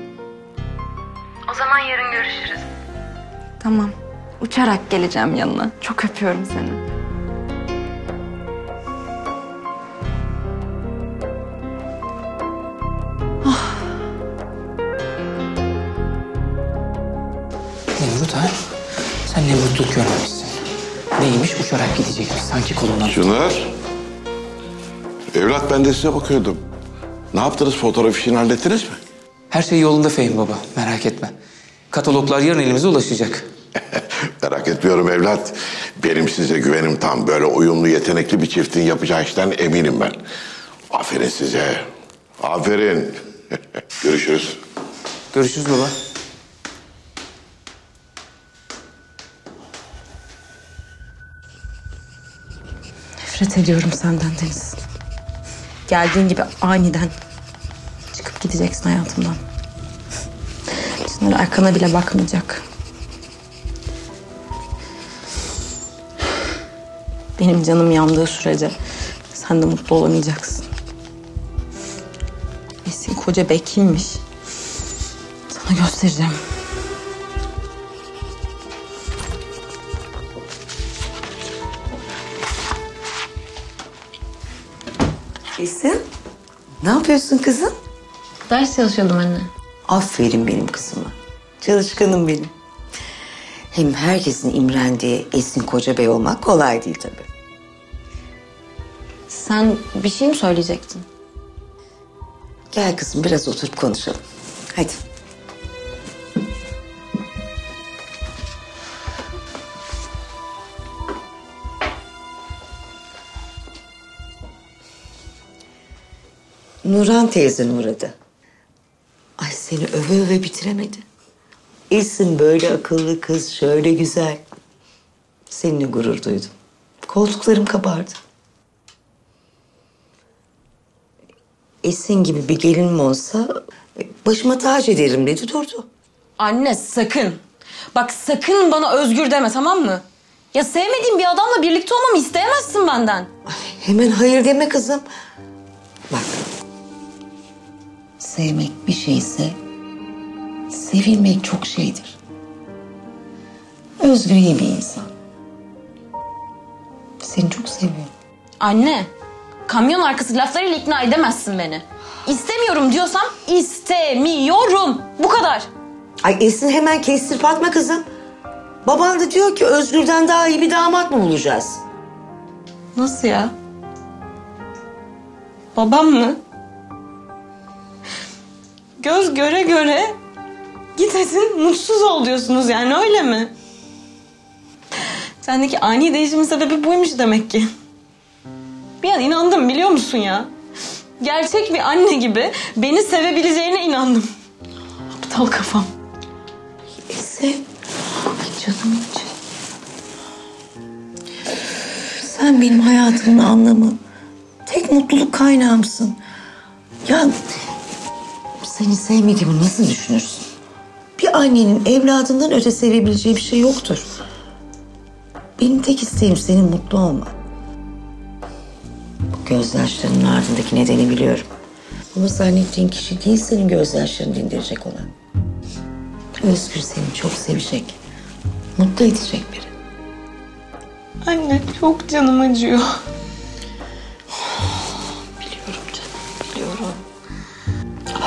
Speaker 21: O zaman yarın görüşürüz.
Speaker 5: Tamam, uçarak geleceğim yanına. Çok öpüyorum seni.
Speaker 6: Nemrut ha? Sen Nemrutluk görmemişsin. Neymiş uçarak gidecekmiş sanki kolundan.
Speaker 10: Çınar. Evlat ben de size bakıyordum. Ne yaptınız, fotoğraf işini hallettiniz mi?
Speaker 6: Her şey yolunda Fehmi baba, merak etme. Kataloglar yarın elimize ulaşacak.
Speaker 10: Merak etmiyorum evlat. Benim size güvenim tam. Böyle uyumlu, yetenekli bir çiftin yapacağı işten eminim ben. Aferin size. Aferin. Görüşürüz.
Speaker 6: Görüşürüz baba.
Speaker 7: Nefret ediyorum senden Deniz. Geldiğin gibi aniden çıkıp gideceksin hayatımdan. Çınar arkana bile bakmayacak. Benim canım yandığı sürece sen de mutlu olamayacaksın. Esin koca bey kimmiş? Sana göstereceğim.
Speaker 8: Esin, ne yapıyorsun kızım?
Speaker 7: Ders çalışıyordum anne.
Speaker 8: Aferin benim kızıma. Çalışkanım benim. Hem herkesin imrendiği Esin Kocabey olmak kolay değil tabii.
Speaker 7: Sen bir şey mi söyleyecektin?
Speaker 8: Gel kızım biraz oturup konuşalım. Hadi. Nurhan teyzen uğradı. Ay seni öve öve bitiremedi. Esin böyle akıllı kız, şöyle güzel. Seninle gurur duydum. Koltuklarım kabardı. Esin gibi bir gelinim olsa başıma tac ederim dedi durdu.
Speaker 7: Anne sakın. Bak sakın bana Özgür deme, tamam mı? Ya sevmediğim bir adamla birlikte olmamı isteyemezsin benden.
Speaker 8: Ay, hemen hayır deme kızım. Bak. Sevmek bir şeyse sevilmek çok şeydir. Özgür iyi bir insan. Seni çok seviyorum.
Speaker 7: Anne, kamyon arkası laflarıyla ikna edemezsin beni. İstemiyorum diyorsam istemiyorum. Bu kadar.
Speaker 8: Ay Esin hemen kestirip atma kızım. Baban da diyor ki Özgür'den daha iyi bir damat mı bulacağız?
Speaker 7: Nasıl ya? Babam mı? Göz göre göre git Esin mutsuz ol diyorsunuz yani, öyle mi? Sendeki ani değişimin sebebi buymuş demek ki. Bir an inandım biliyor musun ya? Gerçek bir anne gibi beni sevebileceğine inandım. Aptal kafam.
Speaker 8: Esin. Ay canım içi. Sen benim hayatımın anlamı. Tek mutluluk kaynağımsın. Ya seni sevmediğimi nasıl düşünürsün? Bir annenin evladından öte sevebileceği bir şey yoktur. Benim tek isteğim senin mutlu olman. Bu gözyaşlarının ardındaki nedeni biliyorum. Ama zannettiğin kişi değil senin gözyaşlarını dindirecek olan. Özgür seni çok sevecek, mutlu edecek biri.
Speaker 7: Anne çok canım acıyor.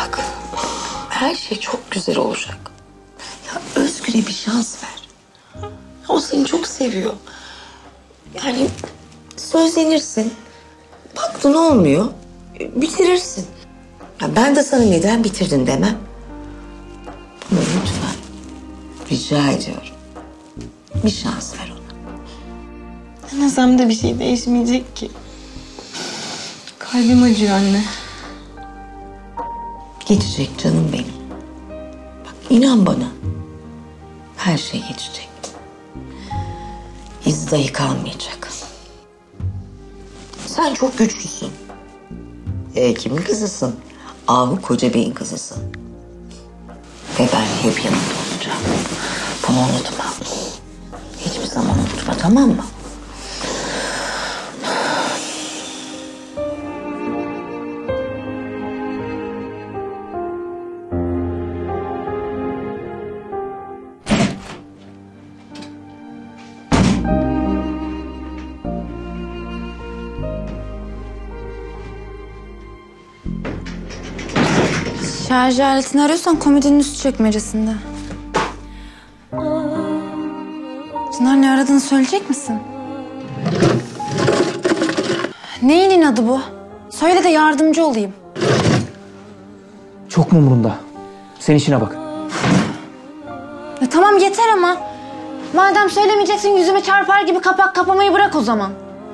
Speaker 2: Bak, her şey çok güzel olacak. Ya Özgür'e bir şans ver. O seni çok seviyor. Yani sözlenirsin. Baktın olmuyor, bitirirsin. Ya ben de sana neden bitirdin demem. Ama lütfen, rica ediyorum. Bir şans ver ona.
Speaker 7: Denesem de bir şey değişmeyecek ki. Kalbim acıyor anne.
Speaker 2: Geçecek canım benim. Bak inan bana. Her şey geçecek. İz dahi kalmayacak. Sen çok güçlüsün. E, kimin kızısın? Ahu Koca Bey'in kızısın. Ve ben hep yanında olacağım. Bunu unutma. Hiçbir zaman unutma, tamam mı?
Speaker 5: Şarj aletini arıyorsan komodinin üst çekmecesinde. Çınar, ne aradığını söyleyecek misin? Neyin inadı bu? Söyle de yardımcı olayım.
Speaker 6: Çok mu umurunda? Sen işine bak.
Speaker 5: Ya tamam yeter ama. Madem söylemeyeceksin yüzüme çarpar gibi kapak kapamayı bırak o zaman.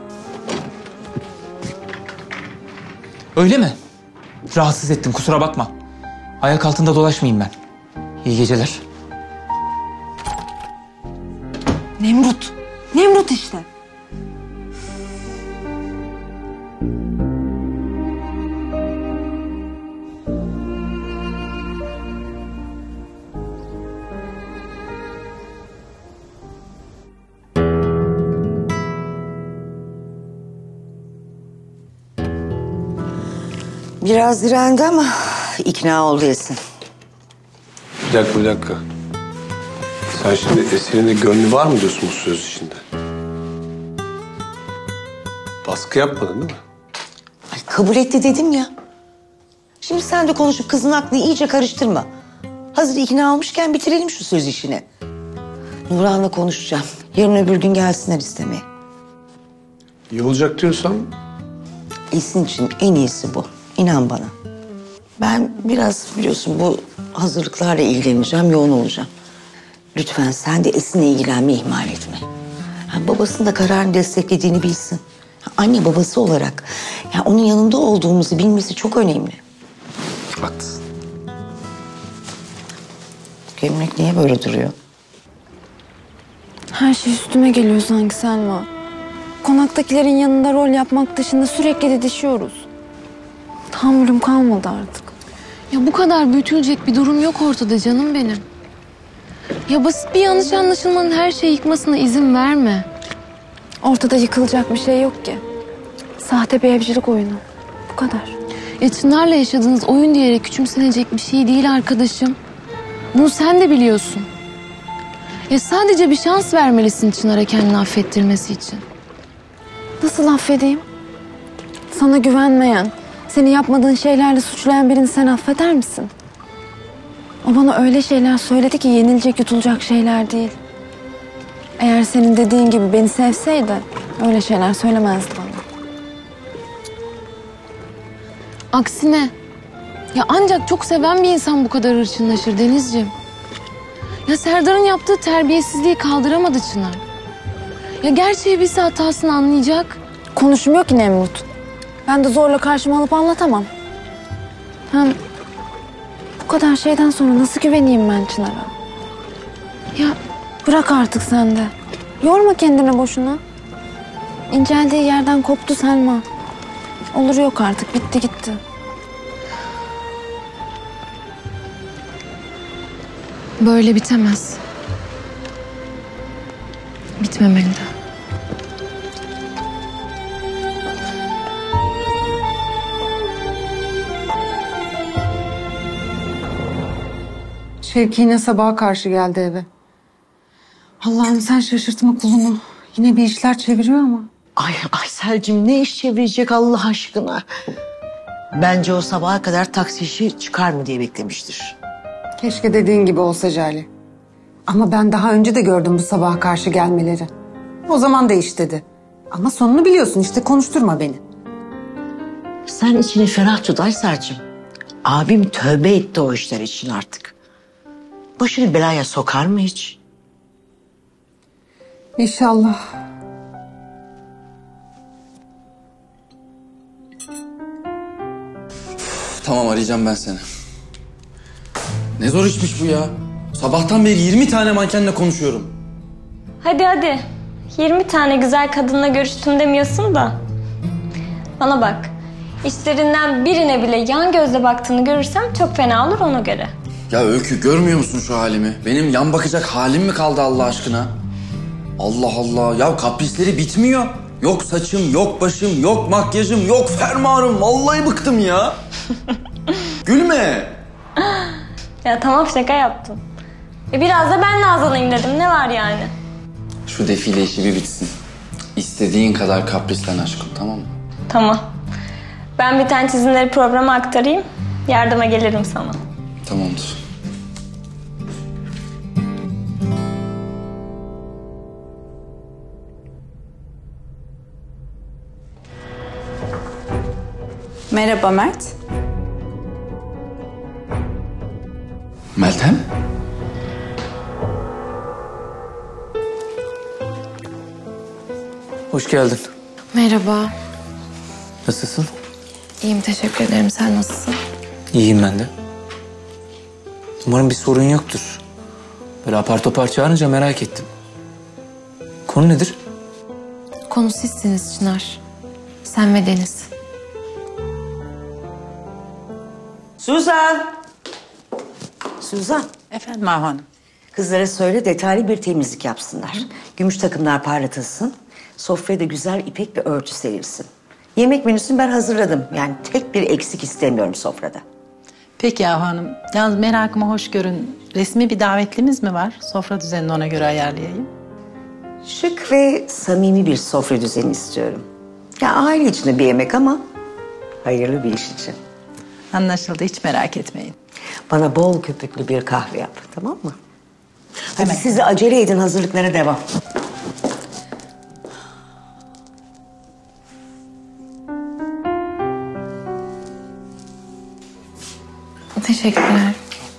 Speaker 6: Öyle mi? Rahatsız ettim, kusura bakma. Ayak altında dolaşmayayım ben. İyi geceler.
Speaker 5: Nemrut. Nemrut işte.
Speaker 2: Biraz direndi ama ikna oldu Esin.
Speaker 9: Bir dakika, bir dakika. Sen şimdi Esin'in de gönlü var mı diyorsun bu söz içinde? Baskı yapmadın değil mi?
Speaker 2: Ay, kabul etti dedim ya. Şimdi sen de konuşup kızın aklını iyice karıştırma. Hazır ikna olmuşken bitirelim şu söz işini. Nurhan'la konuşacağım. Yarın öbür gün gelsinler istemeye.
Speaker 9: İyi olacak diyorsan...
Speaker 2: Esin için en iyisi bu. İnan bana. Ben biraz biliyorsun bu hazırlıklarla ilgileneceğim, yoğun olacağım. Lütfen sen de Esin'le ilgilenmeyi ihmal etme. Ha, babasının da kararını desteklediğini bilsin. Ha, anne babası olarak ya onun yanında olduğumuzu bilmesi çok önemli.
Speaker 9: Haklısın.
Speaker 2: Gömlek niye böyle duruyor?
Speaker 5: Her şey üstüme geliyor sanki Selma. Konaktakilerin yanında rol yapmak dışında sürekli didişiyoruz. Tahammülüm kalmadı artık.
Speaker 12: Ya bu kadar büyütülecek bir durum yok ortada canım benim. Ya basit bir yanlış anlaşılmanın her şeyi yıkmasına izin verme.
Speaker 5: Ortada yıkılacak bir şey yok ki. Sahte bir evcilik oyunu. Bu kadar.
Speaker 12: Ya Çınar'la yaşadığınız oyun diyerek küçümsenecek bir şey değil arkadaşım. Bunu sen de biliyorsun. Ya sadece bir şans vermelisin Çınar'a kendini affettirmesi için.
Speaker 5: Nasıl affedeyim? Sana güvenmeyen, seni yapmadığın şeylerle suçlayan birini sen affeder misin? O bana öyle şeyler söyledi ki yenilecek, yutulacak şeyler değil. Eğer senin dediğin gibi beni sevseydi öyle şeyler söylemezdi bana.
Speaker 12: Aksine, ya ancak çok seven bir insan bu kadar hırçınlaşır Denizciğim. Ya Serdar'ın yaptığı terbiyesizliği kaldıramadı Çınar. Ya gerçeği bilse hatasını anlayacak.
Speaker 5: Konuşmuyor ki Nemrut. Ben de zorla karşıma alıp anlatamam. Hem bu kadar şeyden sonra nasıl güveneyim ben Çınar'a? Ya bırak artık sen de. Yorma kendini boşuna. İnceldiği yerden koptu Selma. Olur yok artık, bitti gitti.
Speaker 12: Böyle bitemez. Bitmemeli de.
Speaker 16: Şevki yine sabaha karşı geldi eve. Allah'ım sen şaşırtma kulunu. Yine bir işler çeviriyor ama.
Speaker 2: Ay Aysel'cim ne iş çevirecek Allah aşkına?
Speaker 8: Bence o sabaha kadar taksi işi çıkar mı diye beklemiştir.
Speaker 16: Keşke dediğin gibi olsa Jale. Ama ben daha önce de gördüm bu sabaha karşı gelmeleri. O zaman da iş dedi. Ama sonunu biliyorsun işte, konuşturma beni.
Speaker 8: Sen içini ferah tut Ayser'cim. Abim tövbe etti o işler için artık. Başını belaya sokar mı hiç?
Speaker 16: İnşallah.
Speaker 1: Tamam, arayacağım ben seni. Ne zor işmiş bu ya. Sabahtan beri yirmi tane mankenle konuşuyorum.
Speaker 15: Hadi hadi. yirmi tane güzel kadınla görüştüm demiyorsun da. Bana bak. İşlerinden birine bile yan gözle baktığını görürsem çok fena olur ona göre.
Speaker 1: Ya Öykü, görmüyor musun şu halimi? Benim yan bakacak halim mi kaldı Allah aşkına? Allah Allah. Ya kaprisleri bitmiyor. Yok saçım, yok başım, yok makyajım, yok fermuarım. Vallahi bıktım ya. Gülme.
Speaker 15: Ya tamam, şaka yaptım. E biraz da ben nazlanayım dedim. Ne var yani?
Speaker 1: Şu defile işi bir bitsin. İstediğin kadar kaprislen aşkım, tamam mı?
Speaker 15: Tamam. Ben bir tane çizimleri programa aktarayım. Yardıma gelirim sana.
Speaker 1: Tamamdır.
Speaker 20: Merhaba Mert.
Speaker 1: Meltem?
Speaker 6: Hoş geldin.
Speaker 12: Merhaba.
Speaker 6: Nasılsın?
Speaker 12: İyiyim, teşekkür ederim. Sen nasılsın?
Speaker 6: İyiyim ben de. Umarım bir sorun yoktur. Böyle apar topar çağırınca merak ettim. Konu nedir?
Speaker 12: Konu sizsiniz Çınar. Sen ve Deniz.
Speaker 8: Suzan! Suzan.
Speaker 17: Efendim Ahu Hanım.
Speaker 8: Kızlara söyle detaylı bir temizlik yapsınlar. Gümüş takımlar parlatılsın. Sofraya da güzel ipek bir örtü serilsin. Yemek menüsünü ben hazırladım. Yani tek bir eksik istemiyorum sofrada.
Speaker 17: Peki Ahu Hanım. Yalnız merakıma hoş görün. Resmi bir davetlimiz mi var? Sofra düzenini ona göre ayarlayayım.
Speaker 8: Şık ve samimi bir sofra düzeni istiyorum. Ya aile içinde bir yemek ama hayırlı bir iş için.
Speaker 17: Anlaşıldı, hiç merak etmeyin.
Speaker 8: Bana bol köpüklü bir kahve yap, tamam mı? Hadi siz de acele edin, hazırlıklara devam.
Speaker 12: Teşekkürler.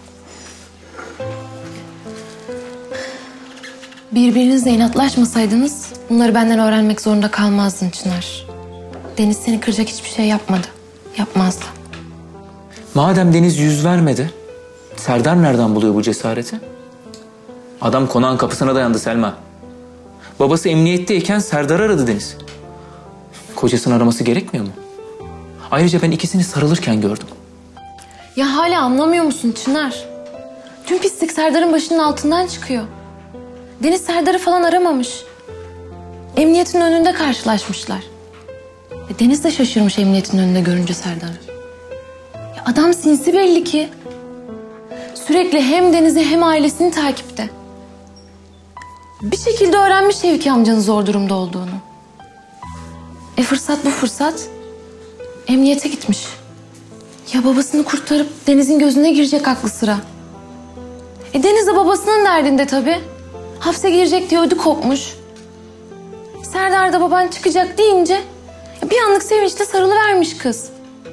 Speaker 12: Birbirinizle inatlaşmasaydınız bunları benden öğrenmek zorunda kalmazdın Çınar. Deniz seni kıracak hiçbir şey yapmadı. Yapmazdı.
Speaker 6: Madem Deniz yüz vermedi, Serdar nereden buluyor bu cesareti? Adam konağın kapısına dayandı Selma. Babası emniyetteyken Serdar aradı Deniz. Kocasını araması gerekmiyor mu? Ayrıca ben ikisini sarılırken gördüm.
Speaker 12: Ya hala anlamıyor musun Çınar? Tüm pislik Serdar'ın başının altından çıkıyor. Deniz Serdar'ı falan aramamış. Emniyetin önünde karşılaşmışlar. E Deniz de şaşırmış emniyetin önünde görünce Serdar'ı. Ya adam sinsi belli ki. Sürekli hem Deniz'i hem ailesini takipte. Bir şekilde öğrenmiş Şevki amcanın zor durumda olduğunu. E fırsat bu fırsat. Emniyete gitmiş. Ya babasını kurtarıp Deniz'in gözüne girecek aklı sıra. E Deniz de babasının derdinde tabii. Hapse girecek diye ödü kopmuş. Serdar da baban çıkacak deyince bir anlık sevinçle sarılıvermiş kız.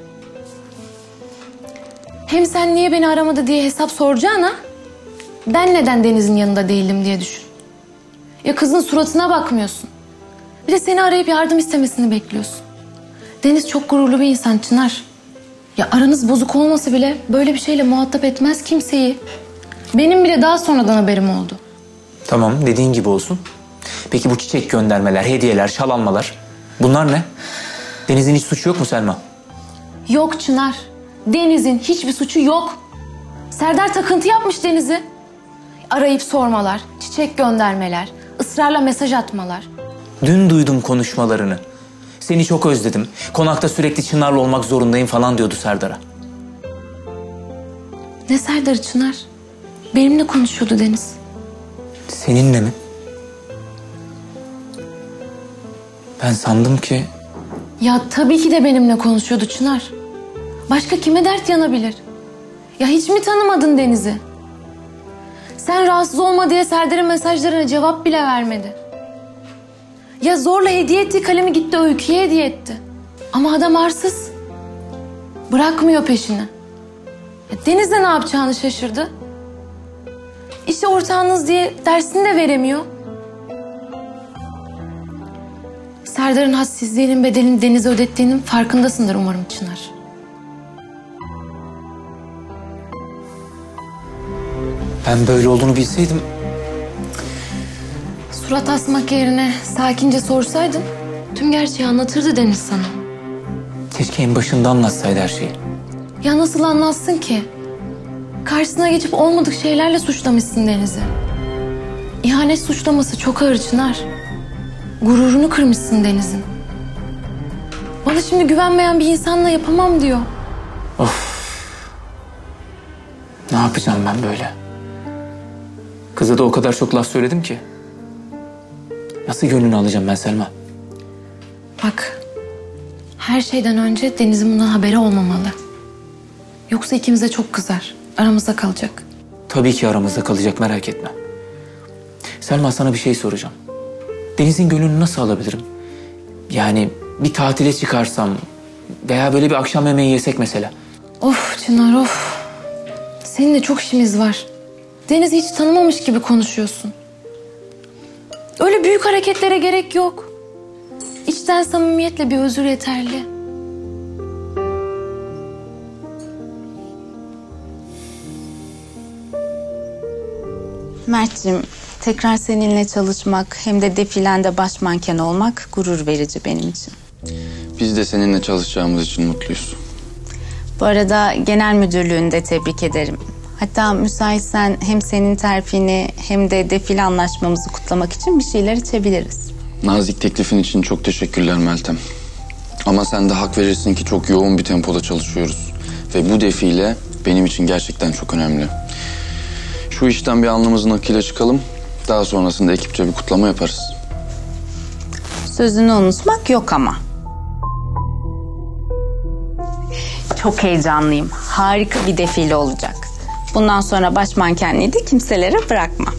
Speaker 12: Hem sen niye beni aramadı diye hesap soracağına ben neden Deniz'in yanında değildim diye düşün. Ya kızın suratına bakmıyorsun. Bir de seni arayıp yardım istemesini bekliyorsun. Deniz çok gururlu bir insan Çınar. Ya aranız bozuk olmasa bile böyle bir şeyle muhatap etmez kimseyi. Benim bile daha sonradan haberim oldu.
Speaker 6: Tamam, dediğin gibi olsun. Peki bu çiçek göndermeler, hediyeler, şal almalar bunlar ne? Deniz'in hiç suçu yok mu Selma?
Speaker 12: Yok Çınar. Deniz'in hiçbir suçu yok. Serdar takıntı yapmış Deniz'i. Arayıp sormalar, çiçek göndermeler, ısrarla mesaj atmalar.
Speaker 6: Dün duydum konuşmalarını. Seni çok özledim. Konakta sürekli Çınar'la olmak zorundayım falan diyordu Serdar'a.
Speaker 12: Ne Serdar'ı Çınar? Benimle konuşuyordu Deniz.
Speaker 6: Seninle mi? Ben sandım ki...
Speaker 12: Ya tabii ki de benimle konuşuyordu Çınar. Başka kime dert yanabilir? Ya hiç mi tanımadın Deniz'i? Sen rahatsız olma diye Serdar'ın mesajlarına cevap bile vermedi. Ya zorla hediye ettiği kalemi gitti Öykü'ye hediye etti. Ama adam arsız. Bırakmıyor peşini. Ya Deniz de ne yapacağını şaşırdı. İşte ortağınız diye dersini de veremiyor. Serdar'ın hadsizliğinin bedelini Deniz'e ödettiğinin farkındasındır umarım Çınar.
Speaker 6: Ben böyle olduğunu bilseydim...
Speaker 12: Surat asmak yerine sakince sorsaydın tüm gerçeği anlatırdı Deniz sana.
Speaker 6: Keşke en başında anlatsaydı her şeyi.
Speaker 12: Ya nasıl anlatsın ki? Karşısına geçip olmadık şeylerle suçlamışsın Deniz'i. İhanet suçlaması çok ağır Çınar. Gururunu kırmışsın Deniz'in. Bana şimdi güvenmeyen bir insanla yapamam diyor.
Speaker 6: Of. Ne yapacağım ben böyle? Kıza da o kadar çok laf söyledim ki. Nasıl gönlünü alacağım ben Selma?
Speaker 12: Bak, her şeyden önce Deniz'in bundan haberi olmamalı. Yoksa ikimize çok kızar. Aramızda kalacak.
Speaker 6: Tabii ki aramızda kalacak, merak etme. Selma, sana bir şey soracağım. Deniz'in gönlünü nasıl alabilirim? Yani bir tatile çıkarsam veya böyle bir akşam yemeği yesek mesela.
Speaker 12: Of Çınar of. Seninle çok işimiz var. Deniz'i hiç tanımamış gibi konuşuyorsun. Öyle büyük hareketlere gerek yok. İçten samimiyetle bir özür yeterli.
Speaker 20: Mert'ciğim, tekrar seninle çalışmak hem de defilende baş manken olmak gurur verici benim için.
Speaker 1: Biz de seninle çalışacağımız için mutluyuz.
Speaker 20: Bu arada genel müdürlüğünü de tebrik ederim. Hatta müsaitsen hem senin terfini hem de defile anlaşmamızı kutlamak için bir şeyler içebiliriz.
Speaker 1: Nazik teklifin için çok teşekkürler Meltem. Ama sen de hak verirsin ki çok yoğun bir tempoda çalışıyoruz. Ve bu defile benim için gerçekten çok önemli. Şu işten bir alnımızın akıyla çıkalım. Daha sonrasında ekipçe bir kutlama yaparız.
Speaker 20: Sözünü unutmak yok ama. Çok heyecanlıyım. Harika bir defile olacak. Bundan sonra baş mankenliği de kimselere bırakmam.